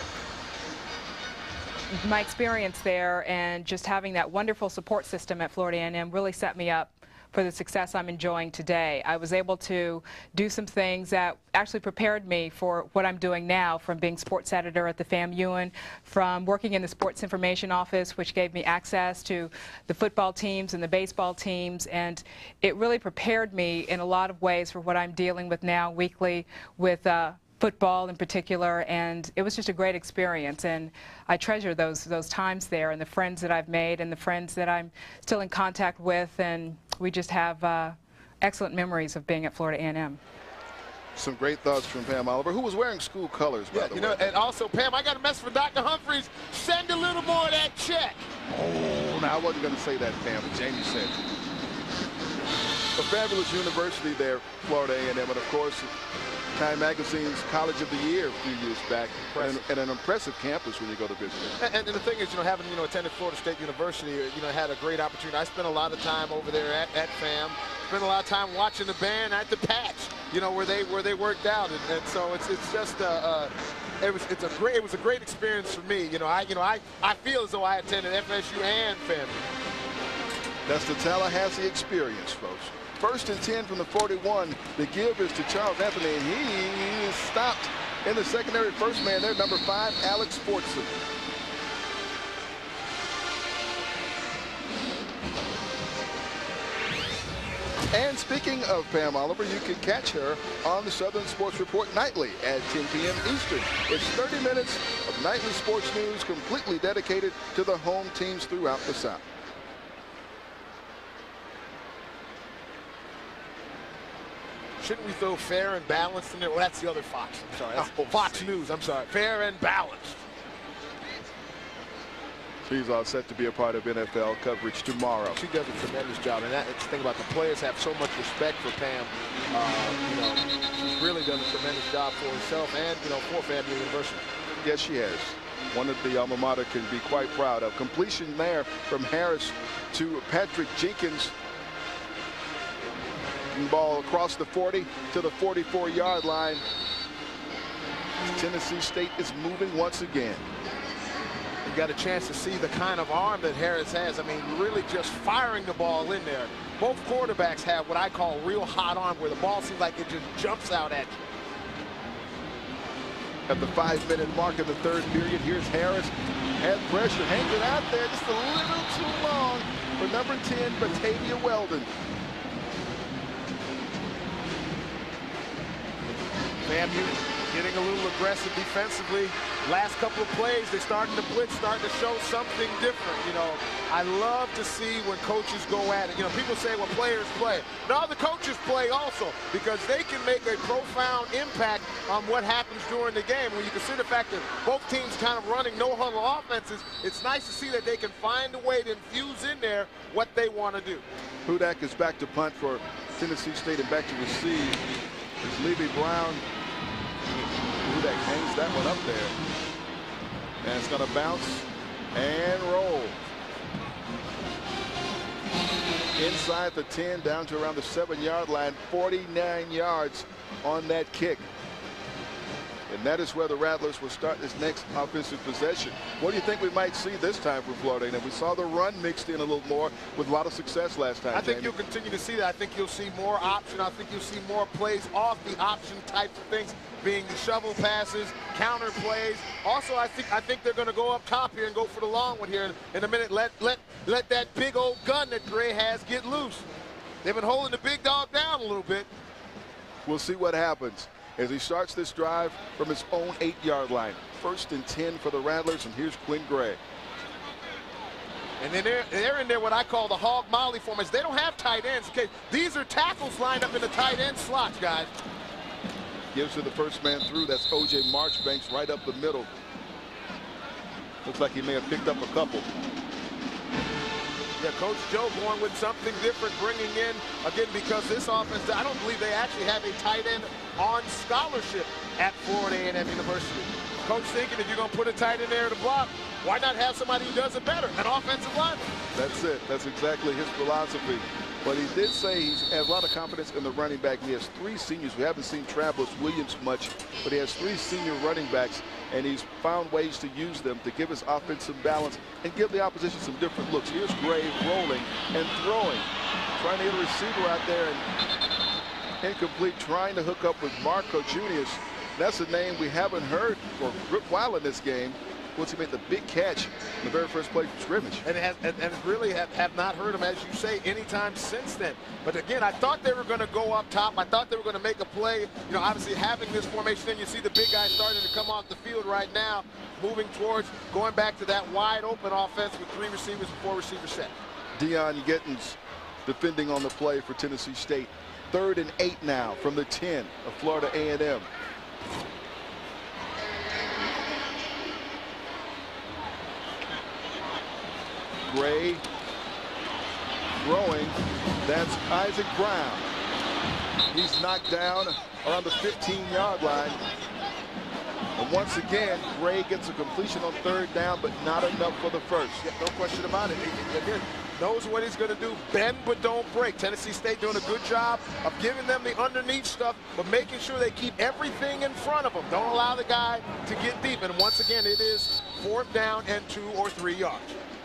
My experience there and just having that wonderful support system at Florida A&M really set me up for the success I'm enjoying today. I was able to do some things that actually prepared me for what I'm doing now, from being sports editor at the FAMU, from working in the sports information office, which gave me access to the football teams and the baseball teams, and it really prepared me in a lot of ways for what I'm dealing with now weekly with football in particular, and it was just a great experience, and I treasure those times there, and the friends that I've made and the friends that I'm still in contact with, and we just have excellent memories of being at Florida A&M. Some great thoughts from Pam Oliver, who was wearing school colors, by the way. Know, and also, Pam, I got a message for Dr. Humphreys. Send a little more of that check. Oh, no, I wasn't going to say that, Pam, but Jamie said. A fabulous university there, Florida A&M, and of course, Time Magazine's College of the Year a few years back, and an impressive campus when you go to visit it. And the thing is, having, attended Florida State University, had a great opportunity. I spent a lot of time over there at FAM, spent a lot of time watching the band at the patch, where they worked out. And so it's just, it was a great experience for me. I feel as though I attended FSU and FAM. That's the Tallahassee experience, folks. 1st and 10 from the 41. The give is to Charles Anthony, and he is stopped in the secondary. First man there, number 5, Alex Fortson. And speaking of Pam Oliver, you can catch her on the Southern Sports Report nightly at 10 p.m. Eastern. It's 30 minutes of nightly sports news completely dedicated to the home teams throughout the South. Shouldn't we throw fair and balanced in there? Well, that's the other Fox. I'm sorry. That's Fox News. I'm sorry. Fair and balanced. She's all set to be a part of NFL coverage tomorrow. She does a tremendous job, and that's the thing about the players have so much respect for Pam. She's really done a tremendous job for herself and for FAMU University. Yes, she has. One that the alma mater can be quite proud of. Completion there from Harris to Patrick Jenkins. Ball across the 40 to the 44-yard line. Tennessee State is moving once again. You got a chance to see the kind of arm that Harris has. I mean, really just firing the ball in there. Both quarterbacks have what I call real hot arm, where the ball seems like it just jumps out at you. At the 5-minute mark of the 3rd period, here's Harris. Had pressure, hangs it out there just a little too long for number 10, Batavia Weldon. FAMU getting a little aggressive defensively. Last couple of plays, they're starting to blitz, starting to show something different. I love to see when coaches go at it. People say, well, players play. No, the coaches play also, because they can make a profound impact on what happens during the game. When you consider the fact that both teams kind of running no-huddle offenses, it's nice to see that they can find a way to infuse in there what they want to do. Hudak is back to punt for Tennessee State and back to receive. It's Levy Brown. Hudak hangs that one up there. And it's going to bounce and roll. Inside the 10, down to around the 7-yard line, 49 yards on that kick. And that is where the Rattlers will start this next offensive possession. What do you think we might see this time from Florida A&M? We saw the run mixed in a little more with a lot of success last time. I think you'll continue to see that. I think you'll see more option. I think you'll see more plays off the option type of things, being the shovel passes, counter plays. Also, I think they're going to go up top here and go for the long one here in a minute. Let that big old gun that Gray has get loose. They've been holding the big dog down a little bit. We'll see what happens as he starts this drive from his own 8-yard line. 1st and 10 for the Rattlers, and here's Quinn Gray. And then they're in there what I call the hog molly formation. They don't have tight ends. Okay, these are tackles lined up in the tight end slots, guys. Gives to the first man through. That's O.J. Marchbanks right up the middle. Looks like he may have picked up a couple. Yeah, Coach Joe going with something different, bringing in, again, because this offense, I don't believe they actually have a tight end on scholarship at Florida A&M University. Coach thinking if you're going to put a tight end there to block, why not have somebody who does it better, an offensive lineman? That's it. That's exactly his philosophy. But he did say he has a lot of confidence in the running back. He has 3 seniors. We haven't seen Travis Williams much, but he has 3 senior running backs, and he's found ways to use them to give his offense some balance and give the opposition some different looks. Here's Gray rolling and throwing, trying to get a receiver out there, and incomplete, trying to hook up with Marco Junius. That's a name we haven't heard for a good while in this game. Once he made the big catch in the very first play from scrimmage. And really have not heard him, as you say, anytime since then. But again, I thought they were going to go up top. I thought they were going to make a play. Obviously having this formation, and you see the big guy starting to come off the field right now, moving towards going back to that wide open offense with 3 receivers and 4 receiver set. Deion Gittens defending on the play for Tennessee State. 3rd and 8 now from the 10 of Florida A&M. Gray throwing. That's Isaac Brown. He's knocked down around the 15-yard line. And once again, Gray gets a completion on 3rd down, but not enough for the first. Yeah, no question about it. Again, knows what he's going to do. Bend but don't break. Tennessee State doing a good job of giving them the underneath stuff, but making sure they keep everything in front of them. Don't allow the guy to get deep. And once again, it is 4th down and 2 or 3 yards.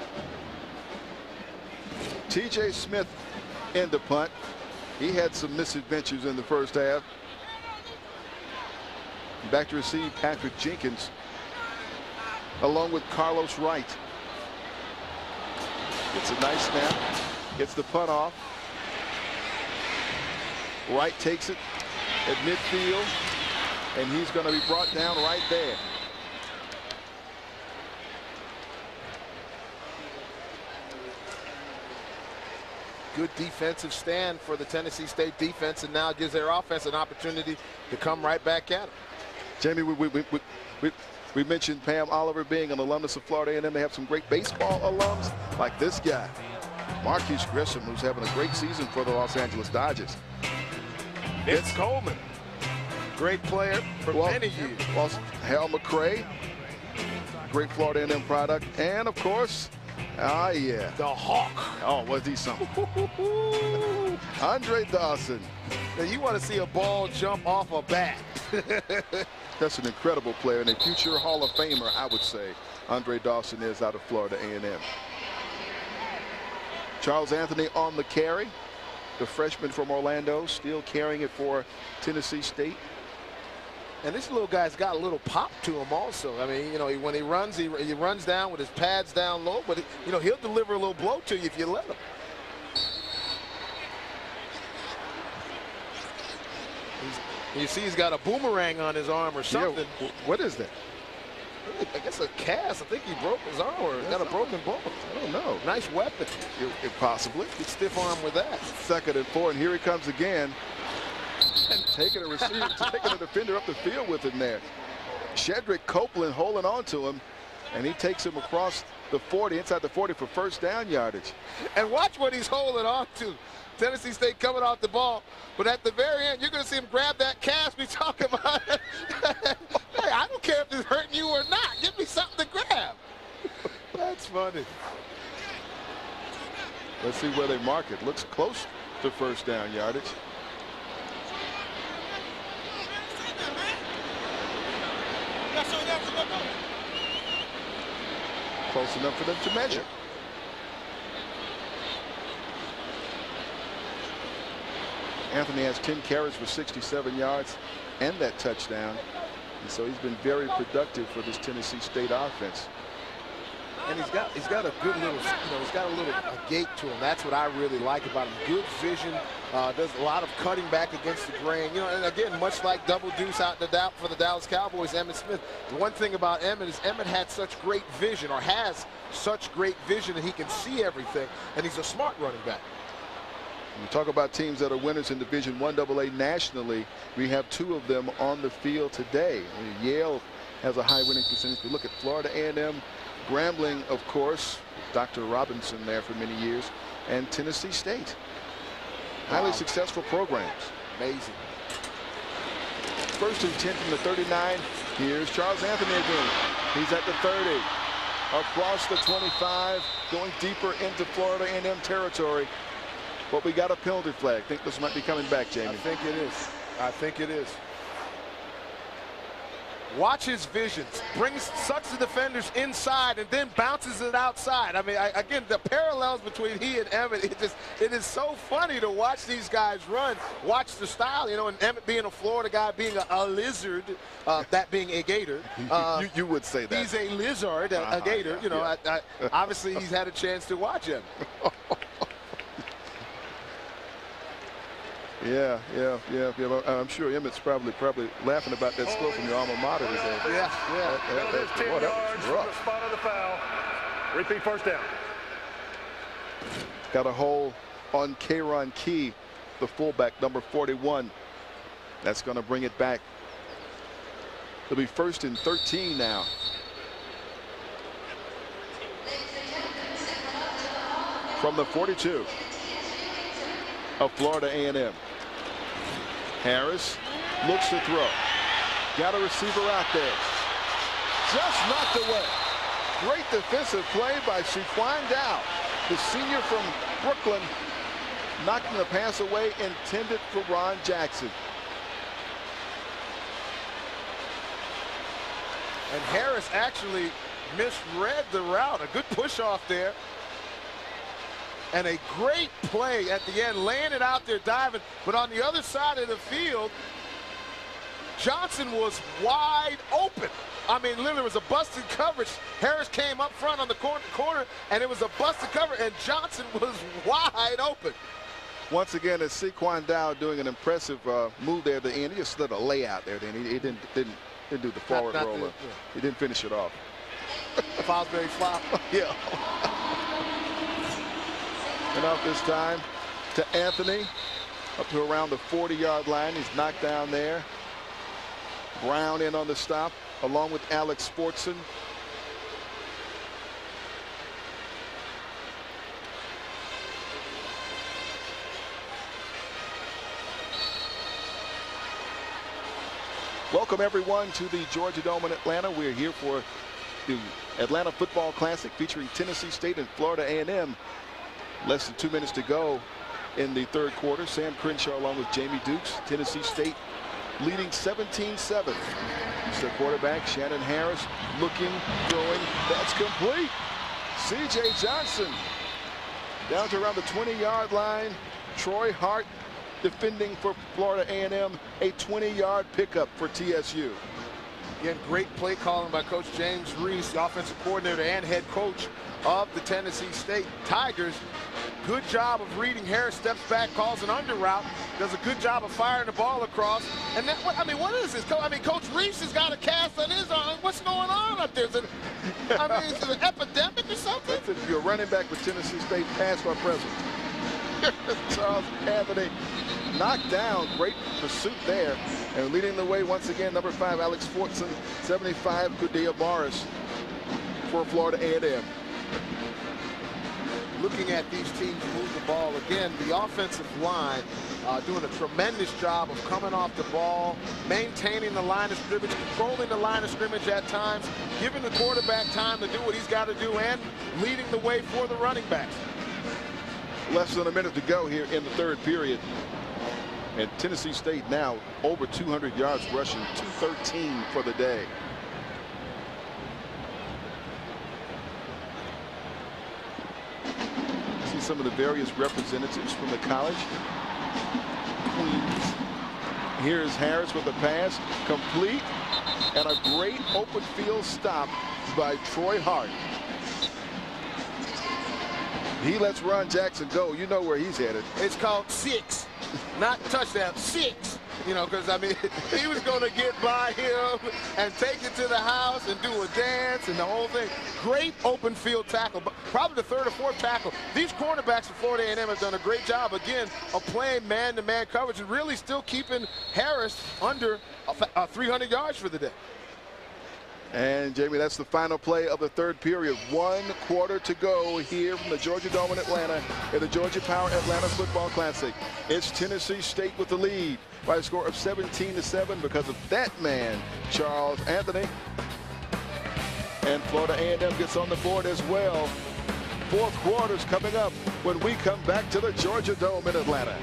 T.J. Smith in the punt. He had some misadventures in the first half. Back to receive Patrick Jenkins along with Carlos Wright. It's a nice snap. Gets the punt off. Wright takes it at midfield, and he's going to be brought down right there. Good defensive stand for the Tennessee State defense, and now gives their offense an opportunity to come right back at them. Jamie, we mentioned Pam Oliver being an alumnus of Florida A&M. They have some great baseball alums like this guy, Marquise Grissom, who's having a great season for the Los Angeles Dodgers. Vince Coleman, great player for many years. Hal McRae, great Florida A&M product, and of course, yeah, the Hawk. Oh, was he something? Andre Dawson. Now you want to see a ball jump off a bat. That's an incredible player and a future Hall of Famer, I would say. Andre Dawson is out of Florida A&M. Charles Anthony on the carry. The freshman from Orlando, still carrying it for Tennessee State. And this little guy's got a little pop to him also. I mean, you know, when he runs down with his pads down low, but, you know, he'll deliver a little blow to you if you let him. You see he's got a boomerang on his arm or something. Yeah, what is that? I guess a cast. I think he broke his arm or got a broken bone. I don't know. Nice weapon. If possibly. He'd stiff arm with that. 2nd and 4, and here he comes again. And taking a receiver, taking a defender up the field with him there. Shedrick Copeland holding on to him, and he takes him across the 40, inside the 40 for 1st down yardage. And watch what he's holding on to. Tennessee State coming off the ball, but at the very end, you're going to see him grab that cast we talking about. Hey, I don't care if it's hurting you or not. Give me something to grab. That's funny. Let's see where they mark it. Looks close to 1st down yardage. Close enough for them to measure. Anthony has 10 carries for 67 yards and that touchdown. And so he's been very productive for this Tennessee State offense. And he's got a good little, he's got a little gait to him. That's what I really like about him. Good vision, does a lot of cutting back against the grain. You know, and again, much like Double Deuce out in the for the Dallas Cowboys, Emmitt Smith. The one thing about Emmitt is Emmitt had such great vision, or has such great vision, that he can see everything, and he's a smart running back. When we talk about teams that are winners in Division I AA nationally, we have 2 of them on the field today. Yale has a high winning percentage. We look at Florida A&M, Grambling, of course, Dr. Robinson there for many years, and Tennessee State. Highly successful programs. Amazing. 1st and 10 from the 39. Here's Charles Anthony again. He's at the 30. Across the 25, going deeper into Florida A&M territory. But we got a penalty flag. Think this might be coming back, Jamie. I think it is. I think it is. Watch his visions. Sucks the defenders inside and then bounces it outside. I mean, again, the parallels between he and Emmitt, it is so funny to watch these guys run. Watch the style, you know, and Emmitt being a Florida guy, being a lizard, that being a gator. You would say that. He's a lizard, a gator. You know, obviously he's had a chance to watch him. Yeah. I'm sure Emmitt's probably laughing about that score from your alma mater today. Yeah. That is 10 yards from the spot of the foul. Repeat 1st down. Got a hole on Kayron Key, the fullback, number 41. That's going to bring it back. It'll be 1st and 13 now. From the 42 of Florida A&M. Harris Looks to throw. Got a receiver out there. Just knocked away. Great defensive play by Shaquan Dow, the senior from Brooklyn, knocking the pass away intended for Ron Jackson. And Harris actually misread the route. A good push off there. And a great play at the end, laying it out there, diving. But on the other side of the field, Johnson was wide open. I mean, literally, it was a busted coverage. Harris came up front on the corner, and it was a busted cover, and Johnson was wide open. Once again, it's Shaquan Dow doing an impressive move there at the end. He just slid a layout there. Then he didn't do the forward roller. Yeah. He didn't finish it off. Fosbury flop. Yeah. And off this time to Anthony, up to around the 40-yard line. He's knocked down there. Brown in on the stop, along with Alex Sportson. Welcome everyone to the Georgia Dome in Atlanta. We're here for the Atlanta Football Classic featuring Tennessee State and Florida A&M. Less than 2 minutes to go in the third quarter. Sam Crenshaw along with Jamie Dukes. Tennessee State leading 17-7. It's their quarterback, Shannon Harris, looking, throwing. That's complete. C.J. Johnson down to around the 20-yard line. Troy Hart defending for Florida A&M, a 20-yard pickup for TSU. Again, great play calling by Coach James Reese, the offensive coordinator and head coach of the Tennessee State Tigers. Good job of reading. Harris steps back, calls an under route, does a good job of firing the ball across. And that, I mean, what is this? I mean, Coach Reese has got a cast on his arm. What's going on up there? Is it an epidemic or something? Listen, you're running back with Tennessee State, past or present. Charles Anthony knocked down. Great pursuit there. And leading the way once again, number 5, Alex Fortson, 75, Kudia Morris for Florida A&M. Looking at these teams move the ball, again, the offensive line doing a tremendous job of coming off the ball, maintaining the line of scrimmage, controlling the line of scrimmage at times, giving the quarterback time to do what he's got to do, and leading the way for the running backs. Less than a minute to go here in the third period. And Tennessee State now over 200 yards rushing, 213 for the day. See some of the various representatives from the college. Queens. Here's Harris with the pass, complete, and a great open field stop by Troy Hart. He lets Ron Jackson go. You know where he's headed. It's called 6, not touchdown, 6. You know, because, I mean, he was going to get by him and take it to the house and do a dance and the whole thing. Great open field tackle, but probably the third or fourth tackle. These cornerbacks for Florida A&M have done a great job, again, of playing man-to-man coverage and really still keeping Harris under 300 yards for the day. And, Jamie, that's the final play of the third period. 1 quarter to go here from the Georgia Dome in Atlanta in the Georgia Power Atlanta Football Classic. It's Tennessee State with the lead by a score of 17-7 because of that man, Charles Anthony. And Florida A&M gets on the board as well. Fourth quarter's coming up when we come back to the Georgia Dome in Atlanta.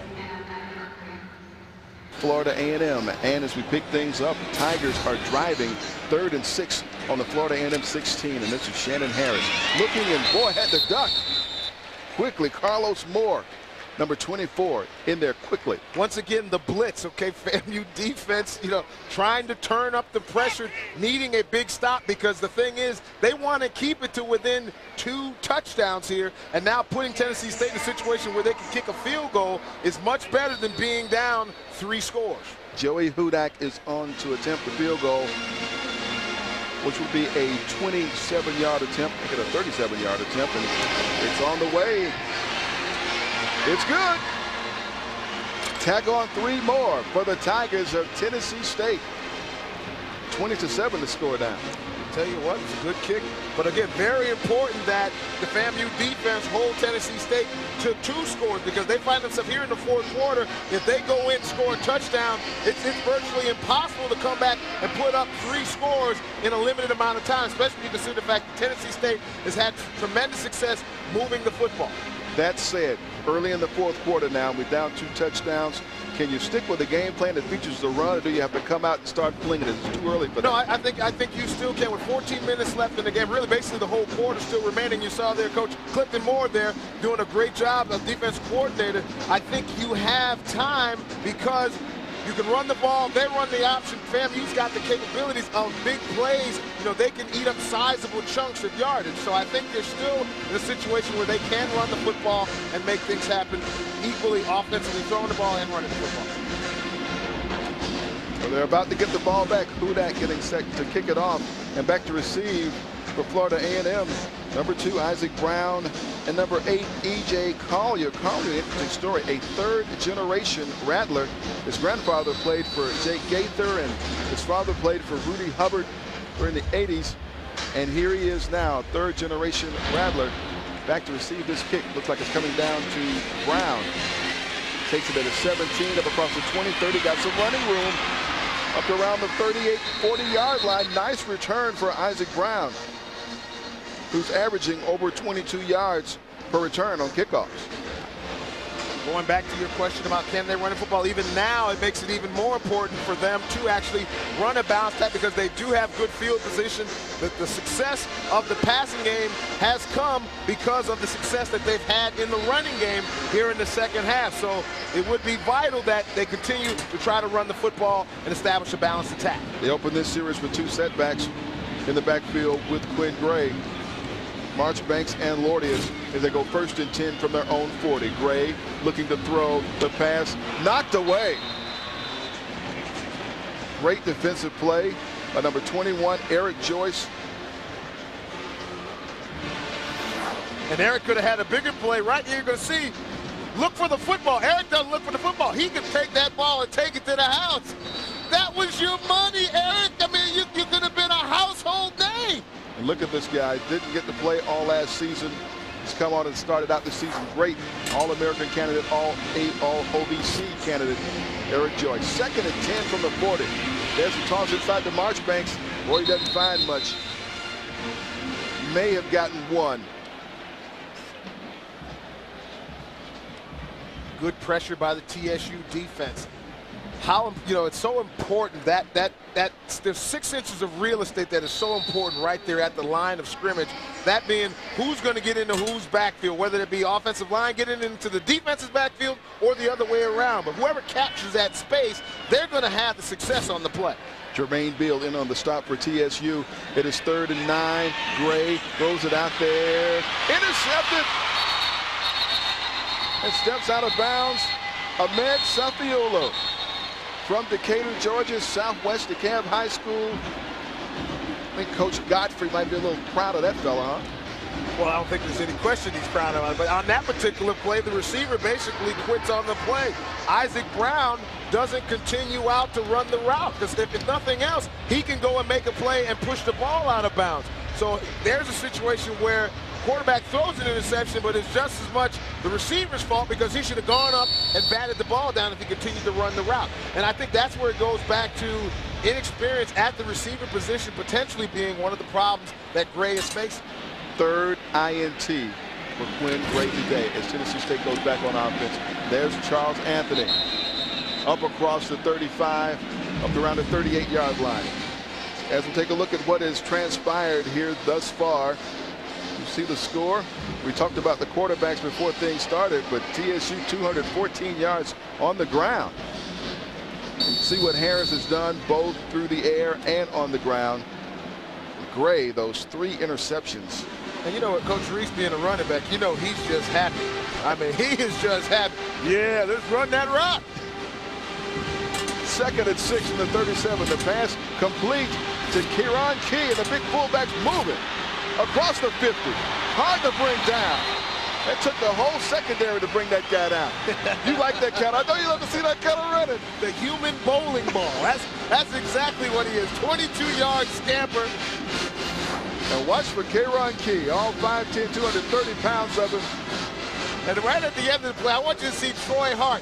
Florida A&M, and as we pick things up, Tigers are driving 3rd and 6 on the Florida A&M 16, and this is Shannon Harris looking, and boy, had to duck quickly. Carlos Moore, number 24, in there quickly. Once again, the blitz, okay, FAMU defense, you know, trying to turn up the pressure, needing a big stop, because the thing is, they want to keep it to within 2 touchdowns here, and now putting Tennessee State in a situation where they can kick a field goal is much better than being down 3 scores. Joey Hudak is on to attempt the field goal, which will be a 27-yard attempt, make it a 37-yard attempt, and it's on the way. It's good. Tag on 3 more for the Tigers of Tennessee State. 20-7 to score down. tell you what, it's a good kick. But again, very important that the FAMU defense hold Tennessee State to 2 scores, because they find themselves here in the 4th quarter. If they go in and score a touchdown, it's virtually impossible to come back and put up 3 scores in a limited amount of time, especially when you consider the fact that Tennessee State has had tremendous success moving the football. That said, early in the 4th quarter now, we're down 2 touchdowns. Can you stick with the game plan that features the run, or do you have to come out and start flinging it? It's too early for that. No, I think you still can. With 14 minutes left in the game, really basically the whole quarter still remaining. You saw there Coach Clifton Moore there doing a great job as defense coordinator. I think you have time because you can run the ball, they run the option. FAMU's got the capabilities of big plays. You know, they can eat up sizable chunks of yardage. So I think they're still in a situation where they can run the football and make things happen equally offensively, throwing the ball and running the football. Well, they're about to get the ball back. Hudak getting set to kick it off, and back to receive for Florida A&M. Number 2, Isaac Brown, and number 8, E.J. Collier. Collier, interesting story, a 3rd-generation Rattler. His grandfather played for Jake Gaither, and his father played for Rudy Hubbard in the 80s. And here he is now, 3rd-generation Rattler, back to receive this kick. Looks like it's coming down to Brown. Takes it at a 17, up across the 20, 30, got some running room. Up to around the 38, 40-yard line. Nice return for Isaac Brown, who's averaging over 22 yards per return on kickoffs. Going back to your question about can they run the football, even now it makes it even more important for them to actually run a bounce attack, because they do have good field position. The success of the passing game has come because of the success that they've had in the running game here in the 2nd half. So it would be vital that they continue to try to run the football and establish a balanced attack. They open this series with 2 setbacks in the backfield with Quinn Gray. Marchbanks and Lordius as they go 1st and 10 from their own 40. Gray looking to throw, the pass knocked away. Great defensive play by number 21, Eric Joyce. And Eric could have had a bigger play right here. You're going to see, look for the football. Eric doesn't look for the football. He can take that ball and take it to the house. That was your money, Eric. I mean, you could have been a household name. And look at this guy. Didn't get to play all last season. He's come on and started out the season great. All-American candidate, all OVC candidate, Eric Joyce. 2nd and 10 from the 40. There's a toss inside the Marchbanks. Boy, he doesn't find much. May have gotten 1. Good pressure by the TSU defense. How, you know, it's so important that there's 6 inches of real estate that is so important right there at the line of scrimmage. That being who's going to get into whose backfield, whether it be offensive line getting into the defense's backfield or the other way around. But whoever captures that space, they're going to have the success on the play. Jermaine Beal in on the stop for TSU. It is 3rd and 9. Gray throws it out there. Intercepted. And steps out of bounds. Ahmed Safiolo from Decatur, Georgia, Southwest DeKalb High School. I think Coach Godfrey might be a little proud of that fella, huh? Well, I don't think there's any question he's proud of it. But on that particular play, the receiver basically quits on the play. Isaac Brown doesn't continue out to run the route, because if nothing else, he can go and make a play and push the ball out of bounds. So there's a situation where quarterback throws an interception, but it's just as much the receiver's fault, because he should have gone up and batted the ball down if he continued to run the route. And I think that's where it goes back to inexperience at the receiver position potentially being one of the problems that Gray is facing. 3rd INT for Quinn Gray today as Tennessee State goes back on offense. There's Charles Anthony up across the 35, up to around the 38-yard line. As we take a look at what has transpired here thus far, you see the score. We talked about the quarterbacks before things started, but TSU 214 yards on the ground. See what Harris has done both through the air and on the ground. Gray, those 3 interceptions. And you know what, Coach Reese being a running back, you know he's just happy. I mean, he is just happy. Yeah, let's run that route. 2nd and 6 in the 37. The pass complete to Kieran Key, and the big fullback's moving across the 50. Hard to bring down. It took the whole secondary to bring that guy down. You like that cat? I know you love to see that kind of running. The human bowling ball. That's exactly what he is. 22-yard scamper. And watch for K-Ron Key, all 5'10", 230 pounds of him. And right at the end of the play, I want you to see Troy Hart.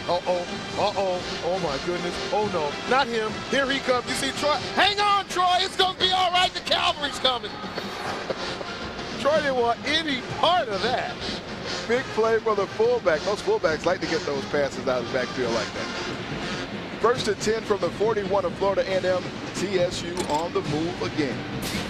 Oh my goodness. Oh no, not him. Here he comes. You see Troy. Hang on, Troy. It's going to be all right. The cavalry's coming. Troy didn't want any part of that. Big play for the fullback. Most fullbacks like to get those passes out of the backfield like that. 1st and 10 from the 41 of Florida A&M. TSU on the move again.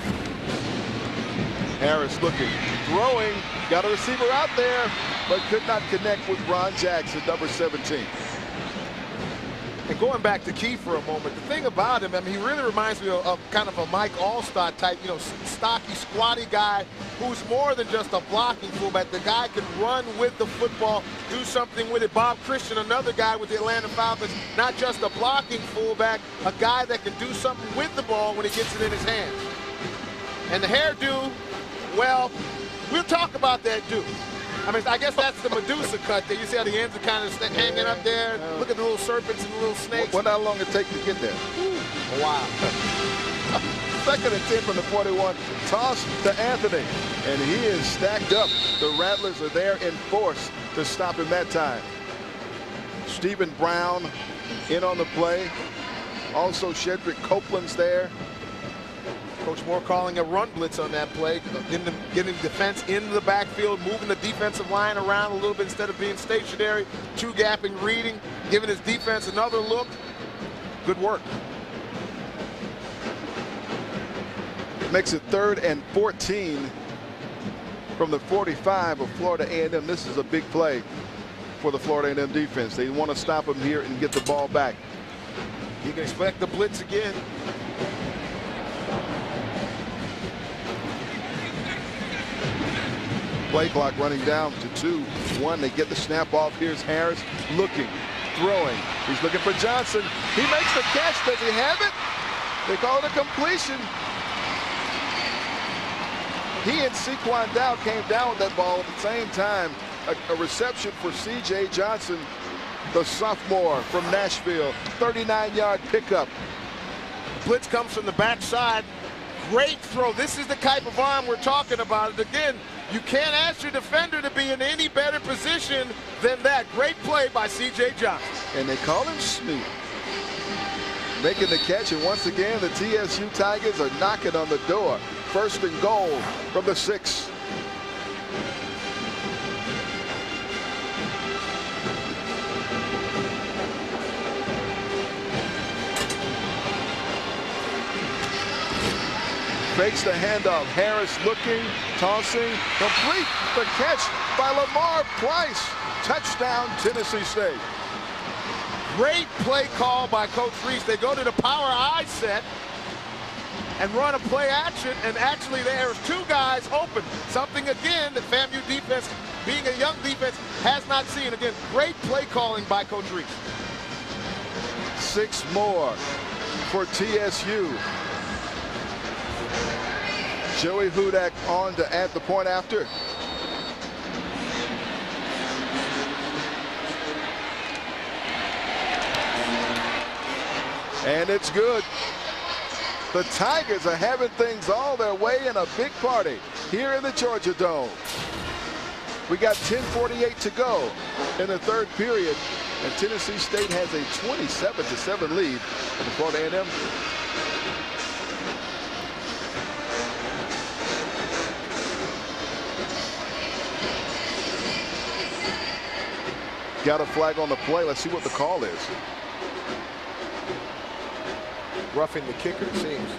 Harris looking, throwing, got a receiver out there, but could not connect with Ron Jackson, number 17. And going back to Key for a moment, the thing about him, I mean, he really reminds me of kind of a Mike Allstott type, you know, stocky, squatty guy who's more than just a blocking fullback. The guy can run with the football, do something with it. Bob Christian, another guy with the Atlanta Falcons, not just a blocking fullback, a guy that can do something with the ball when he gets it in his hands. And the hairdo, well, we'll talk about that do. I mean, I guess that's the Medusa cut there. You see how the ends are kind of hanging up there? Look at the little serpents and the little snakes. Wonder how long it take to get there. Wow. 2nd and 10 from the 41. Toss to Anthony. And he is stacked up. The Rattlers are there in force to stop him that time. Stephen Brown in on the play. Also Shedrick Copeland's there. Coach Moore calling a run blitz on that play, getting defense into the backfield, moving the defensive line around a little bit instead of being stationary, two-gapping, reading, giving his defense another look. Good work. Makes it 3rd and 14 from the 45 of Florida A&M. This is a big play for the Florida A&M defense. They want to stop him here and get the ball back. You can expect the blitz again. Play clock running down to 2-1. They get the snap off. Here's Harris looking, throwing. He's looking for Johnson. He makes the catch. Does he have it? They call it a completion. He and Sequan Dow came down with that ball at the same time. A reception for C.J. Johnson, the sophomore from Nashville. 39-yard pickup. Blitz comes from the backside. Great throw. This is the type of arm we're talking about. And again, you can't ask your defender to be in any better position than that. Great play by C.J. Johnson. And they call him Snoop. Making the catch, and once again, the TSU Tigers are knocking on the door. 1st and goal from the 6. Fakes the handoff. Harris looking, tossing, complete. The catch by Lamar Price. Touchdown, Tennessee State. Great play call by Coach Reese. They go to the power I set and run a play action, and actually there's 2 guys open. Something, again, that FAMU defense, being a young defense, has not seen. Again, great play calling by Coach Reese. 6 more for TSU. Joey Hudak on to add the point after. And it's good. The Tigers are having things all their way in a big party here in the Georgia Dome. We got 10:48 to go in the 3rd period, and Tennessee State has a 27-7 lead in the Florida A&M. Got a flag on the play. Let's see what the call is. Roughing the kicker, it seems.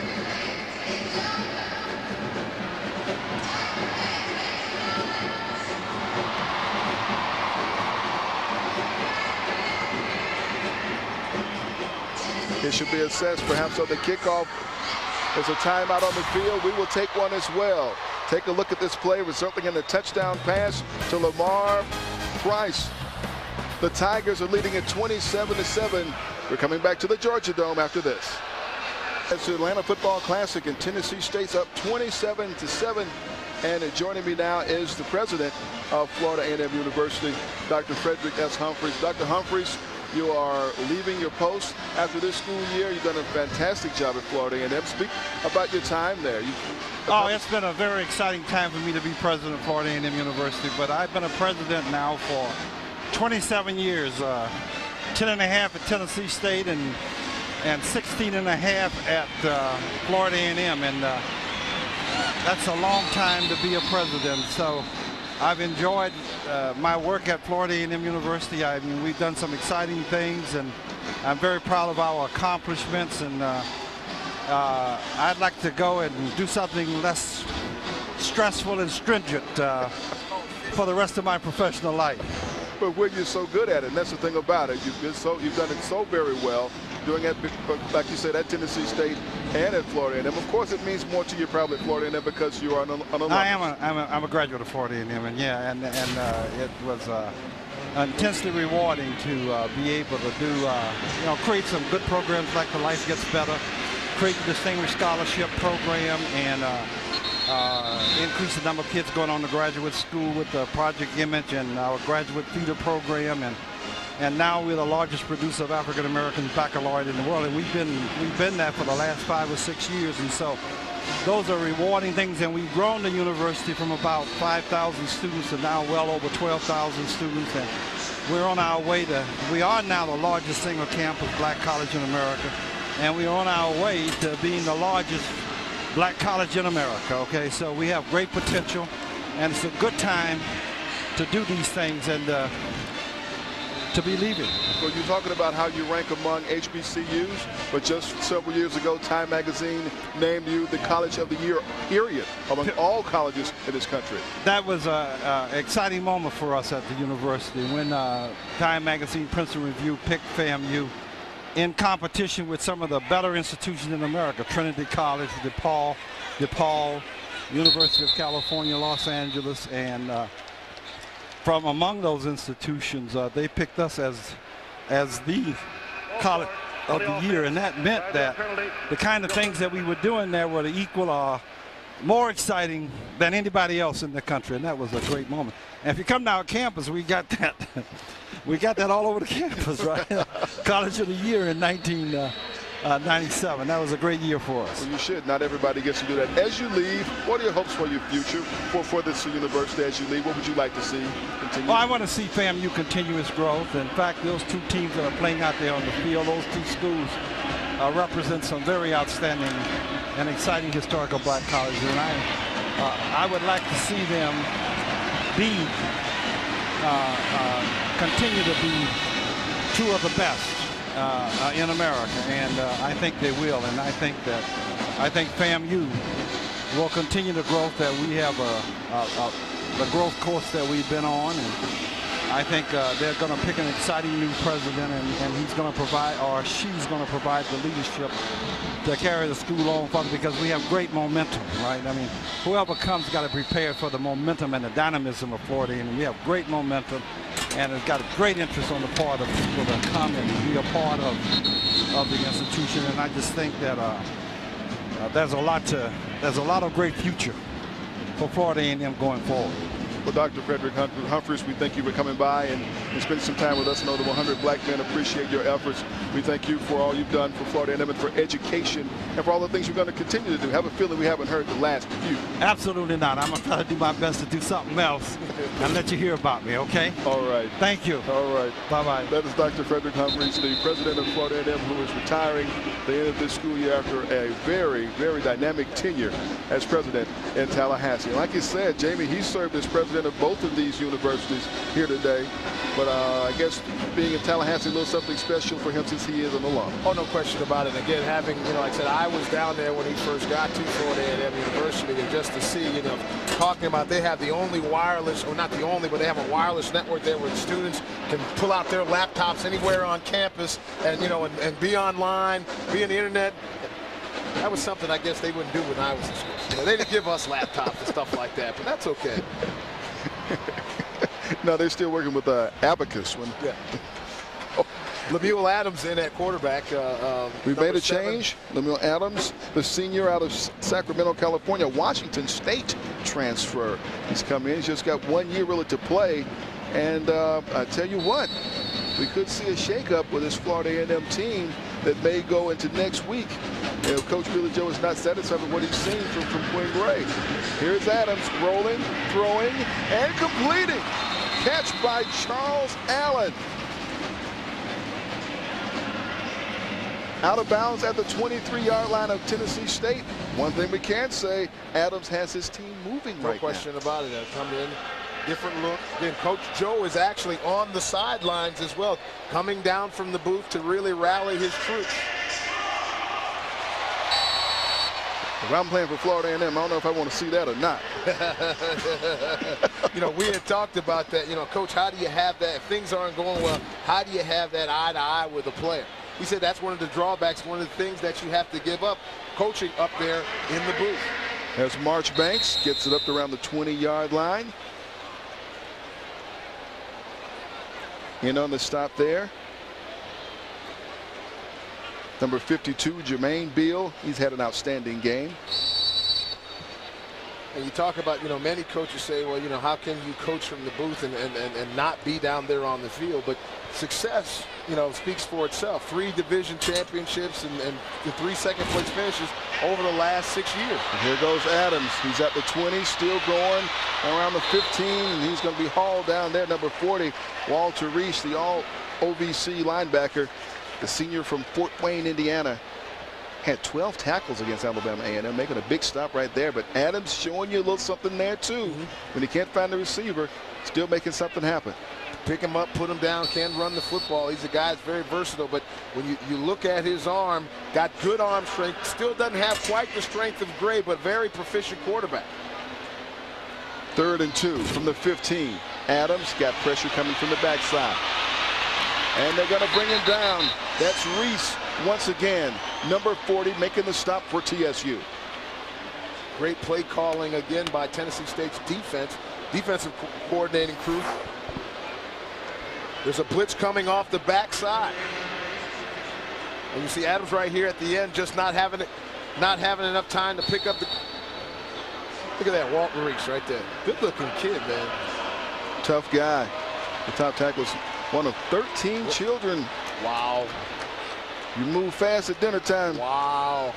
It should be assessed perhaps on the kickoff. There's a timeout on the field. We will take one as well. Take a look at this play resulting in a touchdown pass to Lamar Price. The Tigers are leading at 27-7. We're coming back to the Georgia Dome after this. It's the Atlanta Football Classic, and Tennessee State's up 27-7. And joining me now is the president of Florida A&M University, Dr. Frederick S. Humphreys. Dr. Humphreys, You are leaving your post after this school year. You've done a fantastic job at Florida A&M. Speak about your time there. It's been a very exciting time for me to be president of Florida A&M University, but I've been a president now for 27 years, 10 and a half at Tennessee State and 16 and a half at Florida A&M, and that's a long time to be a president. So I've enjoyed my work at Florida A&M University. I mean, we've done some exciting things, and I'm very proud of our accomplishments, and I'd like to go and do something less stressful and stringent for the rest of my professional life. But when you're so good at it, and that's the thing about it, you've done it so very well, doing it, like you said, at Tennessee State and at Florida A&M. Of course, it means more to you probably at Florida A&M because you are an alumnus. I'm a graduate of Florida A&M, and yeah, and it was intensely rewarding to be able to do, create some good programs like the Life Gets Better, create the Distinguished Scholarship Program, and increase the number of kids going on to graduate school with Project Image and our graduate feeder program, and now we're the largest producer of African American baccalaureate in the world, and we've been there for the last 5 or 6 years, and so those are rewarding things, and we've grown the university from about 5,000 students to now well over 12,000 students, and we're on our way we are now the largest single campus black college in America, and we're on our way to being the largest black college in America. Okay, so we have great potential, and it's a good time to do these things and to be leaving. Well, you're talking about how you rank among HBCUs, but just several years ago, Time Magazine named you the College of the Year, period, among all colleges in this country. That was an exciting moment for us at the university when Time Magazine Princeton Review picked FAMU in competition with some of the better institutions in America, Trinity College, DePaul, University of California, Los Angeles, and from among those institutions, they picked us as the College of the Year, and that meant that the kind of things that we were doing there were equal or more exciting than anybody else in the country, and that was a great moment. And if you come down campus, we got that. We got that all over the campus, right? College of the Year in 1997. That was a great year for us. Well, you should. Not everybody gets to do that. As you leave, what are your hopes for your future, for this university as you leave? What would you like to see continue? Well, I want to see FAMU continue its growth. In fact, those two teams that are playing out there on the field, those two schools represent some very outstanding and exciting historical black colleges. And I would like to see them continue to be two of the best in America, and I think they will. And I think FAMU will continue the growth that we have, the growth course that we've been on, and I think they're going to pick an exciting new president, and he's going to provide, or she's going to provide, the leadership to carry the school on further, because we have great momentum, right? I mean, whoever comes got to prepare for the momentum and the dynamism of Florida, and we have great momentum, and it's got a great interest on the part of people to come and be a part of the institution, and I just think that there's a lot of great future for Florida A&M going forward. Well, Dr. Frederick Humphreys, we thank you for coming by and spending some time with us. I know the 100 black men appreciate your efforts. We thank you for all you've done for Florida A&M and for education and for all the things you're going to continue to do. Have a feeling we haven't heard the last of you. Absolutely not. I'm going to try to do my best to do something else and let you hear about me, okay? All right. Thank you. All right. Bye-bye. That is Dr. Frederick Humphreys, the president of Florida A&M, who is retiring at the end of this school year after a very, very dynamic tenure as president in Tallahassee. Like you said, Jamie, he served as president of both of these universities here today, but I guess being in Tallahassee, a little something special for him since he is an alum. Oh, no question about it. Again, having, like I said, I was down there when he first got to Florida A&M University, and just to see, talking about they have the only wireless, or not the only, but they have a wireless network there where the students can pull out their laptops anywhere on campus and, and be online, be on the internet. That was something I guess they wouldn't do when I was in school. They didn't give us laptops and stuff like that, but that's okay. No, they're still working with Abacus. Yeah. Lemuel Adams in at quarterback. We made a change. Lemuel Adams, the senior out of Sacramento, California, Washington State transfer. He's come in. He's just got 1 year really to play. And I tell you what, we could see a shakeup with this Florida A&M team that may go into next week. You know, Coach Billy Joe is not satisfied with what he's seen from Quinn Gray. Here's Adams rolling, throwing, and completing. Catch by Charles Allen. Out of bounds at the 23-yard line of Tennessee State. One thing we can say, Adams has his team moving right now. No question about it. Come in, different look. Again, Coach Joe is actually on the sidelines as well, coming down from the booth to really rally his troops. If I'm playing for Florida A&M, I don't know if I want to see that or not. You know, we had talked about that. You know, Coach, how do you have that? If things aren't going well, how do you have that eye-to-eye with a player? He said that's one of the drawbacks, one of the things that you have to give up, coaching up there in the booth. As Marchbanks gets it up to around the 20-yard line. In on the stop there. Number 52, Jermaine Beal. He's had an outstanding game. And you talk about, you know, many coaches say, well, you know, how can you coach from the booth and not be down there on the field? But success, you know, speaks for itself. 3 division championships and the 3 second-place finishes over the last 6 years. And here goes Adams. He's at the 20, still going around the 15. And he's going to be hauled down there. Number 40, Walter Reese, the all-OVC linebacker, the senior from Fort Wayne, Indiana. Had 12 tackles against Alabama A&M, making a big stop right there. But Adams showing you a little something there, too. When he can't find the receiver, still making something happen. Pick him up, put him down, can run the football. He's a guy that's very versatile, but when you look at his arm, got good arm strength, still doesn't have quite the strength of Gray, but very proficient quarterback. 3rd and 2 from the 15. Adams got pressure coming from the backside. And they're going to bring him down. That's Reese once again. Number 40 making the stop for TSU. Great play calling again by Tennessee State's defensive coordinating crew. There's a blitz coming off the backside. And you see Adams right here at the end, just not having enough time to pick up the. Look at that, Walton Reese right there. Good looking kid, man. Tough guy. The top tackle is one of 13 children. Wow. You move fast at dinner time. Wow.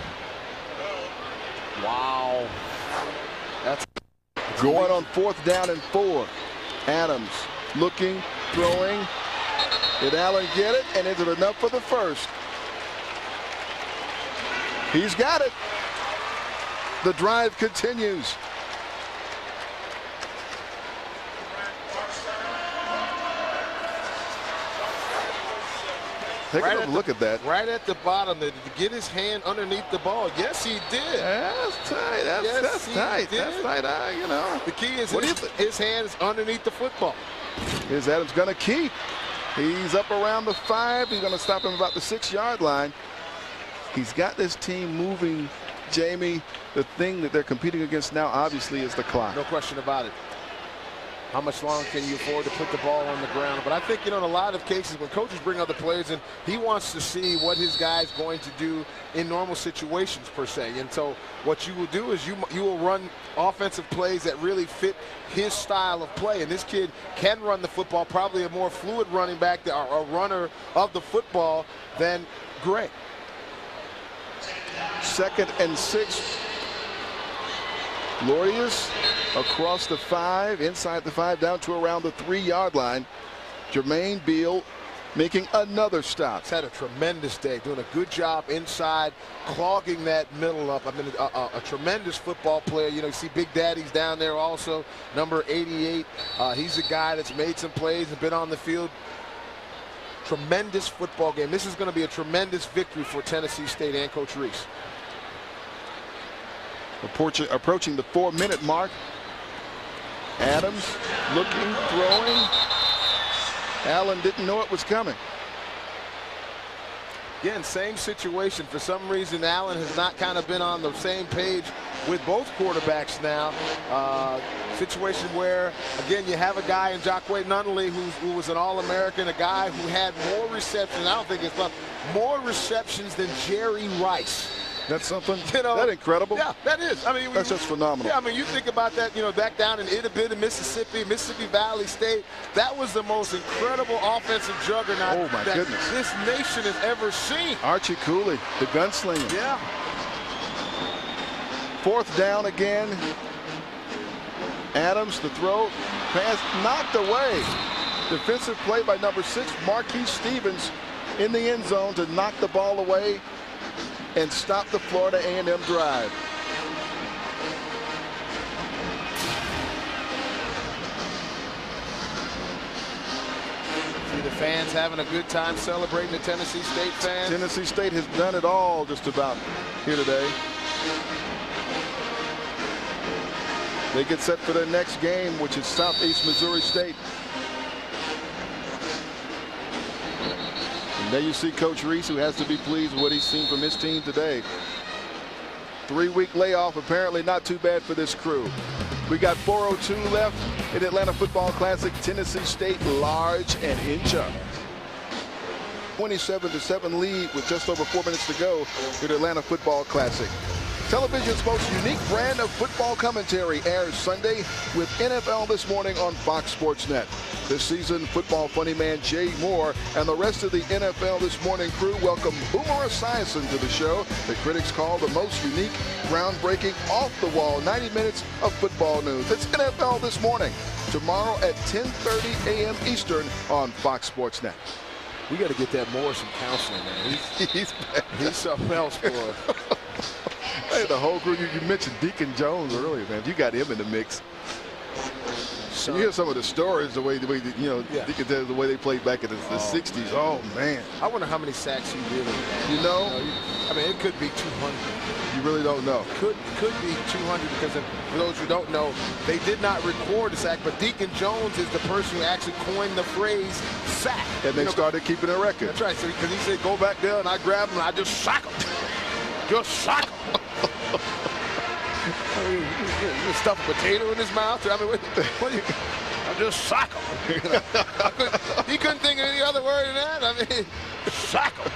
Wow. That's going on 4th down and 4. Adams looking, throwing. Did Allen get it? And is it enough for the first? He's got it. The drive continues. Take a look at that. Right at the bottom, to get his hand underneath the ball. Yes, he did. That's tight. That's tight. That's tight. You know. The key is his hand is underneath the football. Here's Adams going to keep. He's up around the 5. He's going to stop him about the 6-yard line. He's got this team moving, Jamie. The thing that they're competing against now, obviously, is the clock. No question about it. How much longer can you afford to put the ball on the ground? But I think, you know, in a lot of cases when coaches bring other players in, he wants to see what his guy's going to do in normal situations, per se. And so what you will do is you will run offensive plays that really fit his style of play. And this kid can run the football, probably a more fluid running back, a runner of the football than Gray. 2nd and 6. Glorious across the 5, inside the 5, down to around the 3-yard line. Jermaine Beal making another stop. He's had a tremendous day, doing a good job inside, clogging that middle up. I mean, a tremendous football player. You know, you see Big Daddy's down there also, number 88. He's a guy that's made some plays and been on the field. Tremendous football game. This is going to be a tremendous victory for Tennessee State and Coach Reese. Approaching the 4-minute mark. Adams looking, throwing. Allen didn't know it was coming. Again, same situation. For some reason, Allen has not kind of been on the same page with both quarterbacks now. Situation where, again, you have a guy in Jacque Nunley who was an All-American, a guy who had more receptions. I don't think it's more receptions than Jerry Rice. That's something. You know, that's incredible. Yeah, that is. I mean, that's just phenomenal. Yeah, I mean, you think about that. You know, back down in Mississippi, Mississippi Valley State. That was the most incredible offensive juggernaut that goodness. This nation has ever seen. Archie Cooley, the gunslinger. Yeah. 4th down again. Adams, the throw, pass knocked away. Defensive play by number 6, Marquise Stevens, in the end zone to knock the ball away and stop the Florida A&M drive. See the fans having a good time celebrating, the Tennessee State fans. Tennessee State has done it all just about here today. They get set for their next game, which is Southeast Missouri State. And there you see Coach Reese, who has to be pleased with what he's seen from his team today. 3-week layoff, apparently not too bad for this crew. We got 4:02 left in Atlanta Football Classic. Tennessee State large and in charge. 27-7 lead with just over 4 minutes to go in Atlanta Football Classic. Television's most unique brand of football commentary airs Sunday with NFL This Morning on Fox Sports Net. This season, football funny man Jay Moore and the rest of the NFL This Morning crew welcome Boomer Esiason to the show that critics call the most unique, groundbreaking, off-the-wall 90 minutes of football news. It's NFL This Morning, tomorrow at 10:30 a.m. Eastern on Fox Sports Net. We got to get that Moore some counseling, man. He's something else for us. Hey, the whole group, you mentioned Deacon Jones earlier, man. You got him in the mix. So you hear some of the stories, the way you know, yeah. Deacon does, the way they played back in the 60s. Oh, man. I wonder how many sacks he really had. You know? I mean, it could be 200. You really don't know. Could be 200 because for those who don't know, they did not record the sack, but Deacon Jones is the person who actually coined the phrase sack. And they started keeping a record. That's right. So because he said, go back there and I grab him and I just sack him. Just sack him. I mean, you stuff a potato in his mouth. I mean, what do you? I just sack him. You know? He couldn't think of any other word than that. I mean, sack him.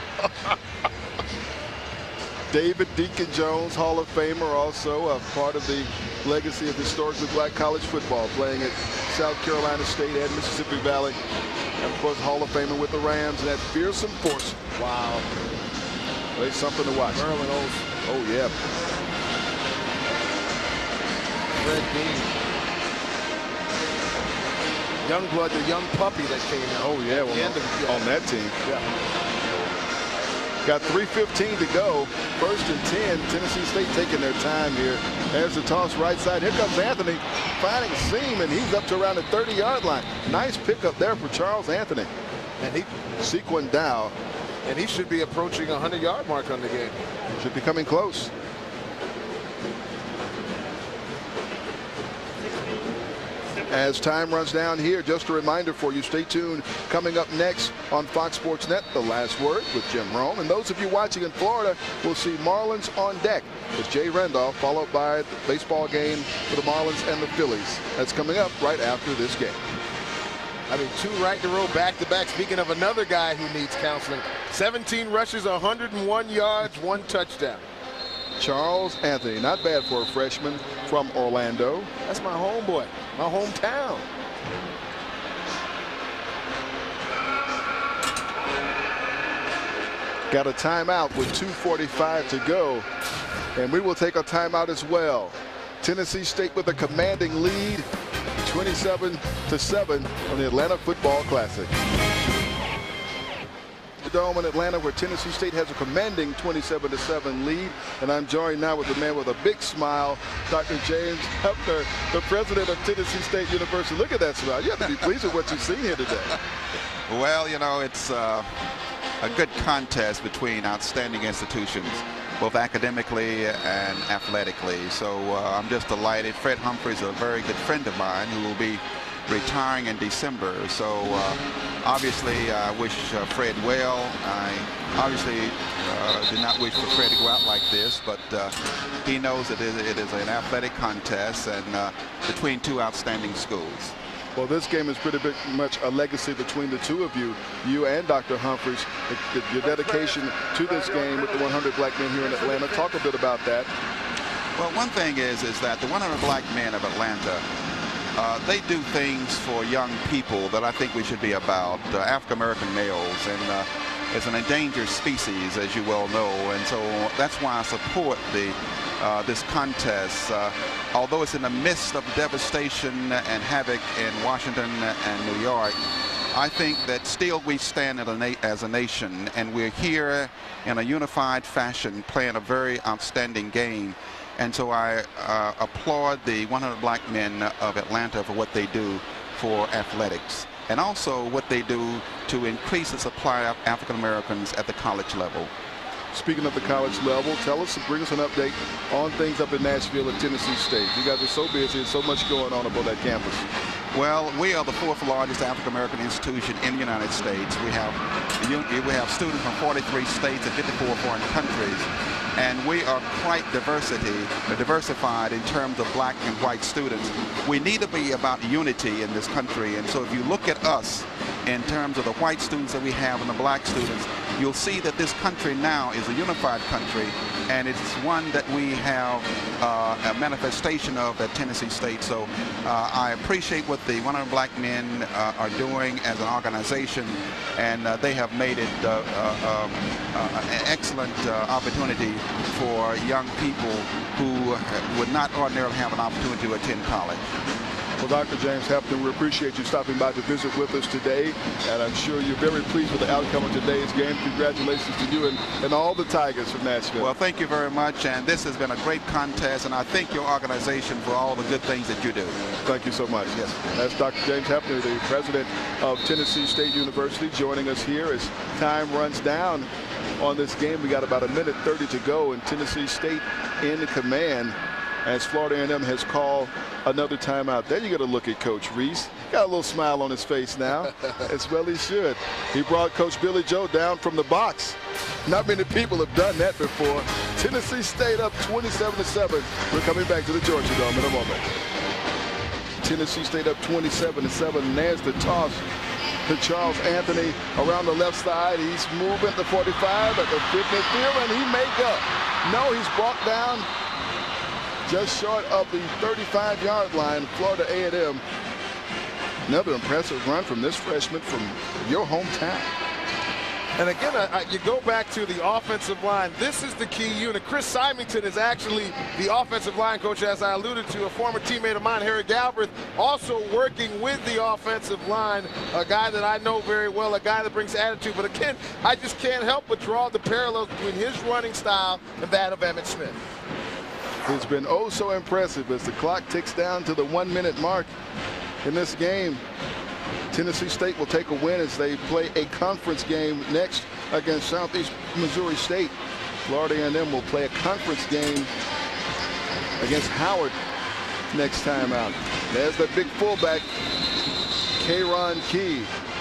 David Deacon Jones, Hall of Famer, also a part of the legacy of historically black college football, playing at South Carolina State and Mississippi Valley. And, of course, Hall of Famer with the Rams and that fearsome force. Wow. It's something to watch. Merlin Olsen. Oh, yeah. Red Bean. Youngblood, the young puppy that came out. Oh, yeah, well, on that team. Yeah. Got 3:15 to go. 1st and 10. Tennessee State taking their time here. There's the toss right side. Here comes Anthony finding seam, and he's up to around the 30-yard line. Nice pickup there for Charles Anthony. And he Sequin Dow. And he should be approaching a 100-yard mark on the game. Should be coming close. As time runs down here, just a reminder for you, stay tuned. Coming up next on Fox Sports Net, The Last Word with Jim Rome. And those of you watching in Florida will see Marlins on deck with Jay Randolph, followed by the baseball game for the Marlins and the Phillies. That's coming up right after this game. I mean, 2 right in a row back-to-back. Speaking of another guy who needs counseling. 17 rushes, 101 yards, 1 touchdown. Charles Anthony, not bad for a freshman from Orlando. That's my homeboy, my hometown. Got a timeout with 2:45 to go. And we will take a timeout as well. Tennessee State with a commanding lead, 27-7 on the Atlanta Football Classic. The Dome in Atlanta, where Tennessee State has a commanding 27-7 lead. And I'm joined now with the man with a big smile, Dr. James Hepner, the president of Tennessee State University. Look at that smile. You have to be pleased with what you've seen here today. Well, you know, it's a good contest between outstanding institutions, both academically and athletically. So I'm just delighted. Fred Humphrey's a very good friend of mine who will be retiring in December. So obviously I wish Fred well. I obviously did not wish for Fred to go out like this, but he knows that it is an athletic contest and between 2 outstanding schools. Well, this game is pretty much a legacy between the two of you, you and Dr. Humphries. Your dedication to this game with the 100 black men here in Atlanta. Talk a bit about that. Well, one thing is that the 100 black men of Atlanta, they do things for young people that I think we should be about. African-American males, and it's an endangered species, as you well know, and so that's why I support this contest. Although it's in the midst of devastation and havoc in Washington and New York, I think that still we stand as a nation, and we're here in a unified fashion playing a very outstanding game. And so I applaud the 100 black men of Atlanta for what they do for athletics, and also what they do to increase the supply of African Americans at the college level. Speaking of the college level, bring us an update on things up in Nashville and Tennessee State. You guys are so busy, there's so much going on about that campus. Well, we are the 4th largest African American institution in the United States. We have students from 43 states and 54 foreign countries, and we are quite diversified in terms of black and white students. We need to be about unity in this country, and so if you look at us in terms of the white students that we have and the black students, you'll see that this country now is a unified country, and it's one that we have a manifestation of at Tennessee State. So I appreciate what the 100 black men are doing as an organization, and they have made it an excellent opportunity for young people who would not ordinarily have an opportunity to attend college. Well, Dr. James Hampton, we appreciate you stopping by to visit with us today, and I'm sure you're very pleased with the outcome of today's game. Congratulations to you and all the Tigers from Nashville. Well, thank you very much, and this has been a great contest, and I thank your organization for all the good things that you do. Thank you so much. Yes. That's Dr. James Hampton, the president of Tennessee State University, joining us here as time runs down on this game. We got about 1:30 to go, and Tennessee State in command as Florida A&M has called another timeout. There you got to look at Coach Reese. Got a little smile on his face now, as well he should. He brought Coach Billy Joe down from the box. Not many people have done that before. Tennessee State up 27-7. We're coming back to the Georgia Dome in a moment. Tennessee State up 27-7. There's the toss to Charles Anthony around the left side. He's moving the 45 at the 50th field, and he may go. No, he's brought down just short of the 35-yard line. Florida A&M. Another impressive run from this freshman from your hometown. And again, you go back to the offensive line. This is the key unit. Chris Symington is actually the offensive line coach, as I alluded to. A former teammate of mine, Harry Galbraith, also working with the offensive line. A guy that I know very well, a guy that brings attitude. But again, I just can't help but draw the parallels between his running style and that of Emmitt Smith. It's been oh so impressive as the clock ticks down to the 1-minute mark in this game. Tennessee State will take a win as they play a conference game next against Southeast Missouri State. Florida A&M will play a conference game against Howard next time out. There's the big fullback, Kayron Key.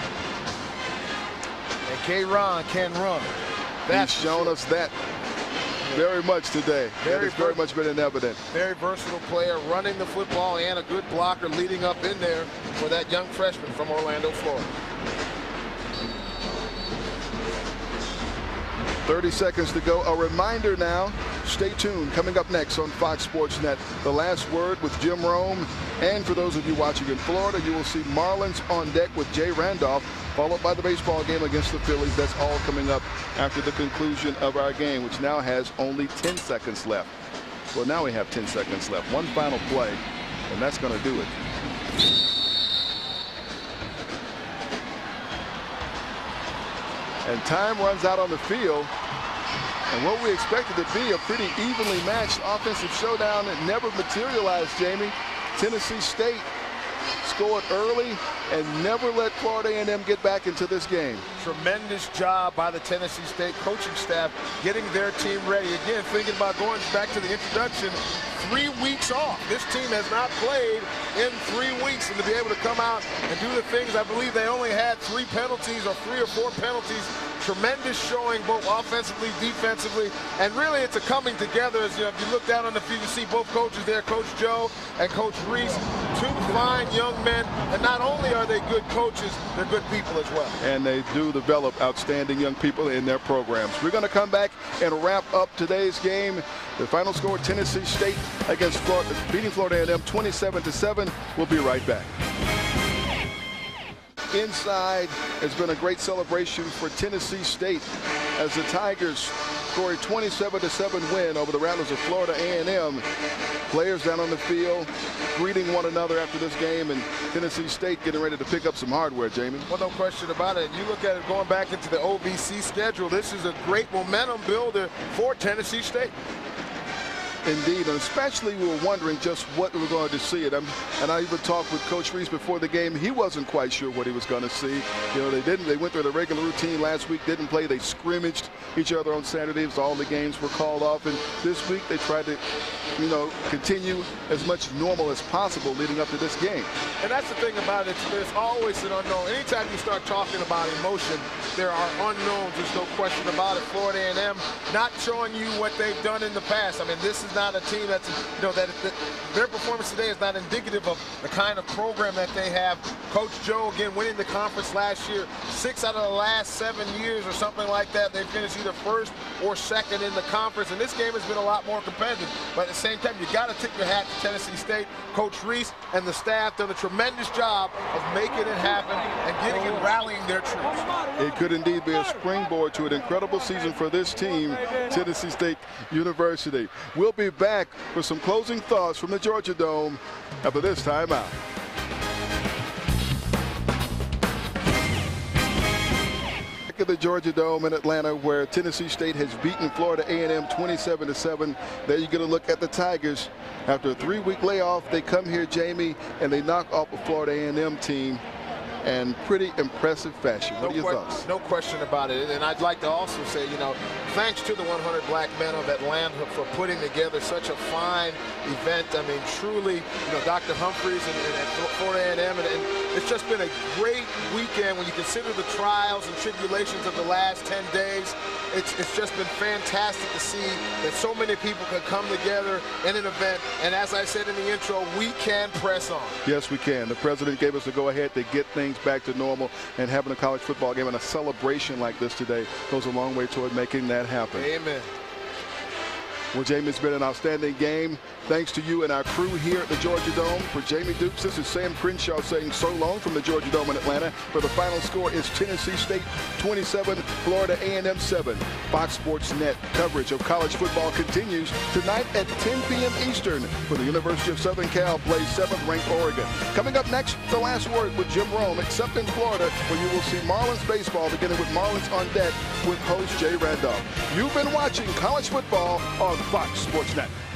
And Kayron can run. He's shown us that very much today. That has very much been in evidence. Very versatile player, running the football and a good blocker leading up in there for that young freshman from Orlando, Florida. 30 seconds to go. A reminder now, stay tuned. Coming up next on Fox Sports Net, The Last Word with Jim Rome. And for those of you watching in Florida, you will see Marlins on deck with Jay Randolph, followed by the baseball game against the Phillies. That's all coming up after the conclusion of our game, which now has only 10 seconds left. Well, now we have 10 seconds left. One final play, and that's going to do it. And time runs out on the field. And what we expected to be a pretty evenly matched offensive showdown that never materialized, Jamie. Tennessee State scored early and never let Florida A&M get back into this game. Tremendous job by the Tennessee State coaching staff getting their team ready. Again, thinking about going back to the introduction, 3 weeks off. This team has not played in 3 weeks, and to be able to come out and do the things, I believe they only had 3 penalties or 3 or 4 penalties tremendous showing both offensively, defensively, and really it's a coming together. As if you look down on the field, you see both coaches there, Coach Joe and Coach Reese, two fine young men, and not only are they good coaches, they're good people as well. And they do develop outstanding young people in their programs. We're going to come back and wrap up today's game. The final score, Tennessee State against Florida, beating Florida A&M 27-7. We'll be right back. Inside has been a great celebration for Tennessee State as the Tigers score a 27-7 win over the Rattlers of Florida A&M. Players down on the field greeting one another after this game, and Tennessee State getting ready to pick up some hardware, Jamie. Well, no question about it. You look at it going back into the OVC schedule, this is a great momentum builder for Tennessee State. Indeed, and especially we were wondering just what we were going to see. And I even talked with Coach Reese before the game. He wasn't quite sure what he was going to see. You know, they went through the regular routine last week, didn't play. They scrimmaged each other on Saturdays. All the games were called off. And this week they tried to, you know, continue as much normal as possible leading up to this game. And that's the thing about it. There's always an unknown. Anytime you start talking about emotion, there are unknowns. There's no question about it. Florida A&M not showing you what they've done in the past. I mean, this is not a team that's, you know, that their performance today is not indicative of the kind of program that they have. Coach Joe, again, winning the conference last year, 6 out of the last 7 years or something like that. They finished either first or second in the conference, and this game has been a lot more competitive. But at the same time, you got to tip your hat to Tennessee State. Coach Reese and the staff done a tremendous job of making it happen and getting and rallying their troops. It could indeed be a springboard to an incredible season for this team, Tennessee State University. We'll be back for some closing thoughts from the Georgia Dome after this timeout. At the Georgia Dome in Atlanta, where Tennessee State has beaten Florida A&M 27-7. There you get a look at the Tigers. After a 3-week layoff, they come here, Jamie, and they knock off a Florida A&M team in pretty impressive fashion. What are your thoughts? No question about it. And I'd like to also say, you know, thanks to the 100 Black Men of Atlanta for putting together such a fine event. I mean, truly, you know, Dr. Humphreys and Florida A&M, and it's just been a great weekend when you consider the trials and tribulations of the last 10 days. It's just been fantastic to see that so many people could come together in an event. And as I said in the intro, we can press on. Yes, we can. The president gave us the go-ahead to get things back to normal, and having a college football game and a celebration like this today goes a long way toward making that happen. Amen. Well, Jamie, it's been an outstanding game. Thanks to you and our crew here at the Georgia Dome. For Jamie Dukes, this is Sam Crenshaw saying so long from the Georgia Dome in Atlanta, where the final score is Tennessee State 27, Florida A&M 7. Fox Sports Net coverage of college football continues tonight at 10 p.m. Eastern, when the University of Southern Cal plays 7th-ranked Oregon. Coming up next, the last word with Jim Rome, except in Florida, where you will see Marlins baseball beginning with Marlins on Deck with host Jay Randolph. You've been watching college football on Fox Sports Net.